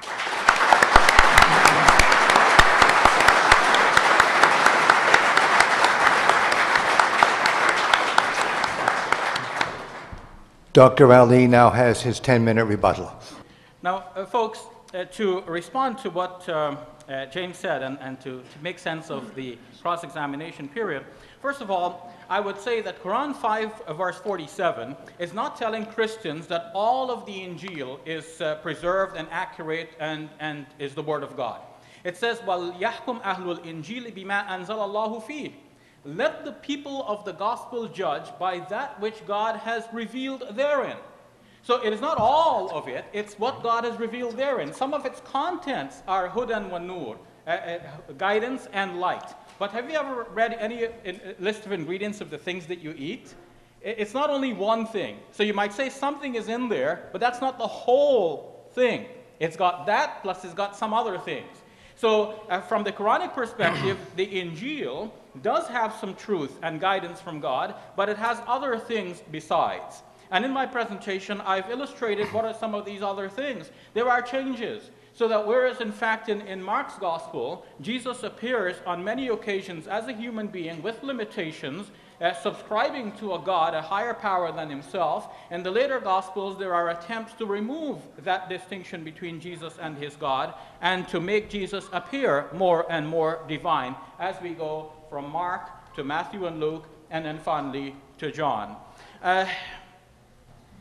Dr. Ali now has his 10-minute rebuttal. Now, folks, to respond to what James said and to make sense of the cross-examination period, first of all, I would say that Quran 5 verse 47 is not telling Christians that all of the Injil is preserved and accurate and is the Word of God. It says, وَلْيَحْكُمْ أَهْلُ الْإِنْجِيلِ بِمَا أَنزَلَ اللَّهُ فِيهِ. Let the people of the gospel judge by that which God has revealed therein. So it is not all of it, it's what God has revealed therein. Some of its contents are hudan wa nur, guidance and light. But have you ever read any list of ingredients of the things that you eat? It's not only one thing. So you might say something is in there, but that's not the whole thing. It's got that, plus it's got some other things. So from the Quranic perspective, the Injil does have some truth and guidance from God, but it has other things besides. And in my presentation, I've illustrated what are some of these other things. There are changes. So that whereas in fact in Mark's gospel, Jesus appears on many occasions as a human being with limitations, subscribing to a God, a higher power than himself, in the later gospels there are attempts to remove that distinction between Jesus and his God and to make Jesus appear more and more divine as we go from Mark to Matthew and Luke and then finally to John.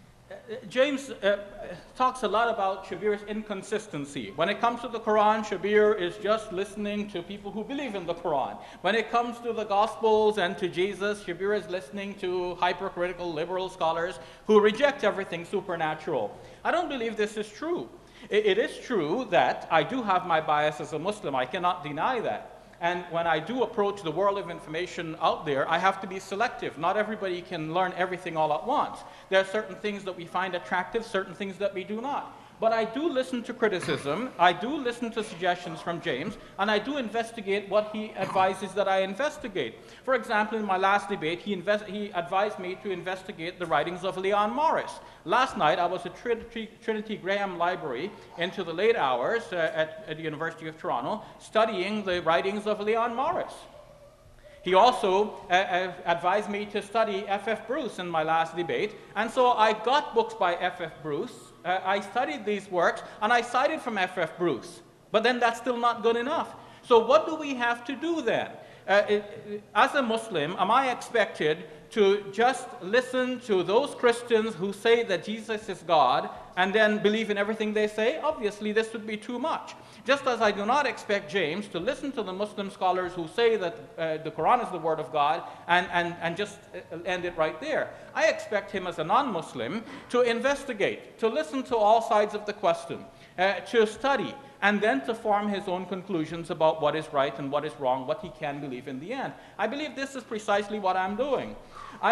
James talks a lot about Shabir's inconsistency. When it comes to the Quran, Shabir is just listening to people who believe in the Quran. When it comes to the Gospels and to Jesus, Shabir is listening to hypercritical liberal scholars who reject everything supernatural. I don't believe this is true. It is true that I do have my bias as a Muslim. I cannot deny that. And when I do approach the world of information out there, I have to be selective. Not everybody can learn everything all at once. There are certain things that we find attractive, certain things that we do not. But I do listen to criticism, I do listen to suggestions from James, and I do investigate what he advises that I investigate. For example, in my last debate, he advised me to investigate the writings of Leon Morris. Last night, I was at Trinity Graham Library into the late hours at the University of Toronto, studying the writings of Leon Morris. He also advised me to study F.F. Bruce in my last debate, and so I got books by F.F. Bruce, I studied these works, and I cited from F.F. Bruce. But then that's still not good enough. So what do we have to do then? As a Muslim, am I expected to just listen to those Christians who say that Jesus is God and then believe in everything they say? Obviously, this would be too much. Just as I do not expect James to listen to the Muslim scholars who say that the Quran is the word of God and just end it right there. I expect him as a non-Muslim to investigate, to listen to all sides of the question, to study, and then to form his own conclusions about what is right and what is wrong, what he can believe in the end. I believe this is precisely what I'm doing. I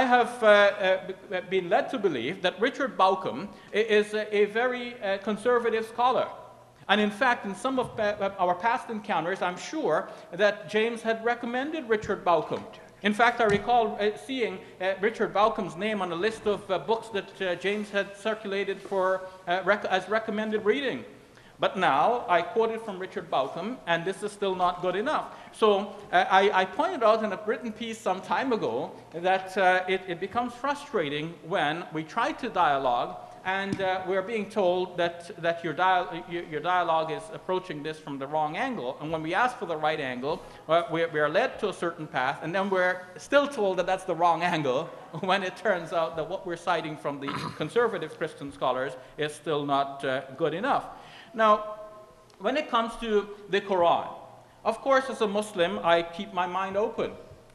have been led to believe that Richard Bauckham is a very conservative scholar. And in fact, in some of our past encounters, I'm sure that James had recommended Richard Bauckham. In fact, I recall seeing Richard Bauckham's name on a list of books that James had circulated for, as recommended reading. But now, I quoted from Richard Bauckham, and this is still not good enough. So I pointed out in a written piece some time ago that it becomes frustrating when we try to dialogue, and we're being told that your dialogue is approaching this from the wrong angle. And when we ask for the right angle, we are led to a certain path, and then we're still told that that's the wrong angle, when it turns out that what we're citing from the conservative Christian scholars is still not good enough. Now, when it comes to the Quran, of course, as a Muslim, I keep my mind open.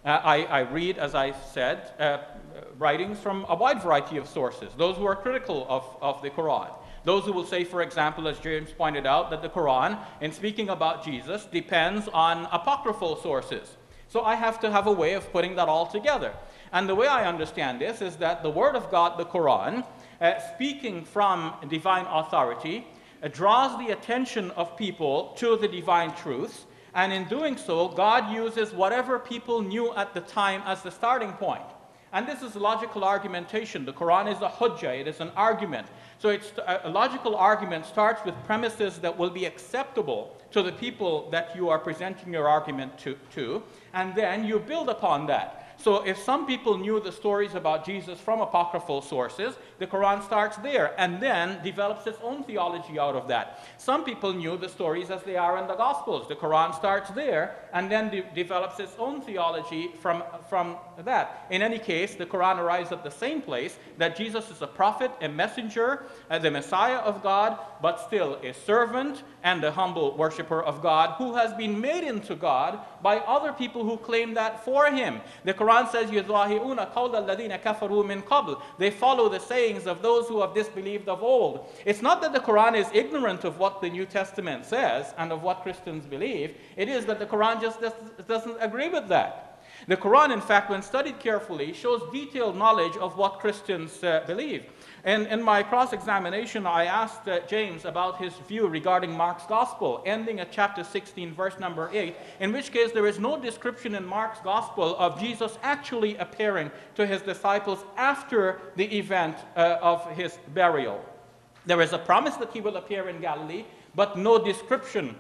I read, as I said, writings from a wide variety of sources, those who are critical of the Quran. Those who will say, for example, as James pointed out, that the Quran, in speaking about Jesus, depends on apocryphal sources. So I have to have a way of putting that all together. And the way I understand this is that the Word of God, the Quran, speaking from divine authority, draws the attention of people to the divine truths, and in doing so, God uses whatever people knew at the time as the starting point. And this is logical argumentation. The Quran is a hujjah, it is an argument. So a logical argument starts with premises that will be acceptable to the people that you are presenting your argument to, and then you build upon that. So if some people knew the stories about Jesus from apocryphal sources, the Quran starts there and then develops its own theology out of that. Some people knew the stories as they are in the Gospels. The Quran starts there and then develops its own theology from that. In any case, the Quran arrives at the same place, that Jesus is a prophet, a messenger, the Messiah of God, but still a servant and a humble worshiper of God who has been made into God by other people who claim that for him. The Quran says, يُضَاهِئُونَ قَوْلَ الَّذِينَ كَفَرُوا مِنْ قَبْلِ. They follow the sayings of those who have disbelieved of old. It's not that the Quran is ignorant of what the New Testament says and of what Christians believe. It is that the Quran just doesn't agree with that. The Quran, in fact, when studied carefully, shows detailed knowledge of what Christians believe. And in my cross-examination, I asked James about his view regarding Mark's Gospel, ending at chapter 16, verse number 8, in which case there is no description in Mark's Gospel of Jesus actually appearing to his disciples after the event of his burial. There is a promise that he will appear in Galilee, but no description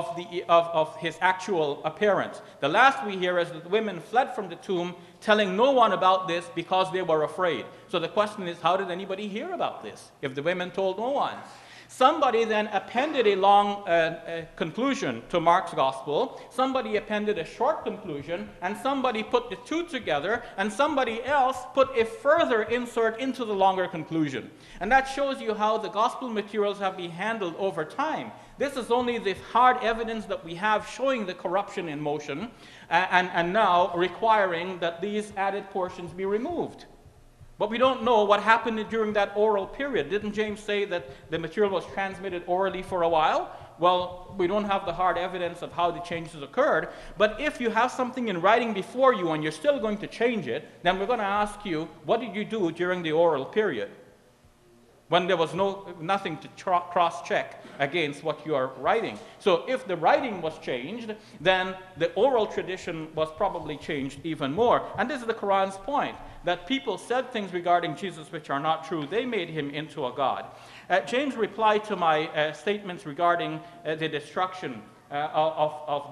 of his actual appearance. The last we hear is that the women fled from the tomb, telling no one about this because they were afraid. So the question is, how did anybody hear about this if the women told no one? Somebody then appended a long conclusion to Mark's gospel, somebody appended a short conclusion, and somebody put the two together, and somebody else put a further insert into the longer conclusion. And that shows you how the gospel materials have been handled over time. This is only the hard evidence that we have showing the corruption in motion, and now requiring that these added portions be removed. But we don't know what happened during that oral period. Didn't James say that the material was transmitted orally for a while? Well, we don't have the hard evidence of how the changes occurred. But if you have something in writing before you and you're still going to change it, then we're going to ask you, what did you do during the oral period, when there was nothing to cross-check against what you are writing? So if the writing was changed, then the oral tradition was probably changed even more. And this is the Quran's point, that people said things regarding Jesus which are not true. They made him into a god. James replied to my statements regarding the destruction of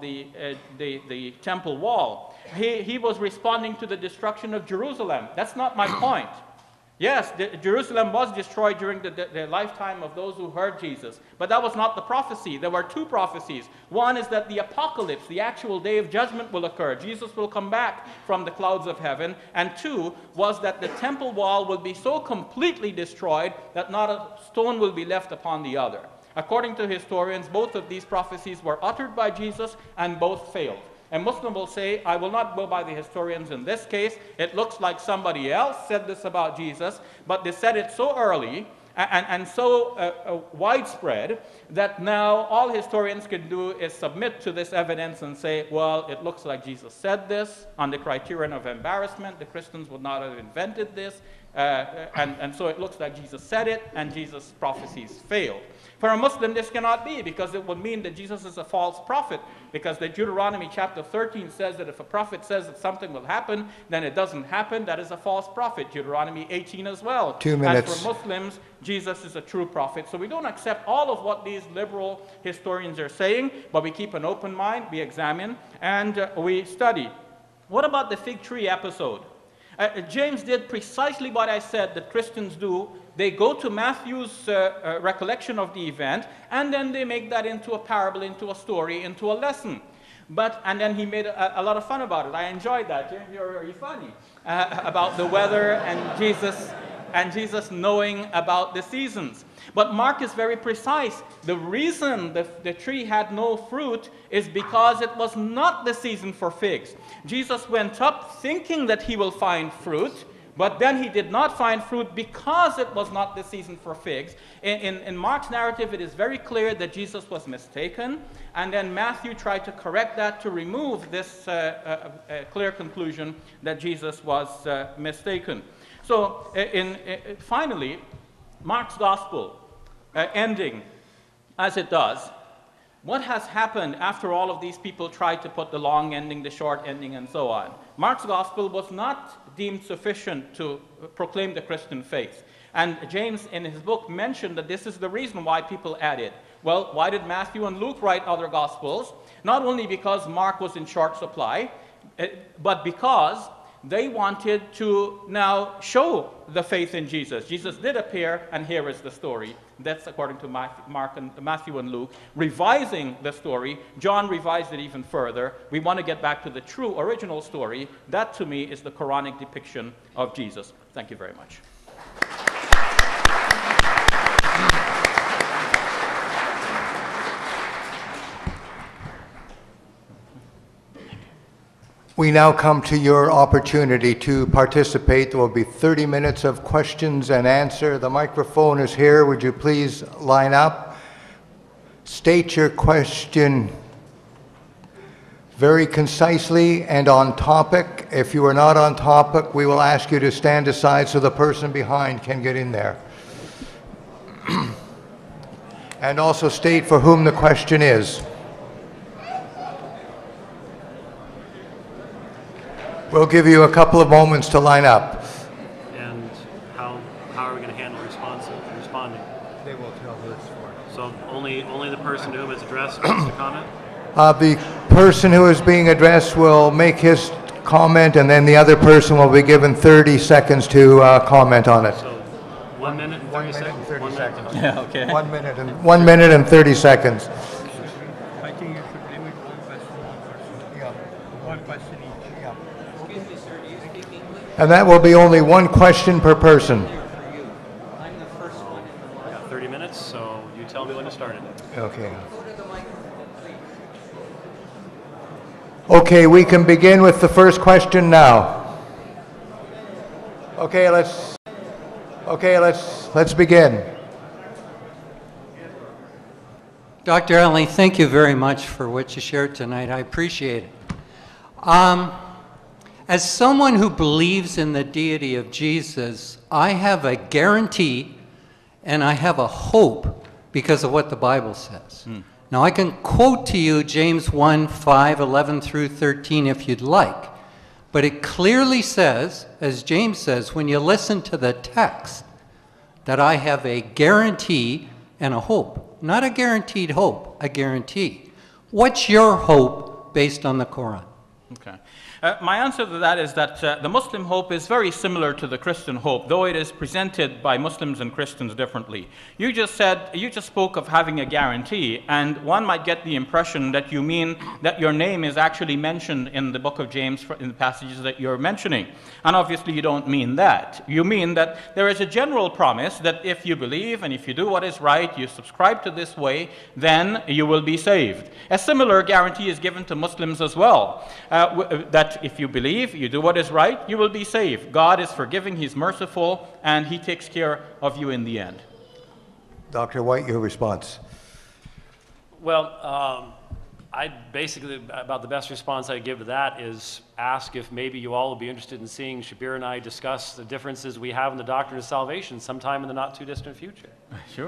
the temple wall. He was responding to the destruction of Jerusalem. That's not my point. Yes, Jerusalem was destroyed during the lifetime of those who heard Jesus, but that was not the prophecy. There were two prophecies. One is that the apocalypse, the actual day of judgment, will occur. Jesus will come back from the clouds of heaven. And two was that the temple wall will be so completely destroyed that not a stone will be left upon the other. According to historians, both of these prophecies were uttered by Jesus and both failed. A Muslim will say, I will not go by the historians in this case. It looks like somebody else said this about Jesus, but they said it so early and so widespread that now all historians can do is submit to this evidence and say, well, it looks like Jesus said this on the criterion of embarrassment. The Christians would not have invented this. And so it looks like Jesus said it, and Jesus' prophecies failed. For a Muslim, this cannot be, because it would mean that Jesus is a false prophet, because the Deuteronomy chapter 13 says that if a prophet says that something will happen, then it doesn't happen. That is a false prophet. Deuteronomy 18 as well. 2 minutes. And for Muslims, Jesus is a true prophet. So we don't accept all of what these liberal historians are saying, but we keep an open mind, we examine, and we study. What about the fig tree episode? James did precisely what I said that Christians do. They go to Matthew's recollection of the event, and then they make that into a parable, into a story, into a lesson. And then he made a lot of fun about it. I enjoyed that. James, you're very funny. About the weather and Jesus knowing about the seasons. But Mark is very precise. The reason the tree had no fruit is because it was not the season for figs. Jesus went up thinking that he will find fruit, but then he did not find fruit because it was not the season for figs. In Mark's narrative, it is very clear that Jesus was mistaken, and then Matthew tried to correct that to remove this clear conclusion that Jesus was mistaken. So finally, Mark's gospel ending as it does, what has happened after all of these people tried to put the long ending, the short ending, and so on? Mark's gospel was not deemed sufficient to proclaim the Christian faith. And James, in his book, mentioned that this is the reason why people added. Well, why did Matthew and Luke write other gospels? Not only because Mark was in short supply, but because they wanted to now show the faith in Jesus. Jesus did appear, and here is the story. That's according to Matthew and Luke. Revising the story, John revised it even further. We want to get back to the true original story. That, to me, is the Quranic depiction of Jesus. Thank you very much. We now come to your opportunity to participate. There will be 30 minutes of questions and answer. The microphone is here. Would you please line up? State your question very concisely and on topic. If you are not on topic, we will ask you to stand aside so the person behind can get in there. And also state for whom the question is. We'll give you a couple of moments to line up. And how are we going to handle responding? They will tell who it's for. So only the person to whom it's addressed gets to comment? The person who is being addressed will make his comment, and then the other person will be given 30 seconds to comment on it. So 1 minute and 30 seconds. 30 seconds. Yeah, okay. 1 minute and 1 minute and 30 seconds. I think you should limit one question, Yeah. one question each. Yeah. Excuse me, sir, do you speak English? And that will be only one question per person. For you. I'm the first one in the line. Yeah, 30 minutes, so you tell me when to start it. Okay. Go to the microphone, please. Okay, we can begin with the first question now. Okay, let's begin. Dr. Alley, thank you very much for what you shared tonight. I appreciate it. As someone who believes in the deity of Jesus, I have a guarantee and I have a hope because of what the Bible says. Now, I can quote to you James 1:5, 11 through 13 if you'd like, but it clearly says, as James says, when you listen to the text, that I have a guarantee and a hope. Not a guaranteed hope, a guarantee. What's your hope based on the Quran? Okay. My answer to that is that the Muslim hope is very similar to the Christian hope, though it is presented by Muslims and Christians differently. You just spoke of having a guarantee, and one might get the impression that you mean that your name is actually mentioned in the book of James in the passages that you're mentioning. And obviously you don't mean that. You mean that there is a general promise that if you believe and if you do what is right, you subscribe to this way, then you will be saved. A similar guarantee is given to Muslims as well, that if you believe, you do what is right, you will be saved. God is forgiving, He's merciful, and He takes care of you in the end. Dr. White, your response. Well, I basically, about the best response I give to that is ask if maybe you all would be interested in seeing Shabir and I discuss the differences we have in the doctrine of salvation sometime in the not too distant future. Sure.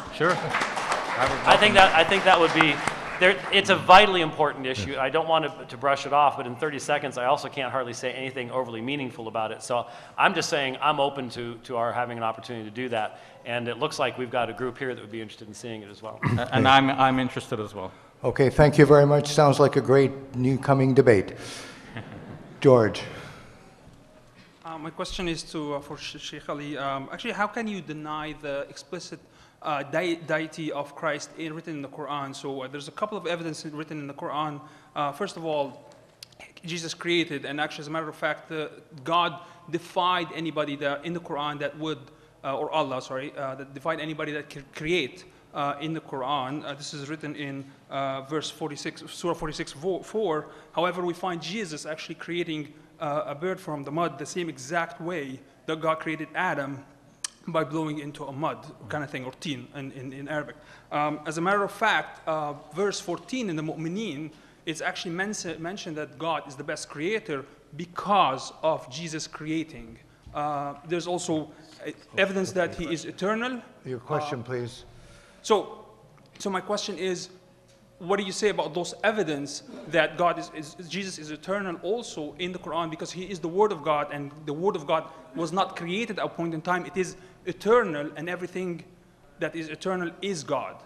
I think that would be, it's a vitally important issue. I don't want to brush it off, but in 30 seconds, I also can't hardly say anything overly meaningful about it. So I'm just saying I'm open to our having an opportunity to do that. And it looks like we've got a group here that would be interested in seeing it as well. And I'm interested as well. Okay, thank you very much. Sounds like a great new coming debate. George. My question is for Sheikh Ali. Actually, how can you deny the explicit deity of Christ written in the Quran? So there's a couple of evidence written in the Quran. First of all, Jesus created, and actually, as a matter of fact, God defied anybody in the Quran that would, or Allah, sorry, that defied anybody that could create in the Quran. This is written in verse 46, Surah 46:4. However, we find Jesus actually creating a bird from the mud the same exact way that God created Adam, by blowing into a mud kind of thing, or teen in Arabic. As a matter of fact, verse 14 in the Mu'mineen, it's actually mentioned that God is the best creator because of Jesus creating. There's also evidence that He is eternal. Your question, please. So my question is, what do you say about those evidence that Jesus is eternal also in the Quran, because He is the Word of God, and the Word of God was not created at a point in time. It is eternal, and everything that is eternal is God.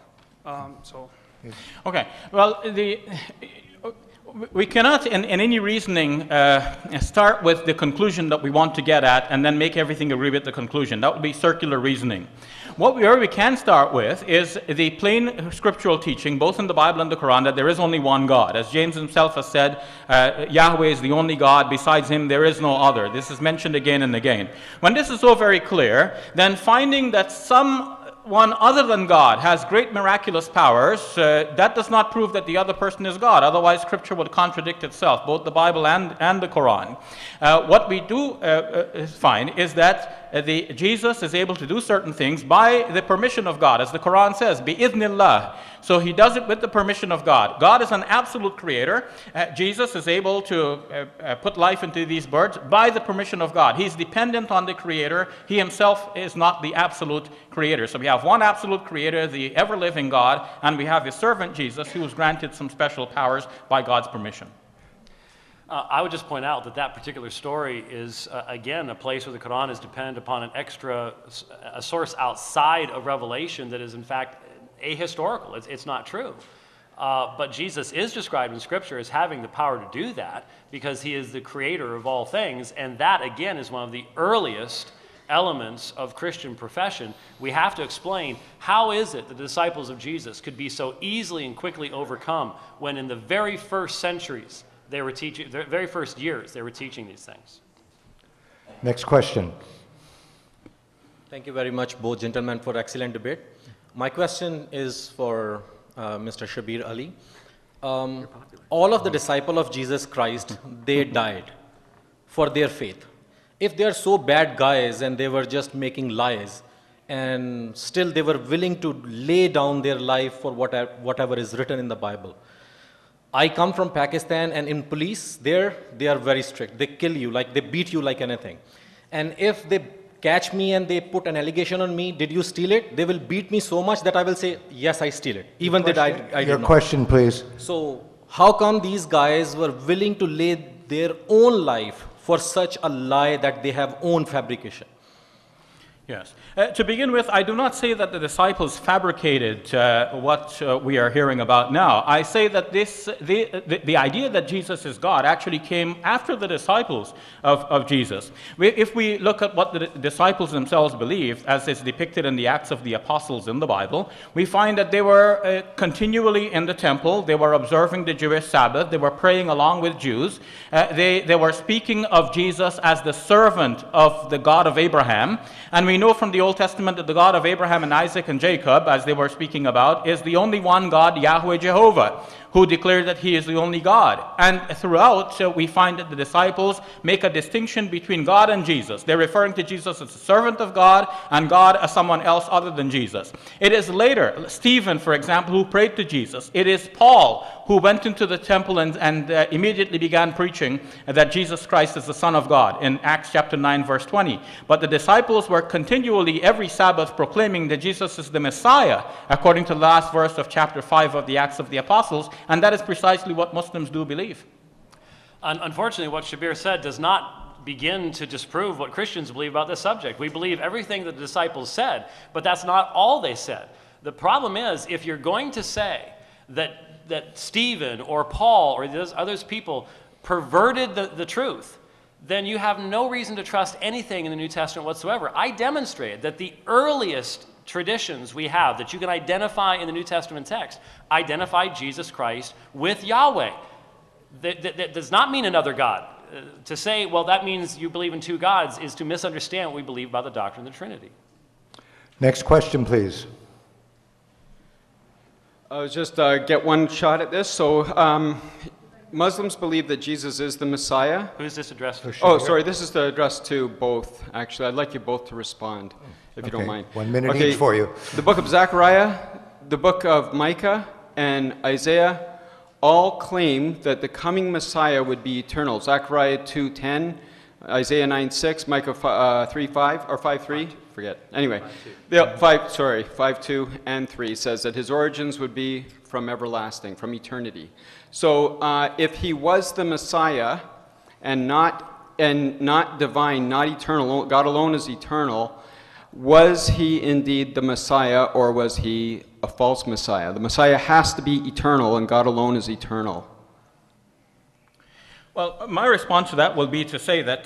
Okay, well, we cannot, in any reasoning, start with the conclusion that we want to get at and then make everything agree with the conclusion. That would be circular reasoning. What we can start with is the plain scriptural teaching, both in the Bible and the Quran, that there is only one God. As James himself has said, Yahweh is the only God. Besides Him, there is no other. This is mentioned again and again. When this is so very clear, then finding that someone other than God has great miraculous powers, that does not prove that the other person is God. Otherwise, Scripture would contradict itself, both the Bible and the Quran. What we do find is that Jesus is able to do certain things by the permission of God, as the Quran says, bi-idhnillah. So He does it with the permission of God. God is an absolute creator. Jesus is able to put life into these birds by the permission of God. He's dependent on the creator. He Himself is not the absolute creator. So we have one absolute creator, the ever-living God, and we have His servant Jesus, who was granted some special powers by God's permission. I would just point out that particular story is, again, a place where the Quran is dependent upon a source outside of Revelation that is, in fact, ahistorical. It's not true. But Jesus is described in Scripture as having the power to do that because He is the creator of all things, and that, again, is one of the earliest elements of Christian profession, we have to explain how is it the disciples of Jesus could be so easily and quickly overcome when in the very first centuries they were teaching, the very first years they were teaching these things. Next question. Thank you very much, both gentlemen, for excellent debate. My question is for Mr. Shabir Ali. All of the disciples of Jesus Christ, they died for their faith. If they are so bad guys and they were just making lies, and still they were willing to lay down their life for whatever is written in the Bible. I come from Pakistan, and in police, there they are very strict. They kill you, like they beat you like anything. And if they catch me and they put an allegation on me, did you steal it? They will beat me so much that I will say, yes, I steal it. Even that I did not. Your question, please. So how come these guys were willing to lay their own life for such a lie that they have own fabrication? Yes. To begin with, I do not say that the disciples fabricated what we are hearing about now. I say that the idea that Jesus is God actually came after the disciples of Jesus. If we look at what the disciples themselves believed, as is depicted in the Acts of the Apostles in the Bible, we find that they were continually in the temple, they were observing the Jewish Sabbath, they were praying along with Jews, they were speaking of Jesus as the servant of the God of Abraham, and we know from the Old Testament that the God of Abraham and Isaac and Jacob, as they were speaking about, is the only one God, Yahweh Jehovah, who declared that he is the only God. And throughout, we find that the disciples make a distinction between God and Jesus. They're referring to Jesus as a servant of God and God as someone else other than Jesus. It is later, Stephen, for example, who prayed to Jesus. It is Paul who went into the temple and immediately began preaching that Jesus Christ is the Son of God in Acts chapter 9, verse 20. But the disciples were continually every Sabbath proclaiming that Jesus is the Messiah, according to the last verse of chapter 5 of the Acts of the Apostles. And that is precisely what Muslims do believe. Unfortunately, what Shabir said does not begin to disprove what Christians believe about this subject. We believe everything that the disciples said, but that's not all they said. The problem is, if you're going to say that Stephen or Paul or those others people perverted the truth, then you have no reason to trust anything in the New Testament whatsoever. I demonstrated that the earliest traditions we have that you can identify in the New Testament text identify Jesus Christ with Yahweh. That does not mean another God. To say, well, that means you believe in two gods is to misunderstand what we believe about the doctrine of the Trinity. Next question, please. I'll just get one shot at this. So Muslims believe that Jesus is the Messiah. Who is this addressed to? Oh, sorry, this is addressed to both, actually. I'd like you both to respond, if you don't mind. 1 minute each for you. The book of Zechariah, the book of Micah, and Isaiah all claim that the coming Messiah would be eternal. Zechariah 2:10, Isaiah 9:6, Micah 3:5, or 5:3, forget. Anyway, 5:2 and 3 says that his origins would be from everlasting, from eternity. So if he was the Messiah and not divine, not eternal, God alone is eternal, was he indeed the Messiah, or was he a false Messiah? The Messiah has to be eternal, and God alone is eternal. Well, my response to that will be to say that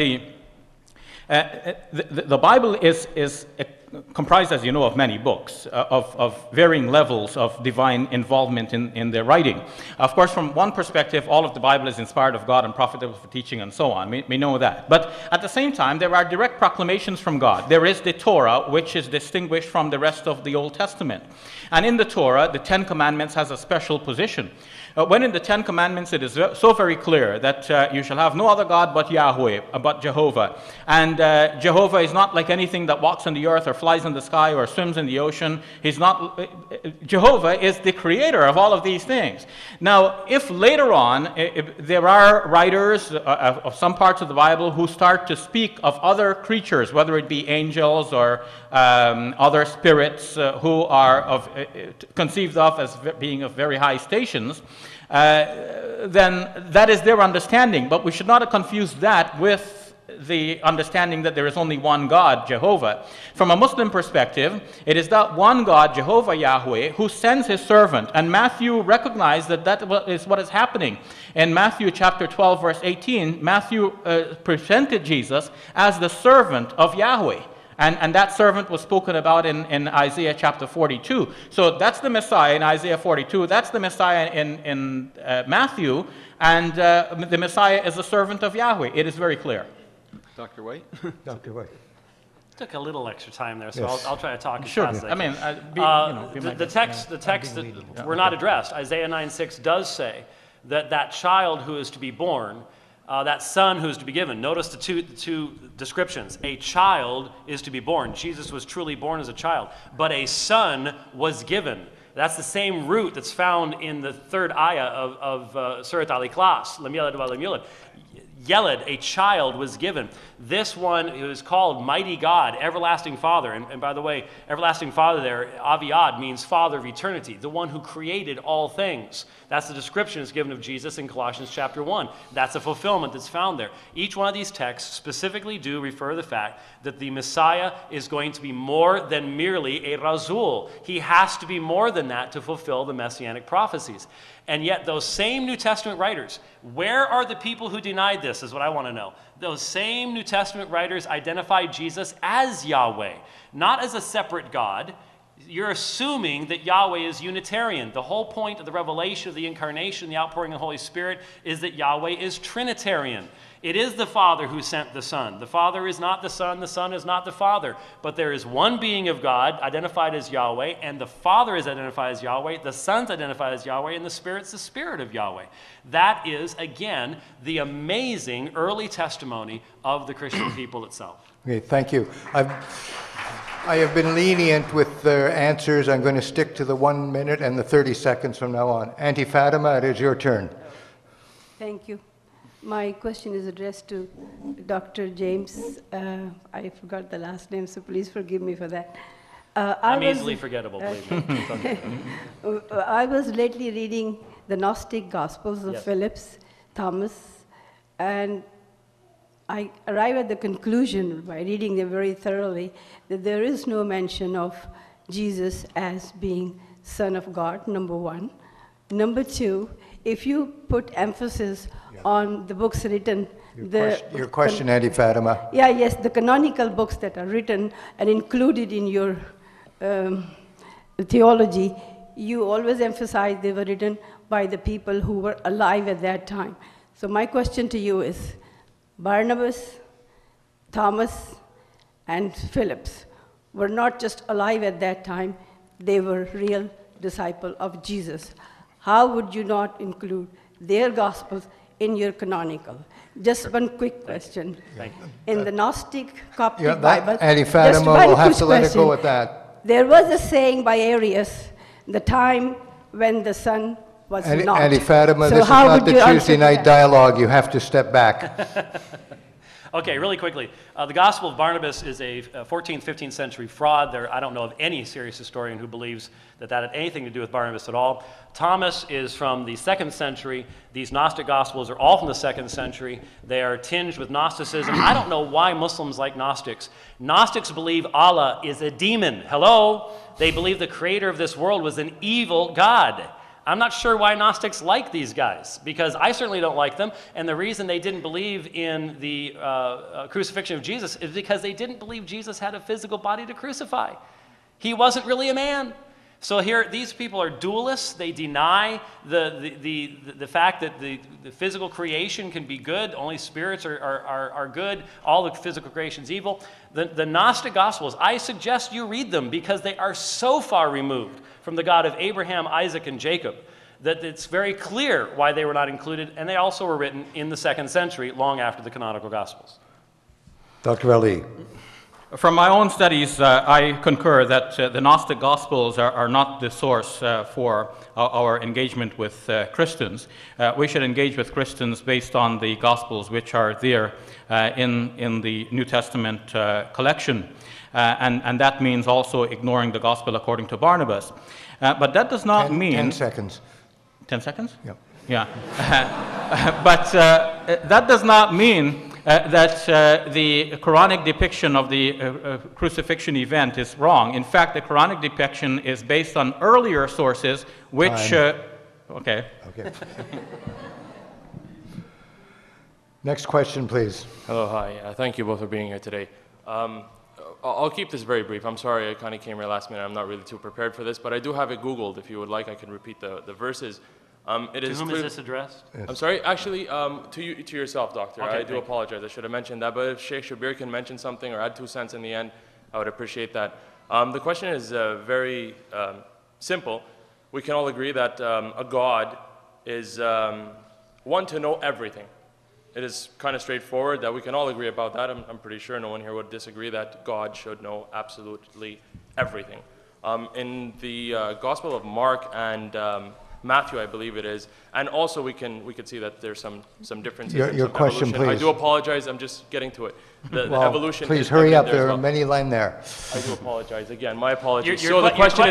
the Bible is comprised, as you know, of many books, of varying levels of divine involvement in their writing. Of course, from one perspective, all of the Bible is inspired of God and profitable for teaching and so on. We know that. But at the same time, there are direct proclamations from God. There is the Torah, which is distinguished from the rest of the Old Testament. And in the Torah, the Ten Commandments has a special position. When in the Ten Commandments it is so very clear that you shall have no other God but Yahweh, but Jehovah. And Jehovah is not like anything that walks on the earth or flies in the sky or swims in the ocean. Jehovah is the creator of all of these things. Now, if later on there are writers of some parts of the Bible who start to speak of other creatures, whether it be angels or other spirits who are conceived of as being of very high stations, then that is their understanding. But we should not confuse that with the understanding that there is only one God, Jehovah. From a Muslim perspective, it is that one God, Jehovah Yahweh, who sends his servant. And Matthew recognized that that is what is happening. In Matthew chapter 12, verse 18, Matthew presented Jesus as the servant of Yahweh. And that servant was spoken about in Isaiah chapter 42. So that's the Messiah in Isaiah 42. That's the Messiah in Matthew. And the Messiah is the servant of Yahweh. It is very clear. Dr. White? Dr. White. Took a little extra time there, so Yes. I'll try to talk as Sure. fast as I I can. mean, The text that were not addressed, Isaiah 9:6 does say that child who is to be born, that son who is to be given. Notice the two descriptions. A child is to be born. Jesus was truly born as a child, but a son was given. That's the same root that's found in the third ayah of Surat Al-Ikhlas. Lam yalad wa lam yulad. Yeled, a child was given. This one is called Mighty God, Everlasting Father. And by the way, Everlasting Father there, Aviad, means Father of eternity, the one who created all things. That's the description that's given of Jesus in Colossians chapter 1. That's a fulfillment that's found there. Each one of these texts specifically do refer to the fact that the Messiah is going to be more than merely a Razul. He has to be more than that to fulfill the Messianic prophecies. And yet those same New Testament writers, where are the people who denied this, is what I want to know. Those same New Testament writers identified Jesus as Yahweh, not as a separate God. You're assuming that Yahweh is Unitarian. The whole point of the revelation of the incarnation, the outpouring of the Holy Spirit, is that Yahweh is Trinitarian. It is the Father who sent the Son. The Father is not the Son is not the Father. But there is one being of God identified as Yahweh, and the Father is identified as Yahweh, the Son's identified as Yahweh, and the Spirit's the Spirit of Yahweh. That is, again, the amazing early testimony of the Christian people itself. Okay, thank you. I have been lenient with their answers. I'm going to stick to the 1 minute and the 30 seconds from now on. Auntie Fatima, it is your turn. Thank you. My question is addressed to Dr. James. I forgot the last name, so please forgive me for that. I'm easily forgettable, believe me. I was lately reading the Gnostic Gospels of Yes. Phillips, Thomas, and I arrive at the conclusion by reading them very thoroughly that there is no mention of Jesus as being Son of God, number one. Number two, if you put emphasis on the books written, Your question, Auntie Fatima. yeah, yes, the canonical books that are written and included in your theology, you always emphasize they were written by the people who were alive at that time. So my question to you is, Barnabas, Thomas, and Phillips were not just alive at that time, they were real disciples of Jesus. How would you not include their gospels in your canonical? Just one quick question. Thank you. In the Gnostic Coptic Yeah, Bible, Auntie just Fatima, one we'll have quick to let it question. go at that. There was a saying by Arius, the time when the sun was not. Auntie Fatima, So this is how not would the you Tuesday answer night that? dialogue. You have to step back. Okay, really quickly. The Gospel of Barnabas is a 14th, 15th century fraud. I don't know of any serious historian who believes that had anything to do with Barnabas at all. Thomas is from the 2nd century. These Gnostic Gospels are all from the 2nd century. They are tinged with Gnosticism. I don't know why Muslims like Gnostics. Gnostics believe Allah is a demon. Hello? They believe the creator of this world was an evil God. I'm not sure why Gnostics like these guys, because I certainly don't like them, and the reason they didn't believe in the crucifixion of Jesus is because they didn't believe Jesus had a physical body to crucify. He wasn't really a man. So here, these people are dualists. They deny the fact that the physical creation can be good. Only spirits are good. All the physical creation is evil. The Gnostic Gospels, I suggest you read them because they are so far removed from the God of Abraham, Isaac, and Jacob that it's very clear why they were not included, and they also were written in the 2nd century, long after the canonical Gospels. Dr. Ali. From my own studies, I concur that the Gnostic Gospels are not the source for our engagement with Christians. We should engage with Christians based on the Gospels which are there in the New Testament collection. And that means also ignoring the Gospel according to Barnabas. But that does not mean... 10 seconds. 10 seconds? Yep. Yeah. But that does not mean that the Quranic depiction of the crucifixion event is wrong. In fact, the Quranic depiction is based on earlier sources, which... okay. Okay. Next question, please. Hello, hi. Thank you both for being here today. I'll keep this very brief. I'm sorry I kind of came here last minute. I'm not really too prepared for this, but I do have it Googled. If you would like, I can repeat the verses. To whom is this addressed? Yes. I'm sorry, actually, to yourself, Doctor. Okay, I do apologize. I should have mentioned that. But if Sheikh Shabir can mention something or add 2 cents in the end, I would appreciate that. The question is very simple. We can all agree that a God is one to know everything. It is kind of straightforward that we can all agree about that. I'm pretty sure no one here would disagree that God should know absolutely everything. In the Gospel of Mark and Matthew, I believe it is, and also we could see that there's some differences. Your question, evolution. please. I do apologize. I'm just getting to it. The evolution. Please hurry up. There are many lines there. I do apologize again. My apologies. Your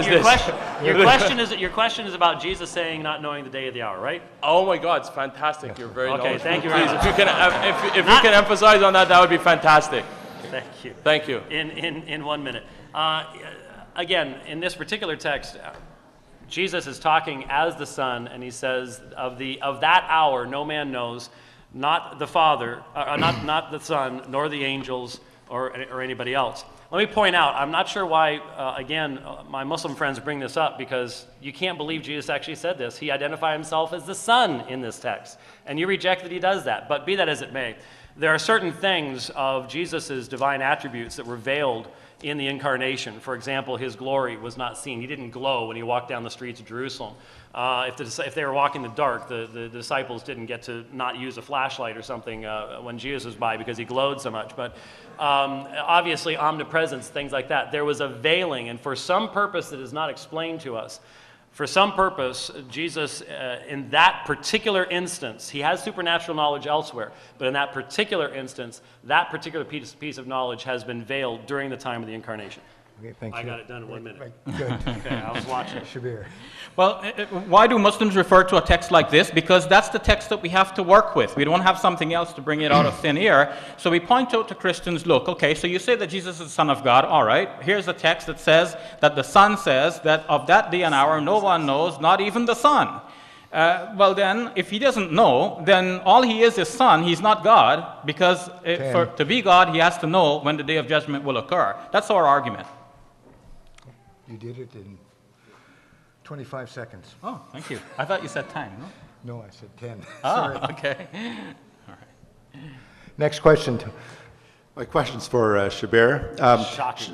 question is about Jesus saying not knowing the day or the hour, right? Oh my God, it's fantastic. You're very knowledgeable. Thank you very much. If you can emphasize on that, that would be fantastic. Thank you. Thank you. In 1 minute. Again, in this particular text, Jesus is talking as the Son, and he says, of that hour, no man knows, not the Father, not the Son, nor the angels, or anybody else. Let me point out, I'm not sure why, again, my Muslim friends bring this up, because you can't believe Jesus actually said this. He identified himself as the Son in this text, and you reject that he does that. But be that as it may, there are certain things of Jesus' divine attributes that were veiled in the incarnation. For example, his glory was not seen. He didn't glow when he walked down the streets of Jerusalem. If they were walking in the dark, the disciples didn't get to not use a flashlight or something when Jesus was by because he glowed so much. But obviously, omnipresence, things like that. There was a veiling, and for some purpose that is not explained to us, for some purpose, Jesus, in that particular instance, he has supernatural knowledge elsewhere, but in that particular instance, that particular piece of knowledge has been veiled during the time of the incarnation. Okay, thank you. I got it done in 1 minute. Right, good. Okay, I was watching. Shabir. Well, why do Muslims refer to a text like this? Because that's the text that we have to work with. We don't have something else to bring it out of thin air. So we point out to Christians, look, okay, so you say that Jesus is the Son of God. All right, here's a text that says that the Son says that of that day and hour no one knows, not even the Son. Well then, if he doesn't know, then all he is Son. He's not God, because to be God, he has to know when the day of judgment will occur. That's our argument. You did it in 25 seconds. Oh, thank you. I thought you said time, no? No, I said 10. Ah, okay. All right. Next question. My question's for Shabir. Shocking.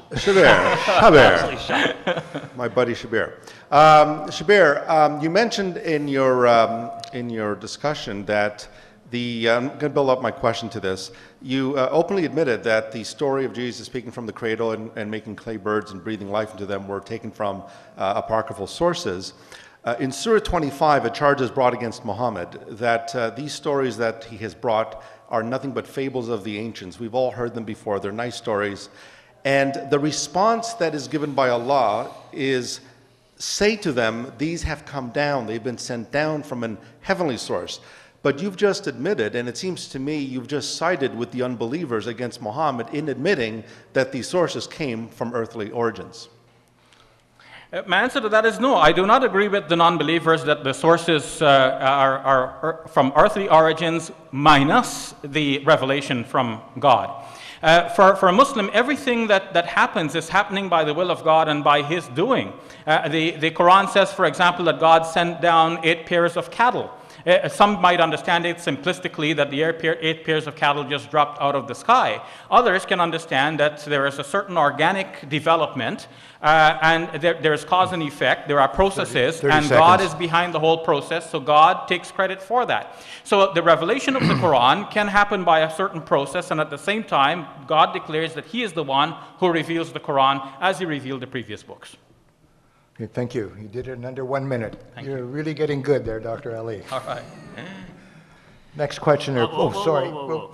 Shabir. My buddy Shabir. Shabir, you mentioned in your discussion that I'm going to build up my question to this. You openly admitted that the story of Jesus speaking from the cradle and making clay birds and breathing life into them were taken from apocryphal sources. In Surah 25, a charge is brought against Muhammad that these stories that he has brought are nothing but fables of the ancients. We've all heard them before. They're nice stories. And the response that is given by Allah is, say to them, these have come down. They've been sent down from an heavenly source. But you've just admitted, and it seems to me you've just sided with the unbelievers against Muhammad in admitting that these sources came from earthly origins. My answer to that is no. I do not agree with the non-believers that the sources are from earthly origins minus the revelation from God. For a Muslim, everything that happens is happening by the will of God and by His doing. The Quran says, for example, that God sent down 8 pairs of cattle. Some might understand it simplistically that the 8 pairs of cattle just dropped out of the sky. Others can understand that there is a certain organic development and there's cause and effect. There are processes 30 and seconds. God is behind the whole process, so God takes credit for that. So the revelation of the Quran can happen by a certain process, and at the same time, God declares that He is the one who reveals the Quran as He revealed the previous books. Okay, thank you. You did it in under 1 minute. Thank You're really getting good there, Dr. Ali. All right. Next questioner. Sorry.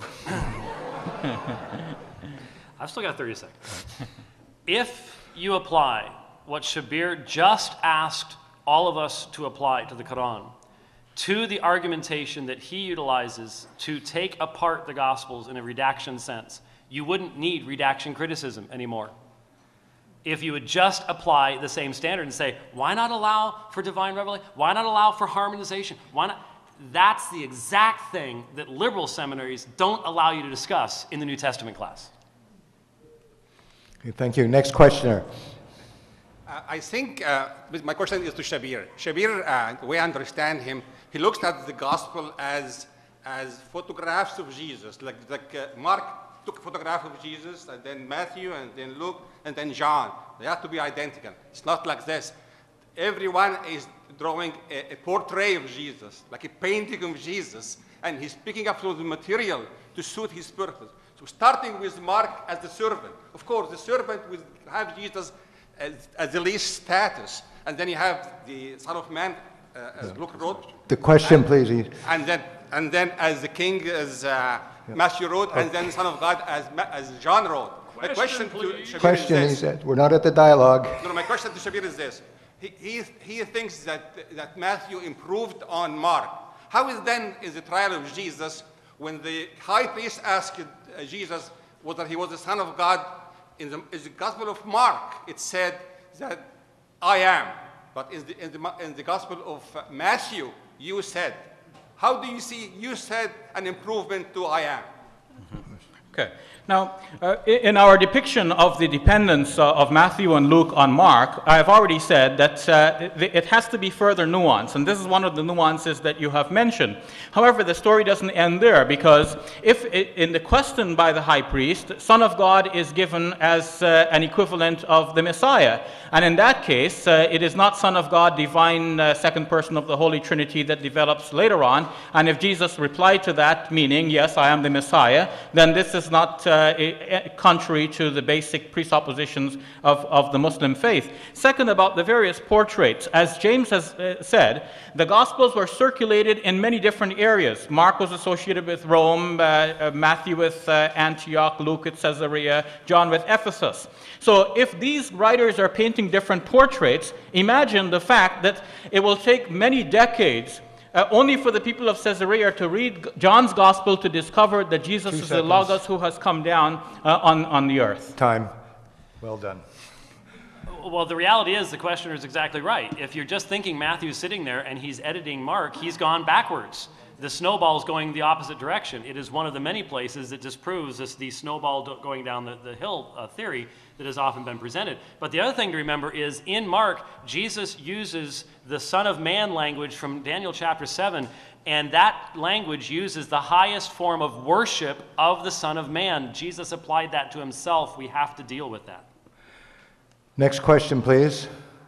I've still got 30 seconds. If you apply what Shabir just asked all of us to apply to the Quran, to the argumentation that he utilizes to take apart the Gospels in a redaction sense, you wouldn't need redaction criticism anymore. If you would just apply the same standard and say, why not allow for divine revelation? Why not allow for harmonization? Why not? That's the exact thing that liberal seminaries don't allow you to discuss in the New Testament class. Okay, thank you. Next questioner. I think my question is to Shabir. Shabir, the way I understand him, he looks at the gospel as photographs of Jesus, like Mark took a photograph of Jesus, and then Matthew, and then Luke, and then John. They have to be identical. It's not like this. Everyone is drawing a portrait of Jesus, like a painting of Jesus, and he's picking up some of the material to suit his purpose. So starting with Mark as the servant. Of course, the servant will have Jesus as the least status, and then you have the Son of Man, as Luke wrote. The question, please. And then as the king, as Matthew wrote, and then the Son of God, as John wrote. My question to Shabir is this. We're not at the dialogue. No, my question to Shabir is this. He thinks that Matthew improved on Mark. How is then the trial of Jesus when the high priest asked Jesus whether he was the Son of God? In the Gospel of Mark, it said that I am. But in the Gospel of Matthew, you said. How do you see you said an improvement to I am? Okay. Now, in our depiction of the dependence of Matthew and Luke on Mark, I have already said that it has to be further nuanced, and this is one of the nuances that you have mentioned. However, the story doesn't end there, because if in the question by the high priest, Son of God is given as an equivalent of the Messiah, and in that case, it is not Son of God, divine second person of the Holy Trinity that develops later on, and if Jesus replied to that, meaning, yes, I am the Messiah, then this is not contrary to the basic presuppositions of the Muslim faith. Second, about the various portraits. As James has said, the Gospels were circulated in many different areas. Mark was associated with Rome, Matthew with Antioch, Luke with Caesarea, John with Ephesus. So if these writers are painting different portraits, imagine the fact that it will take many decades only for the people of Caesarea to read John's Gospel to discover that Jesus is the Logos who has come down on the earth. Time. Well done. Well, the reality is the questioner is exactly right. If you're just thinking Matthew's sitting there and he's editing Mark, he's gone backwards. The snowball's going the opposite direction. It is one of the many places that disproves the snowball going down the hill theory that has often been presented. But the other thing to remember is in Mark, Jesus uses the Son of Man language from Daniel chapter 7, and that language uses the highest form of worship of the Son of Man. Jesus applied that to himself. We have to deal with that. Next question, please.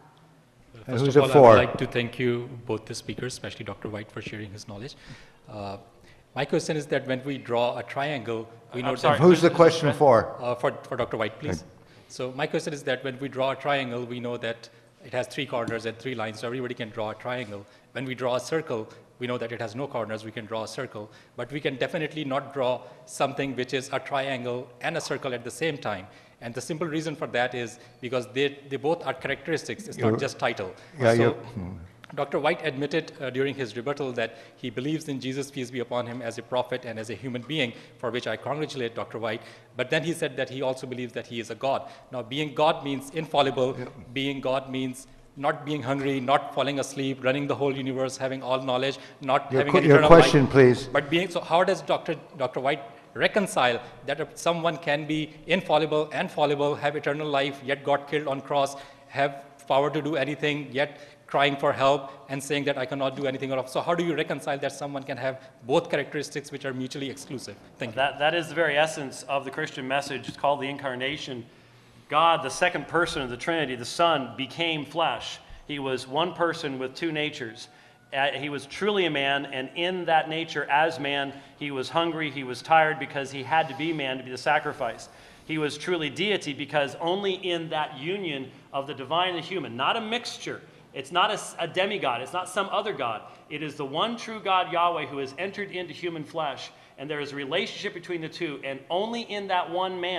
And First who's of it all, for? I would like to thank you, both the speakers, especially Dr. White, for sharing his knowledge. My question is that when we draw a triangle, we know that... Who's the question for? For Dr. White, please. Okay. So my question is that when we draw a triangle, we know that it has 3 corners and 3 lines, so everybody can draw a triangle. When we draw a circle, we know that it has no corners, we can draw a circle. But we can definitely not draw something which is a triangle and a circle at the same time. And the simple reason for that is because they both are characteristics, it's not just title. Yeah, so Dr. White admitted during his rebuttal that he believes in Jesus, peace be upon him, as a prophet and as a human being, for which I congratulate Dr. White. But then he said that he also believes that he is a God. Now, being God means infallible. Being God means not being hungry, not falling asleep, running the whole universe, having all knowledge, not having an eternal life. Your question, please. But being, so how does Dr. White reconcile that someone can be infallible and fallible, have eternal life, yet got killed on cross, have power to do anything, yet crying for help and saying that I cannot do anything? So how do you reconcile that someone can have both characteristics which are mutually exclusive? Thank you. That is the very essence of the Christian message. It's called the incarnation. God, the second person of the Trinity, the Son, became flesh. He was one person with 2 natures. He was truly a man, and in that nature as man, he was hungry, he was tired because he had to be man to be the sacrifice. He was truly deity because only in that union of the divine and the human, not a mixture, it's not a demigod, it's not some other god, it is the one true God, Yahweh, who has entered into human flesh, and there is a relationship between the two, and only in that one man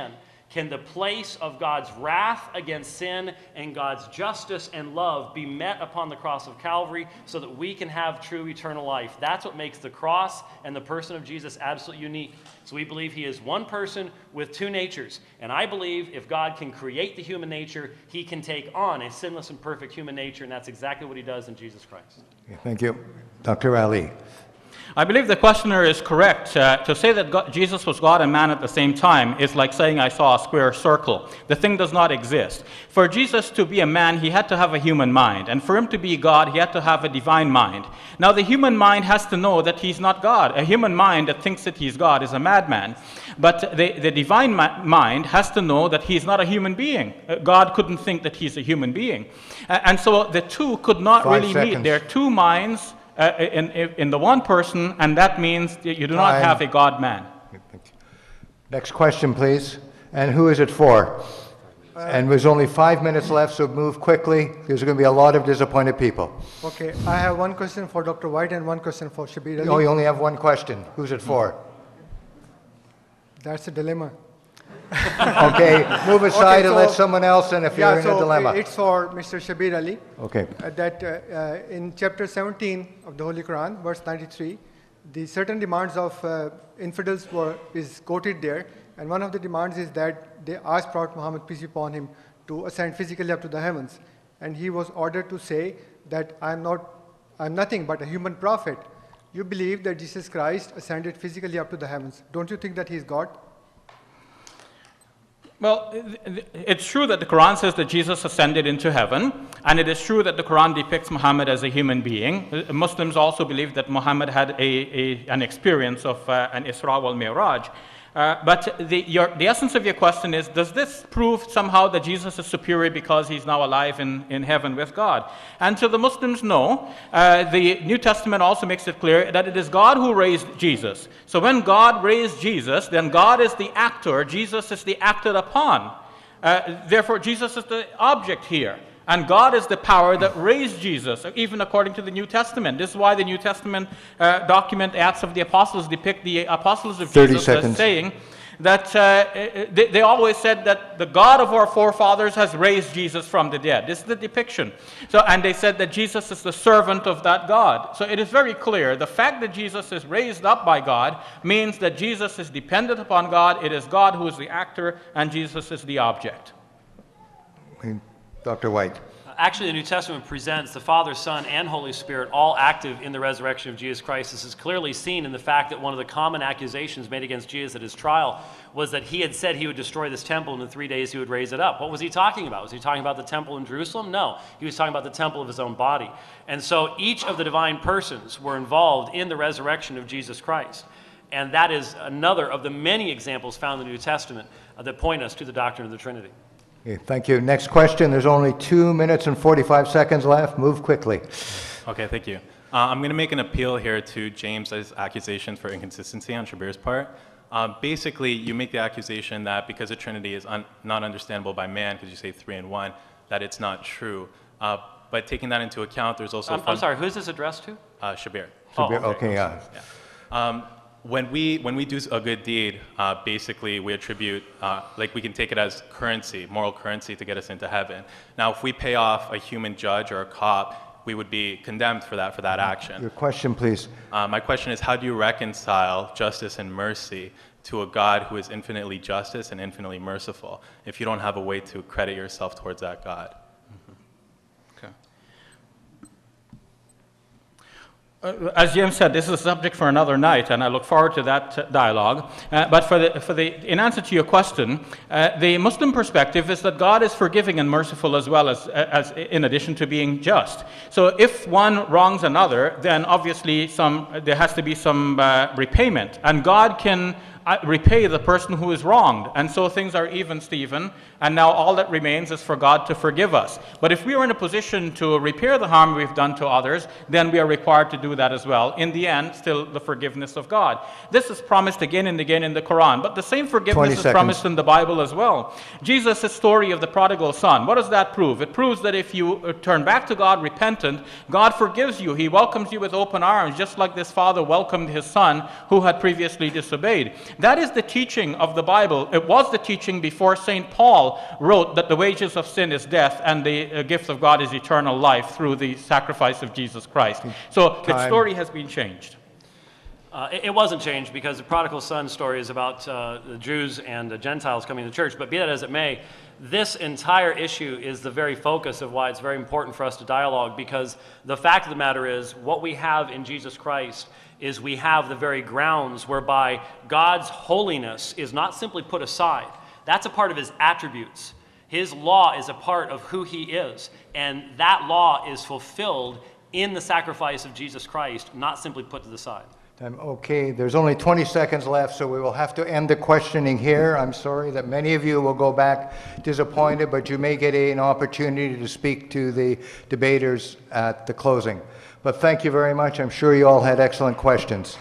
can the place of God's wrath against sin and God's justice and love be met upon the cross of Calvary so that we can have true eternal life. That's what makes the cross and the person of Jesus absolutely unique. So we believe he is one person with two natures. And I believe if God can create the human nature, he can take on a sinless and perfect human nature, and that's exactly what he does in Jesus Christ. Okay, thank you. Dr. Ali. I believe the questioner is correct. To say that Jesus was God and man at the same time is like saying I saw a square circle. The thing does not exist. For Jesus to be a man, he had to have a human mind. And for him to be God, he had to have a divine mind. Now, the human mind has to know that he's not God. A human mind that thinks that he's God is a madman. But the divine mind has to know that he's not a human being. God couldn't think that he's a human being. And so the two could not really meet. There are two minds in the one person, and that means you do not have a God-man. Next question, please. And who is it for? And there's only 5 minutes left, so move quickly. There's going to be a lot of disappointed people. Okay, I have one question for Dr. White and one question for Shabir Ali. Oh, you only have one question. Who's it for? That's a dilemma. Okay, move aside and let someone else in if you're in a dilemma. It's for Mr. Shabir Ali. Okay. That in chapter 17 of the Holy Quran, verse 93, the certain demands of infidels is quoted there, and one of the demands is that they asked Prophet Muhammad, peace be upon him, to ascend physically up to the heavens, and he was ordered to say that I'm nothing but a human prophet. You believe that Jesus Christ ascended physically up to the heavens. Don't you think that he is God? Well, it's true that the Quran says that Jesus ascended into heaven, and it is true that the Quran depicts Muhammad as a human being. Muslims also believe that Muhammad had an experience of an Isra wal Mi'raj. But the essence of your question is, does this prove somehow that Jesus is superior because he's now alive in heaven with God? And to the Muslims, no. The New Testament also makes it clear that it is God who raised Jesus. So when God raised Jesus, then God is the actor, Jesus is the acted upon. Therefore, Jesus is the object here. And God is the power that raised Jesus, even according to the New Testament. This is why the New Testament document Acts of the Apostles depict the apostles of Jesus as saying that they always said that the God of our forefathers has raised Jesus from the dead. This is the depiction. So, and they said that Jesus is the servant of that God. So it is very clear. The fact that Jesus is raised up by God means that Jesus is dependent upon God. It is God who is the actor, and Jesus is the object. Dr. White. Actually, the New Testament presents the Father, Son, and Holy Spirit all active in the resurrection of Jesus Christ. This is clearly seen in the fact that one of the common accusations made against Jesus at his trial was that he had said he would destroy this temple and in 3 days he would raise it up. What was he talking about? Was he talking about the temple in Jerusalem? No. He was talking about the temple of his own body. And so each of the divine persons were involved in the resurrection of Jesus Christ. And that is another of the many examples found in the New Testament that point us to the doctrine of the Trinity. Okay, thank you. Next question. There's only 2 minutes and 45 seconds left. Move quickly. Okay, thank you. I'm going to make an appeal here to James's accusations for inconsistency on Shabir's part. Basically, you make the accusation that because the Trinity is not understandable by man, because you say 3 and 1, that it's not true. But taking that into account, there's also... I'm sorry, who's this addressed to? Shabir. Shabir, okay, yeah. When we do a good deed, basically we attribute, like we can take it as currency, moral currency to get us into heaven. Now, if we pay off a human judge or a cop, we would be condemned for that action. Your question, please. My question is, how do you reconcile justice and mercy to a God who is infinitely justice and infinitely merciful if you don't have a way to credit yourself towards that God? As James said, this is a subject for another night, and I look forward to that dialogue. But in answer to your question, the Muslim perspective is that God is forgiving and merciful as well as in addition to being just. So if one wrongs another, then obviously there has to be some repayment, and God can repay the person who is wronged. And so things are even, Stephen, and now all that remains is for God to forgive us. But if we are in a position to repair the harm we've done to others, then we are required to do that as well. In the end, still the forgiveness of God. This is promised again and again in the Quran, but the same forgiveness is promised in the Bible as well. Jesus' story of the prodigal son, what does that prove? It proves that if you turn back to God repentant, God forgives you. He welcomes you with open arms, just like this father welcomed his son who had previously disobeyed. That is the teaching of the Bible. It was the teaching before St. Paul wrote that the wages of sin is death and the gift of God is eternal life through the sacrifice of Jesus Christ. So the story has been changed. It wasn't changed because the prodigal son story is about the Jews and the Gentiles coming to church. But be that as it may, this entire issue is the very focus of why it's very important for us to dialogue, because the fact of the matter is what we have in Jesus Christ is we have the very grounds whereby God's holiness is not simply put aside. That's a part of his attributes. His law is a part of who he is, and that law is fulfilled in the sacrifice of Jesus Christ, not simply put to the side. Okay, there's only 20 seconds left, so we will have to end the questioning here. I'm sorry that many of you will go back disappointed, but you may get an opportunity to speak to the debaters at the closing. But thank you very much. I'm sure you all had excellent questions.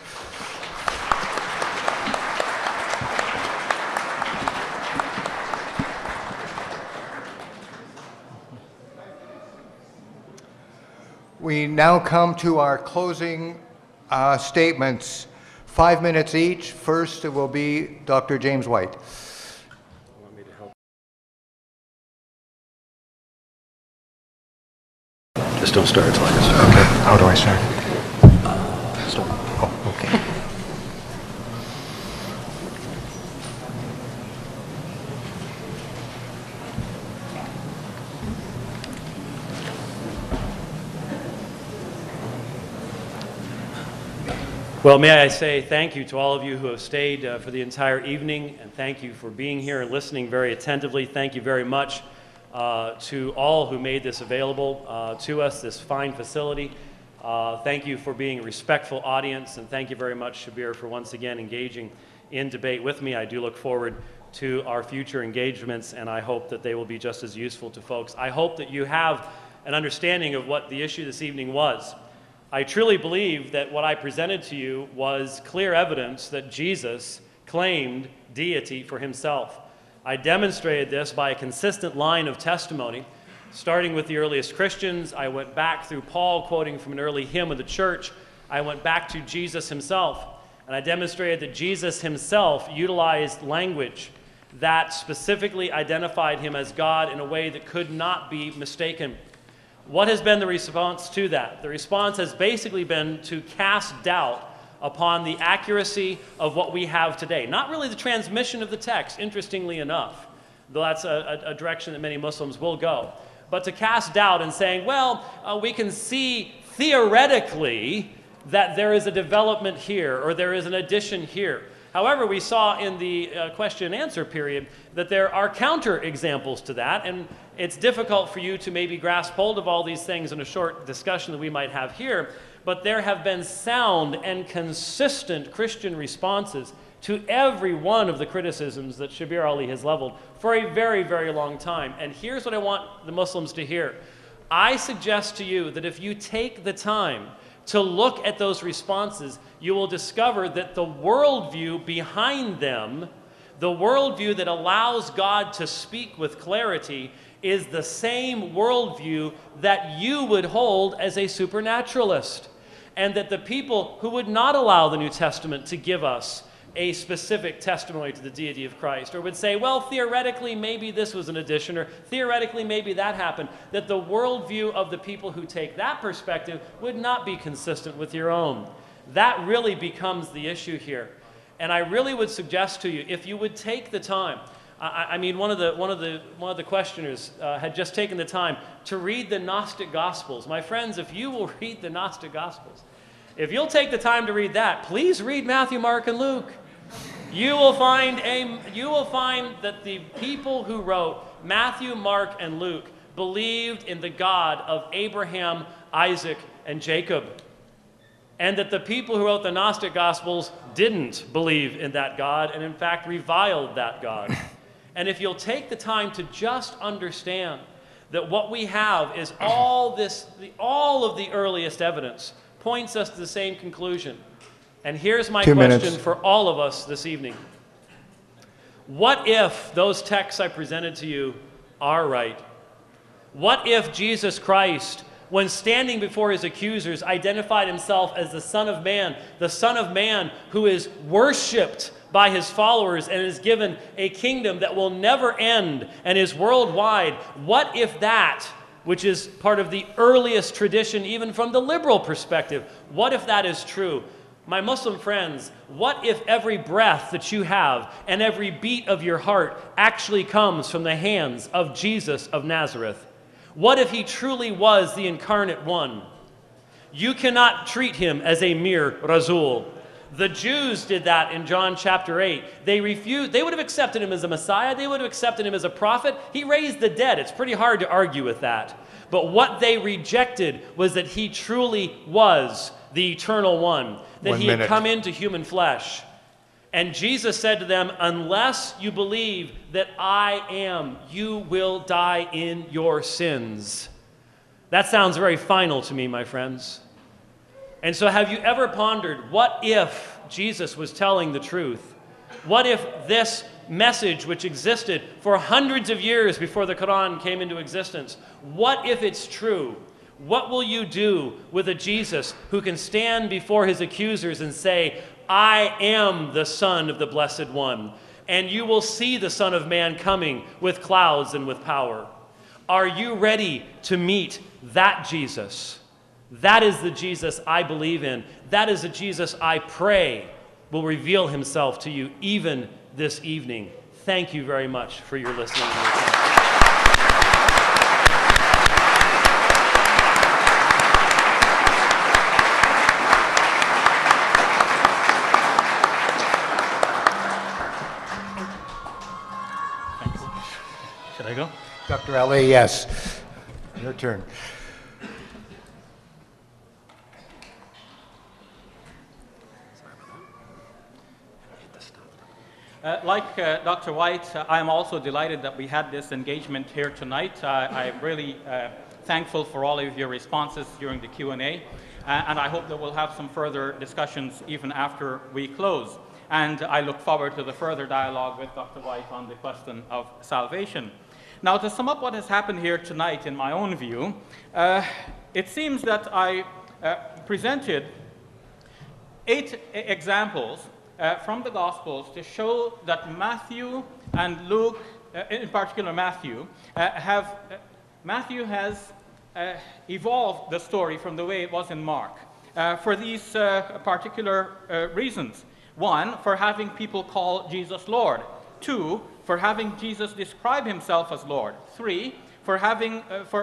We now come to our closing statements, 5 minutes each. First, it will be Dr. James White. Just don't start until I start. Okay. How do I start? Stop. Oh, okay. Well, may I say thank you to all of you who have stayed for the entire evening, and thank you for being here and listening very attentively. Thank you very much to all who made this available to us, this fine facility. Thank you for being a respectful audience, and thank you very much, Shabir, for once again engaging in debate with me. I do look forward to our future engagements, and I hope that they will be just as useful to folks. I hope that you have an understanding of what the issue this evening was. I truly believe that what I presented to you was clear evidence that Jesus claimed deity for himself. I demonstrated this by a consistent line of testimony, starting with the earliest Christians. I went back through Paul, quoting from an early hymn of the church. I went back to Jesus himself, and I demonstrated that Jesus himself utilized language that specifically identified him as God in a way that could not be mistaken. What has been the response to that? The response has basically been to cast doubt upon the accuracy of what we have today. Not really the transmission of the text, interestingly enough, though that's a direction that many Muslims will go. But to cast doubt and saying, well, we can see theoretically that there is a development here or there is an addition here. However, we saw in the question and answer period that there are counter examples to that, and it's difficult for you to maybe grasp hold of all these things in a short discussion that we might have here, but there have been sound and consistent Christian responses to every one of the criticisms that Shabir Ali has leveled for a very, very long time. And here's what I want the Muslims to hear. I suggest to you that if you take the time to look at those responses, you will discover that the worldview behind them, the worldview that allows God to speak with clarity, is the same worldview that you would hold as a supernaturalist. And that the people who would not allow the New Testament to give us a specific testimony to the deity of Christ, or would say, well, theoretically, maybe this was an addition, or theoretically, maybe that happened, that the worldview of the people who take that perspective would not be consistent with your own. That really becomes the issue here. And I really would suggest to you, if you would take the time, I mean, one of the questioners had just taken the time to read the Gnostic Gospels. My friends, if you will read the Gnostic Gospels, if you'll take the time to read that, please read Matthew, Mark, and Luke. You will find that the people who wrote Matthew, Mark, and Luke believed in the God of Abraham, Isaac, and Jacob. And that the people who wrote the Gnostic Gospels didn't believe in that God, and in fact reviled that God. And if you'll take the time to just understand that what we have is all of the earliest evidence points us to the same conclusion. And here's my question for all of us this evening. What if those texts I presented to you are right? What if Jesus Christ, when standing before his accusers, identified himself as the Son of Man who is worshipped by his followers and is given a kingdom that will never end and is worldwide. What if that, which is part of the earliest tradition even from the liberal perspective, what if that is true? My Muslim friends, what if every breath that you have and every beat of your heart actually comes from the hands of Jesus of Nazareth? What if he truly was the incarnate one? You cannot treat him as a mere Rasul. The Jews did that in John chapter 8. They refused. They would have accepted him as a Messiah. They would have accepted him as a prophet. He raised the dead. It's pretty hard to argue with that. But what they rejected was that he truly was the eternal one, that he had come into human flesh. And Jesus said to them, unless you believe that I am, you will die in your sins. That sounds very final to me, my friends. And so have you ever pondered, what if Jesus was telling the truth? What if this message, which existed for hundreds of years before the Quran came into existence, what if it's true? What will you do with a Jesus who can stand before his accusers and say, I am the Son of the Blessed One, and you will see the Son of Man coming with clouds and with power? Are you ready to meet that Jesus? That is the Jesus I believe in. That is the Jesus I pray will reveal himself to you even this evening. Thank you very much for your listening and your attention. Should I go? Dr. Ali, yes. Your turn. Like Dr. White, I am also delighted that we had this engagement here tonight. I'm really thankful for all of your responses during the Q&A, and I hope that we'll have some further discussions even after we close. And I look forward to the further dialogue with Dr. White on the question of salvation. Now, to sum up what has happened here tonight, in my own view, it seems that I presented 8 examples from the Gospels to show that Matthew and Luke, in particular Matthew, Matthew has evolved the story from the way it was in Mark for these particular reasons. 1, for having people call Jesus Lord. 2, for having Jesus describe himself as Lord. 3, for having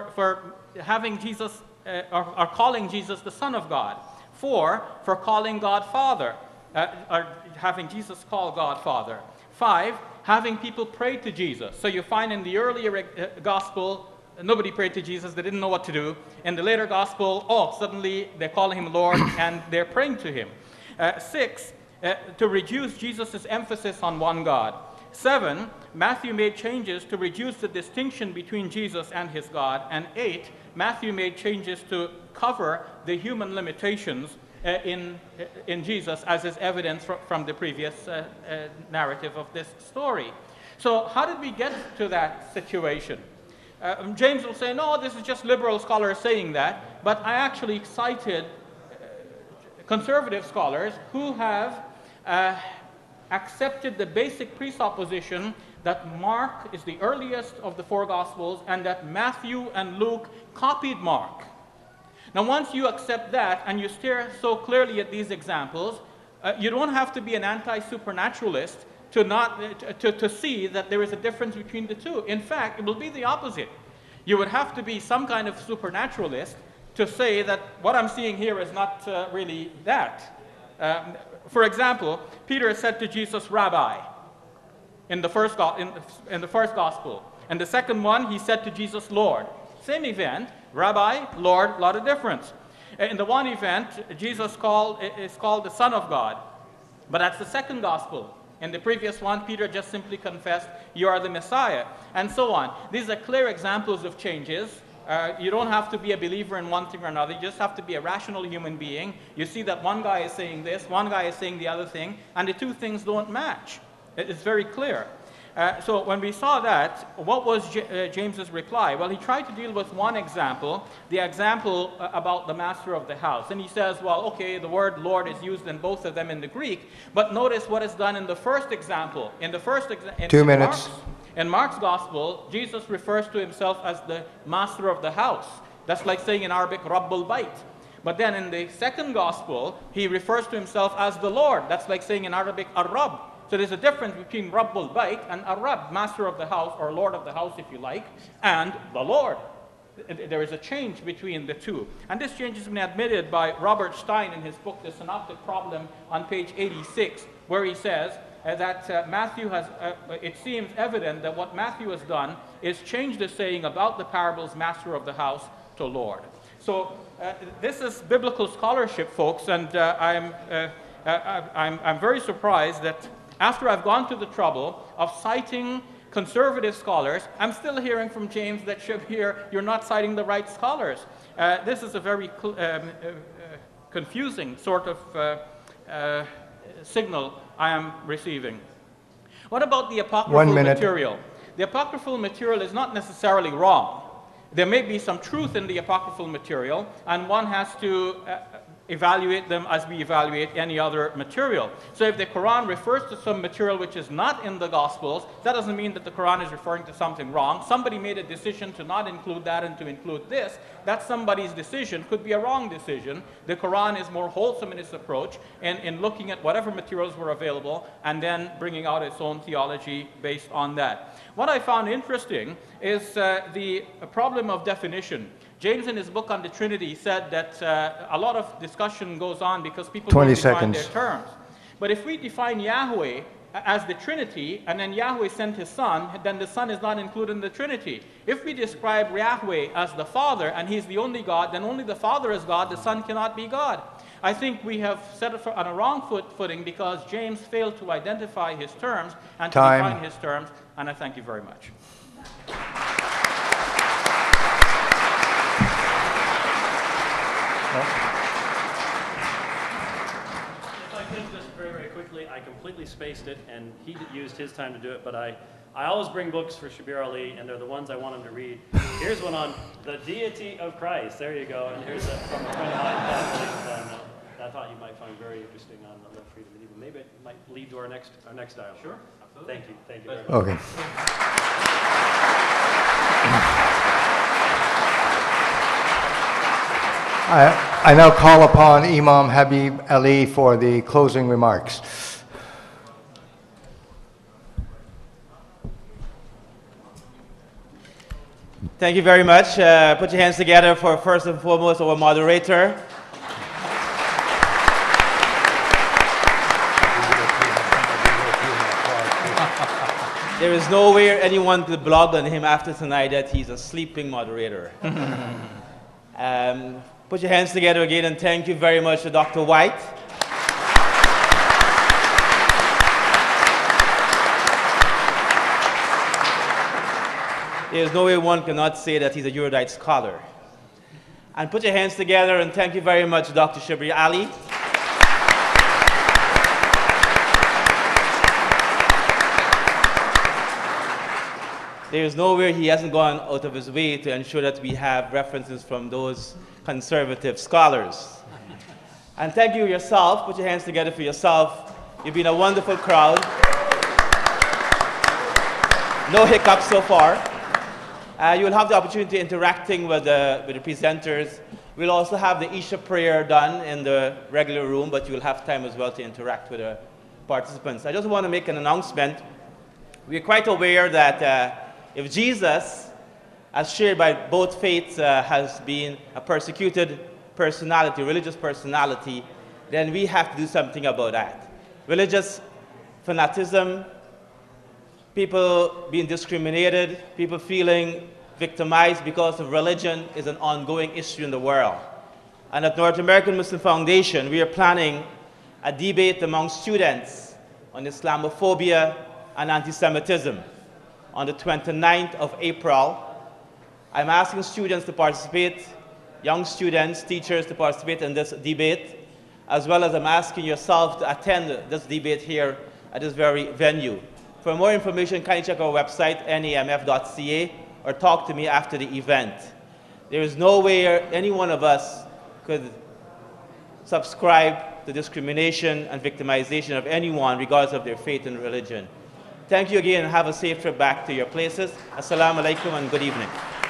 Jesus or calling Jesus the Son of God. 4, for calling God Father. Or having Jesus call God Father. 5, having people pray to Jesus. So you find in the earlier gospel, nobody prayed to Jesus, they didn't know what to do. In the later gospel, suddenly they're calling him Lord and they're praying to him. 6, to reduce Jesus' emphasis on one God. 7, Matthew made changes to reduce the distinction between Jesus and his God. And 8, Matthew made changes to cover the human limitations in Jesus, as is evidence from the previous narrative of this story. So how did we get to that situation? James will say, no, this is just liberal scholars saying that, but I actually cited conservative scholars who have accepted the basic presupposition that Mark is the earliest of the 4 Gospels and that Matthew and Luke copied Mark. Now, once you accept that and you stare so clearly at these examples, you don't have to be an anti-supernaturalist to see that there is a difference between the two. In fact, it will be the opposite. You would have to be some kind of supernaturalist to say that what I'm seeing here is not really that. For example, Peter said to Jesus, Rabbi, in the first gospel. And the second one, he said to Jesus, Lord. Same event, Rabbi, Lord, a lot of difference. In the one event, Jesus is called the Son of God. But that's the second gospel. In the previous one, Peter just simply confessed, you are the Messiah, and so on. These are clear examples of changes. You don't have to be a believer in one thing or another. You just have to be a rational human being. You see that one guy is saying this, one guy is saying the other thing, and the two things don't match. It's very clear. So when we saw that, what was James's reply? Well, he tried to deal with one example, the example about the master of the house. And he says, well, okay, the word Lord is used in both of them in the Greek, but notice what is done in the first example. In the first example, 2 minutes. in Mark's gospel, Jesus refers to himself as the master of the house. That's like saying in Arabic, Rabbul Bayt. But then in the second gospel, he refers to himself as the Lord. That's like saying in Arabic, Ar-Rabb. So there's a difference between Rabbul Bayt and Ar-Rabb, master of the house, or Lord of the house, if you like, and the Lord. There is a change between the two. And this change has been admitted by Robert Stein in his book, The Synoptic Problem, on page 86, where he says that Matthew has, it seems evident that what Matthew has done is change the saying about the parables, master of the house, to Lord. So this is biblical scholarship, folks, and I'm very surprised that after I've gone to the trouble of citing conservative scholars, I'm still hearing from James that, Shabir, you're not citing the right scholars. This is a very confusing sort of signal I am receiving. What about the apocryphal material? The apocryphal material is not necessarily wrong. There may be some truth in the apocryphal material, and one has to evaluate them as we evaluate any other material. So if the Quran refers to some material which is not in the Gospels, that doesn't mean that the Quran is referring to something wrong. Somebody made a decision to not include that and to include this. That's somebody's decision. Could be a wrong decision. The Quran is more wholesome in its approach in looking at whatever materials were available and then bringing out its own theology based on that. What I found interesting is the problem of definition. James, in his book on the Trinity, said that a lot of discussion goes on because people don't define their terms. But if we define Yahweh as the Trinity, and then Yahweh sent his Son, then the Son is not included in the Trinity. If we describe Yahweh as the Father, and he's the only God, then only the Father is God, the Son cannot be God. I think we have set it on a wrong footing because James failed to identify his terms and to define his terms, and I thank you very much. If I could just very, very quickly, I completely spaced it, and he used his time to do it, but I always bring books for Shabir Ali, and they're the ones I want him to read. Here's one on the Deity of Christ. There you go. And here's from a friend of mine, I thought you might find very interesting on the left freedom and evil. Maybe it might lead to our next dialogue. Sure. Absolutely. Thank you. Thank you very much. Okay. I now call upon Imam Habib Ali for the closing remarks. Thank you very much. Put your hands together for first and foremost our moderator. There is no way anyone could blog on him after tonight that he's a sleeping moderator. Put your hands together again and thank you very much to Dr. White. There's no way one cannot say that he's a erudite scholar. And put your hands together and thank you very much, Dr. Shabir Ali. There is nowhere he hasn't gone out of his way to ensure that we have references from those conservative scholars. And thank you yourself. Put your hands together for yourself. You've been a wonderful crowd. No hiccups so far. You will have the opportunity interacting with the presenters. We'll also have the Isha prayer done in the regular room, but you will have time as well to interact with the participants. I just want to make an announcement. We're quite aware that if Jesus, as shared by both faiths, has been a persecuted personality, religious personality, then we have to do something about that. Religious fanaticism, people being discriminated, people feeling victimized because of religion is an ongoing issue in the world. And at North American Muslim Foundation, we are planning a debate among students on Islamophobia and anti-Semitism on the 29th of April. I'm asking students to participate, young students, teachers to participate in this debate, as well as I'm asking yourself to attend this debate here at this very venue. For more information, kindly check our website, namf.ca, or talk to me after the event. There is no way any one of us could subscribe to discrimination and victimization of anyone regardless of their faith and religion. Thank you again, and have a safe trip back to your places. Assalamu alaikum and good evening.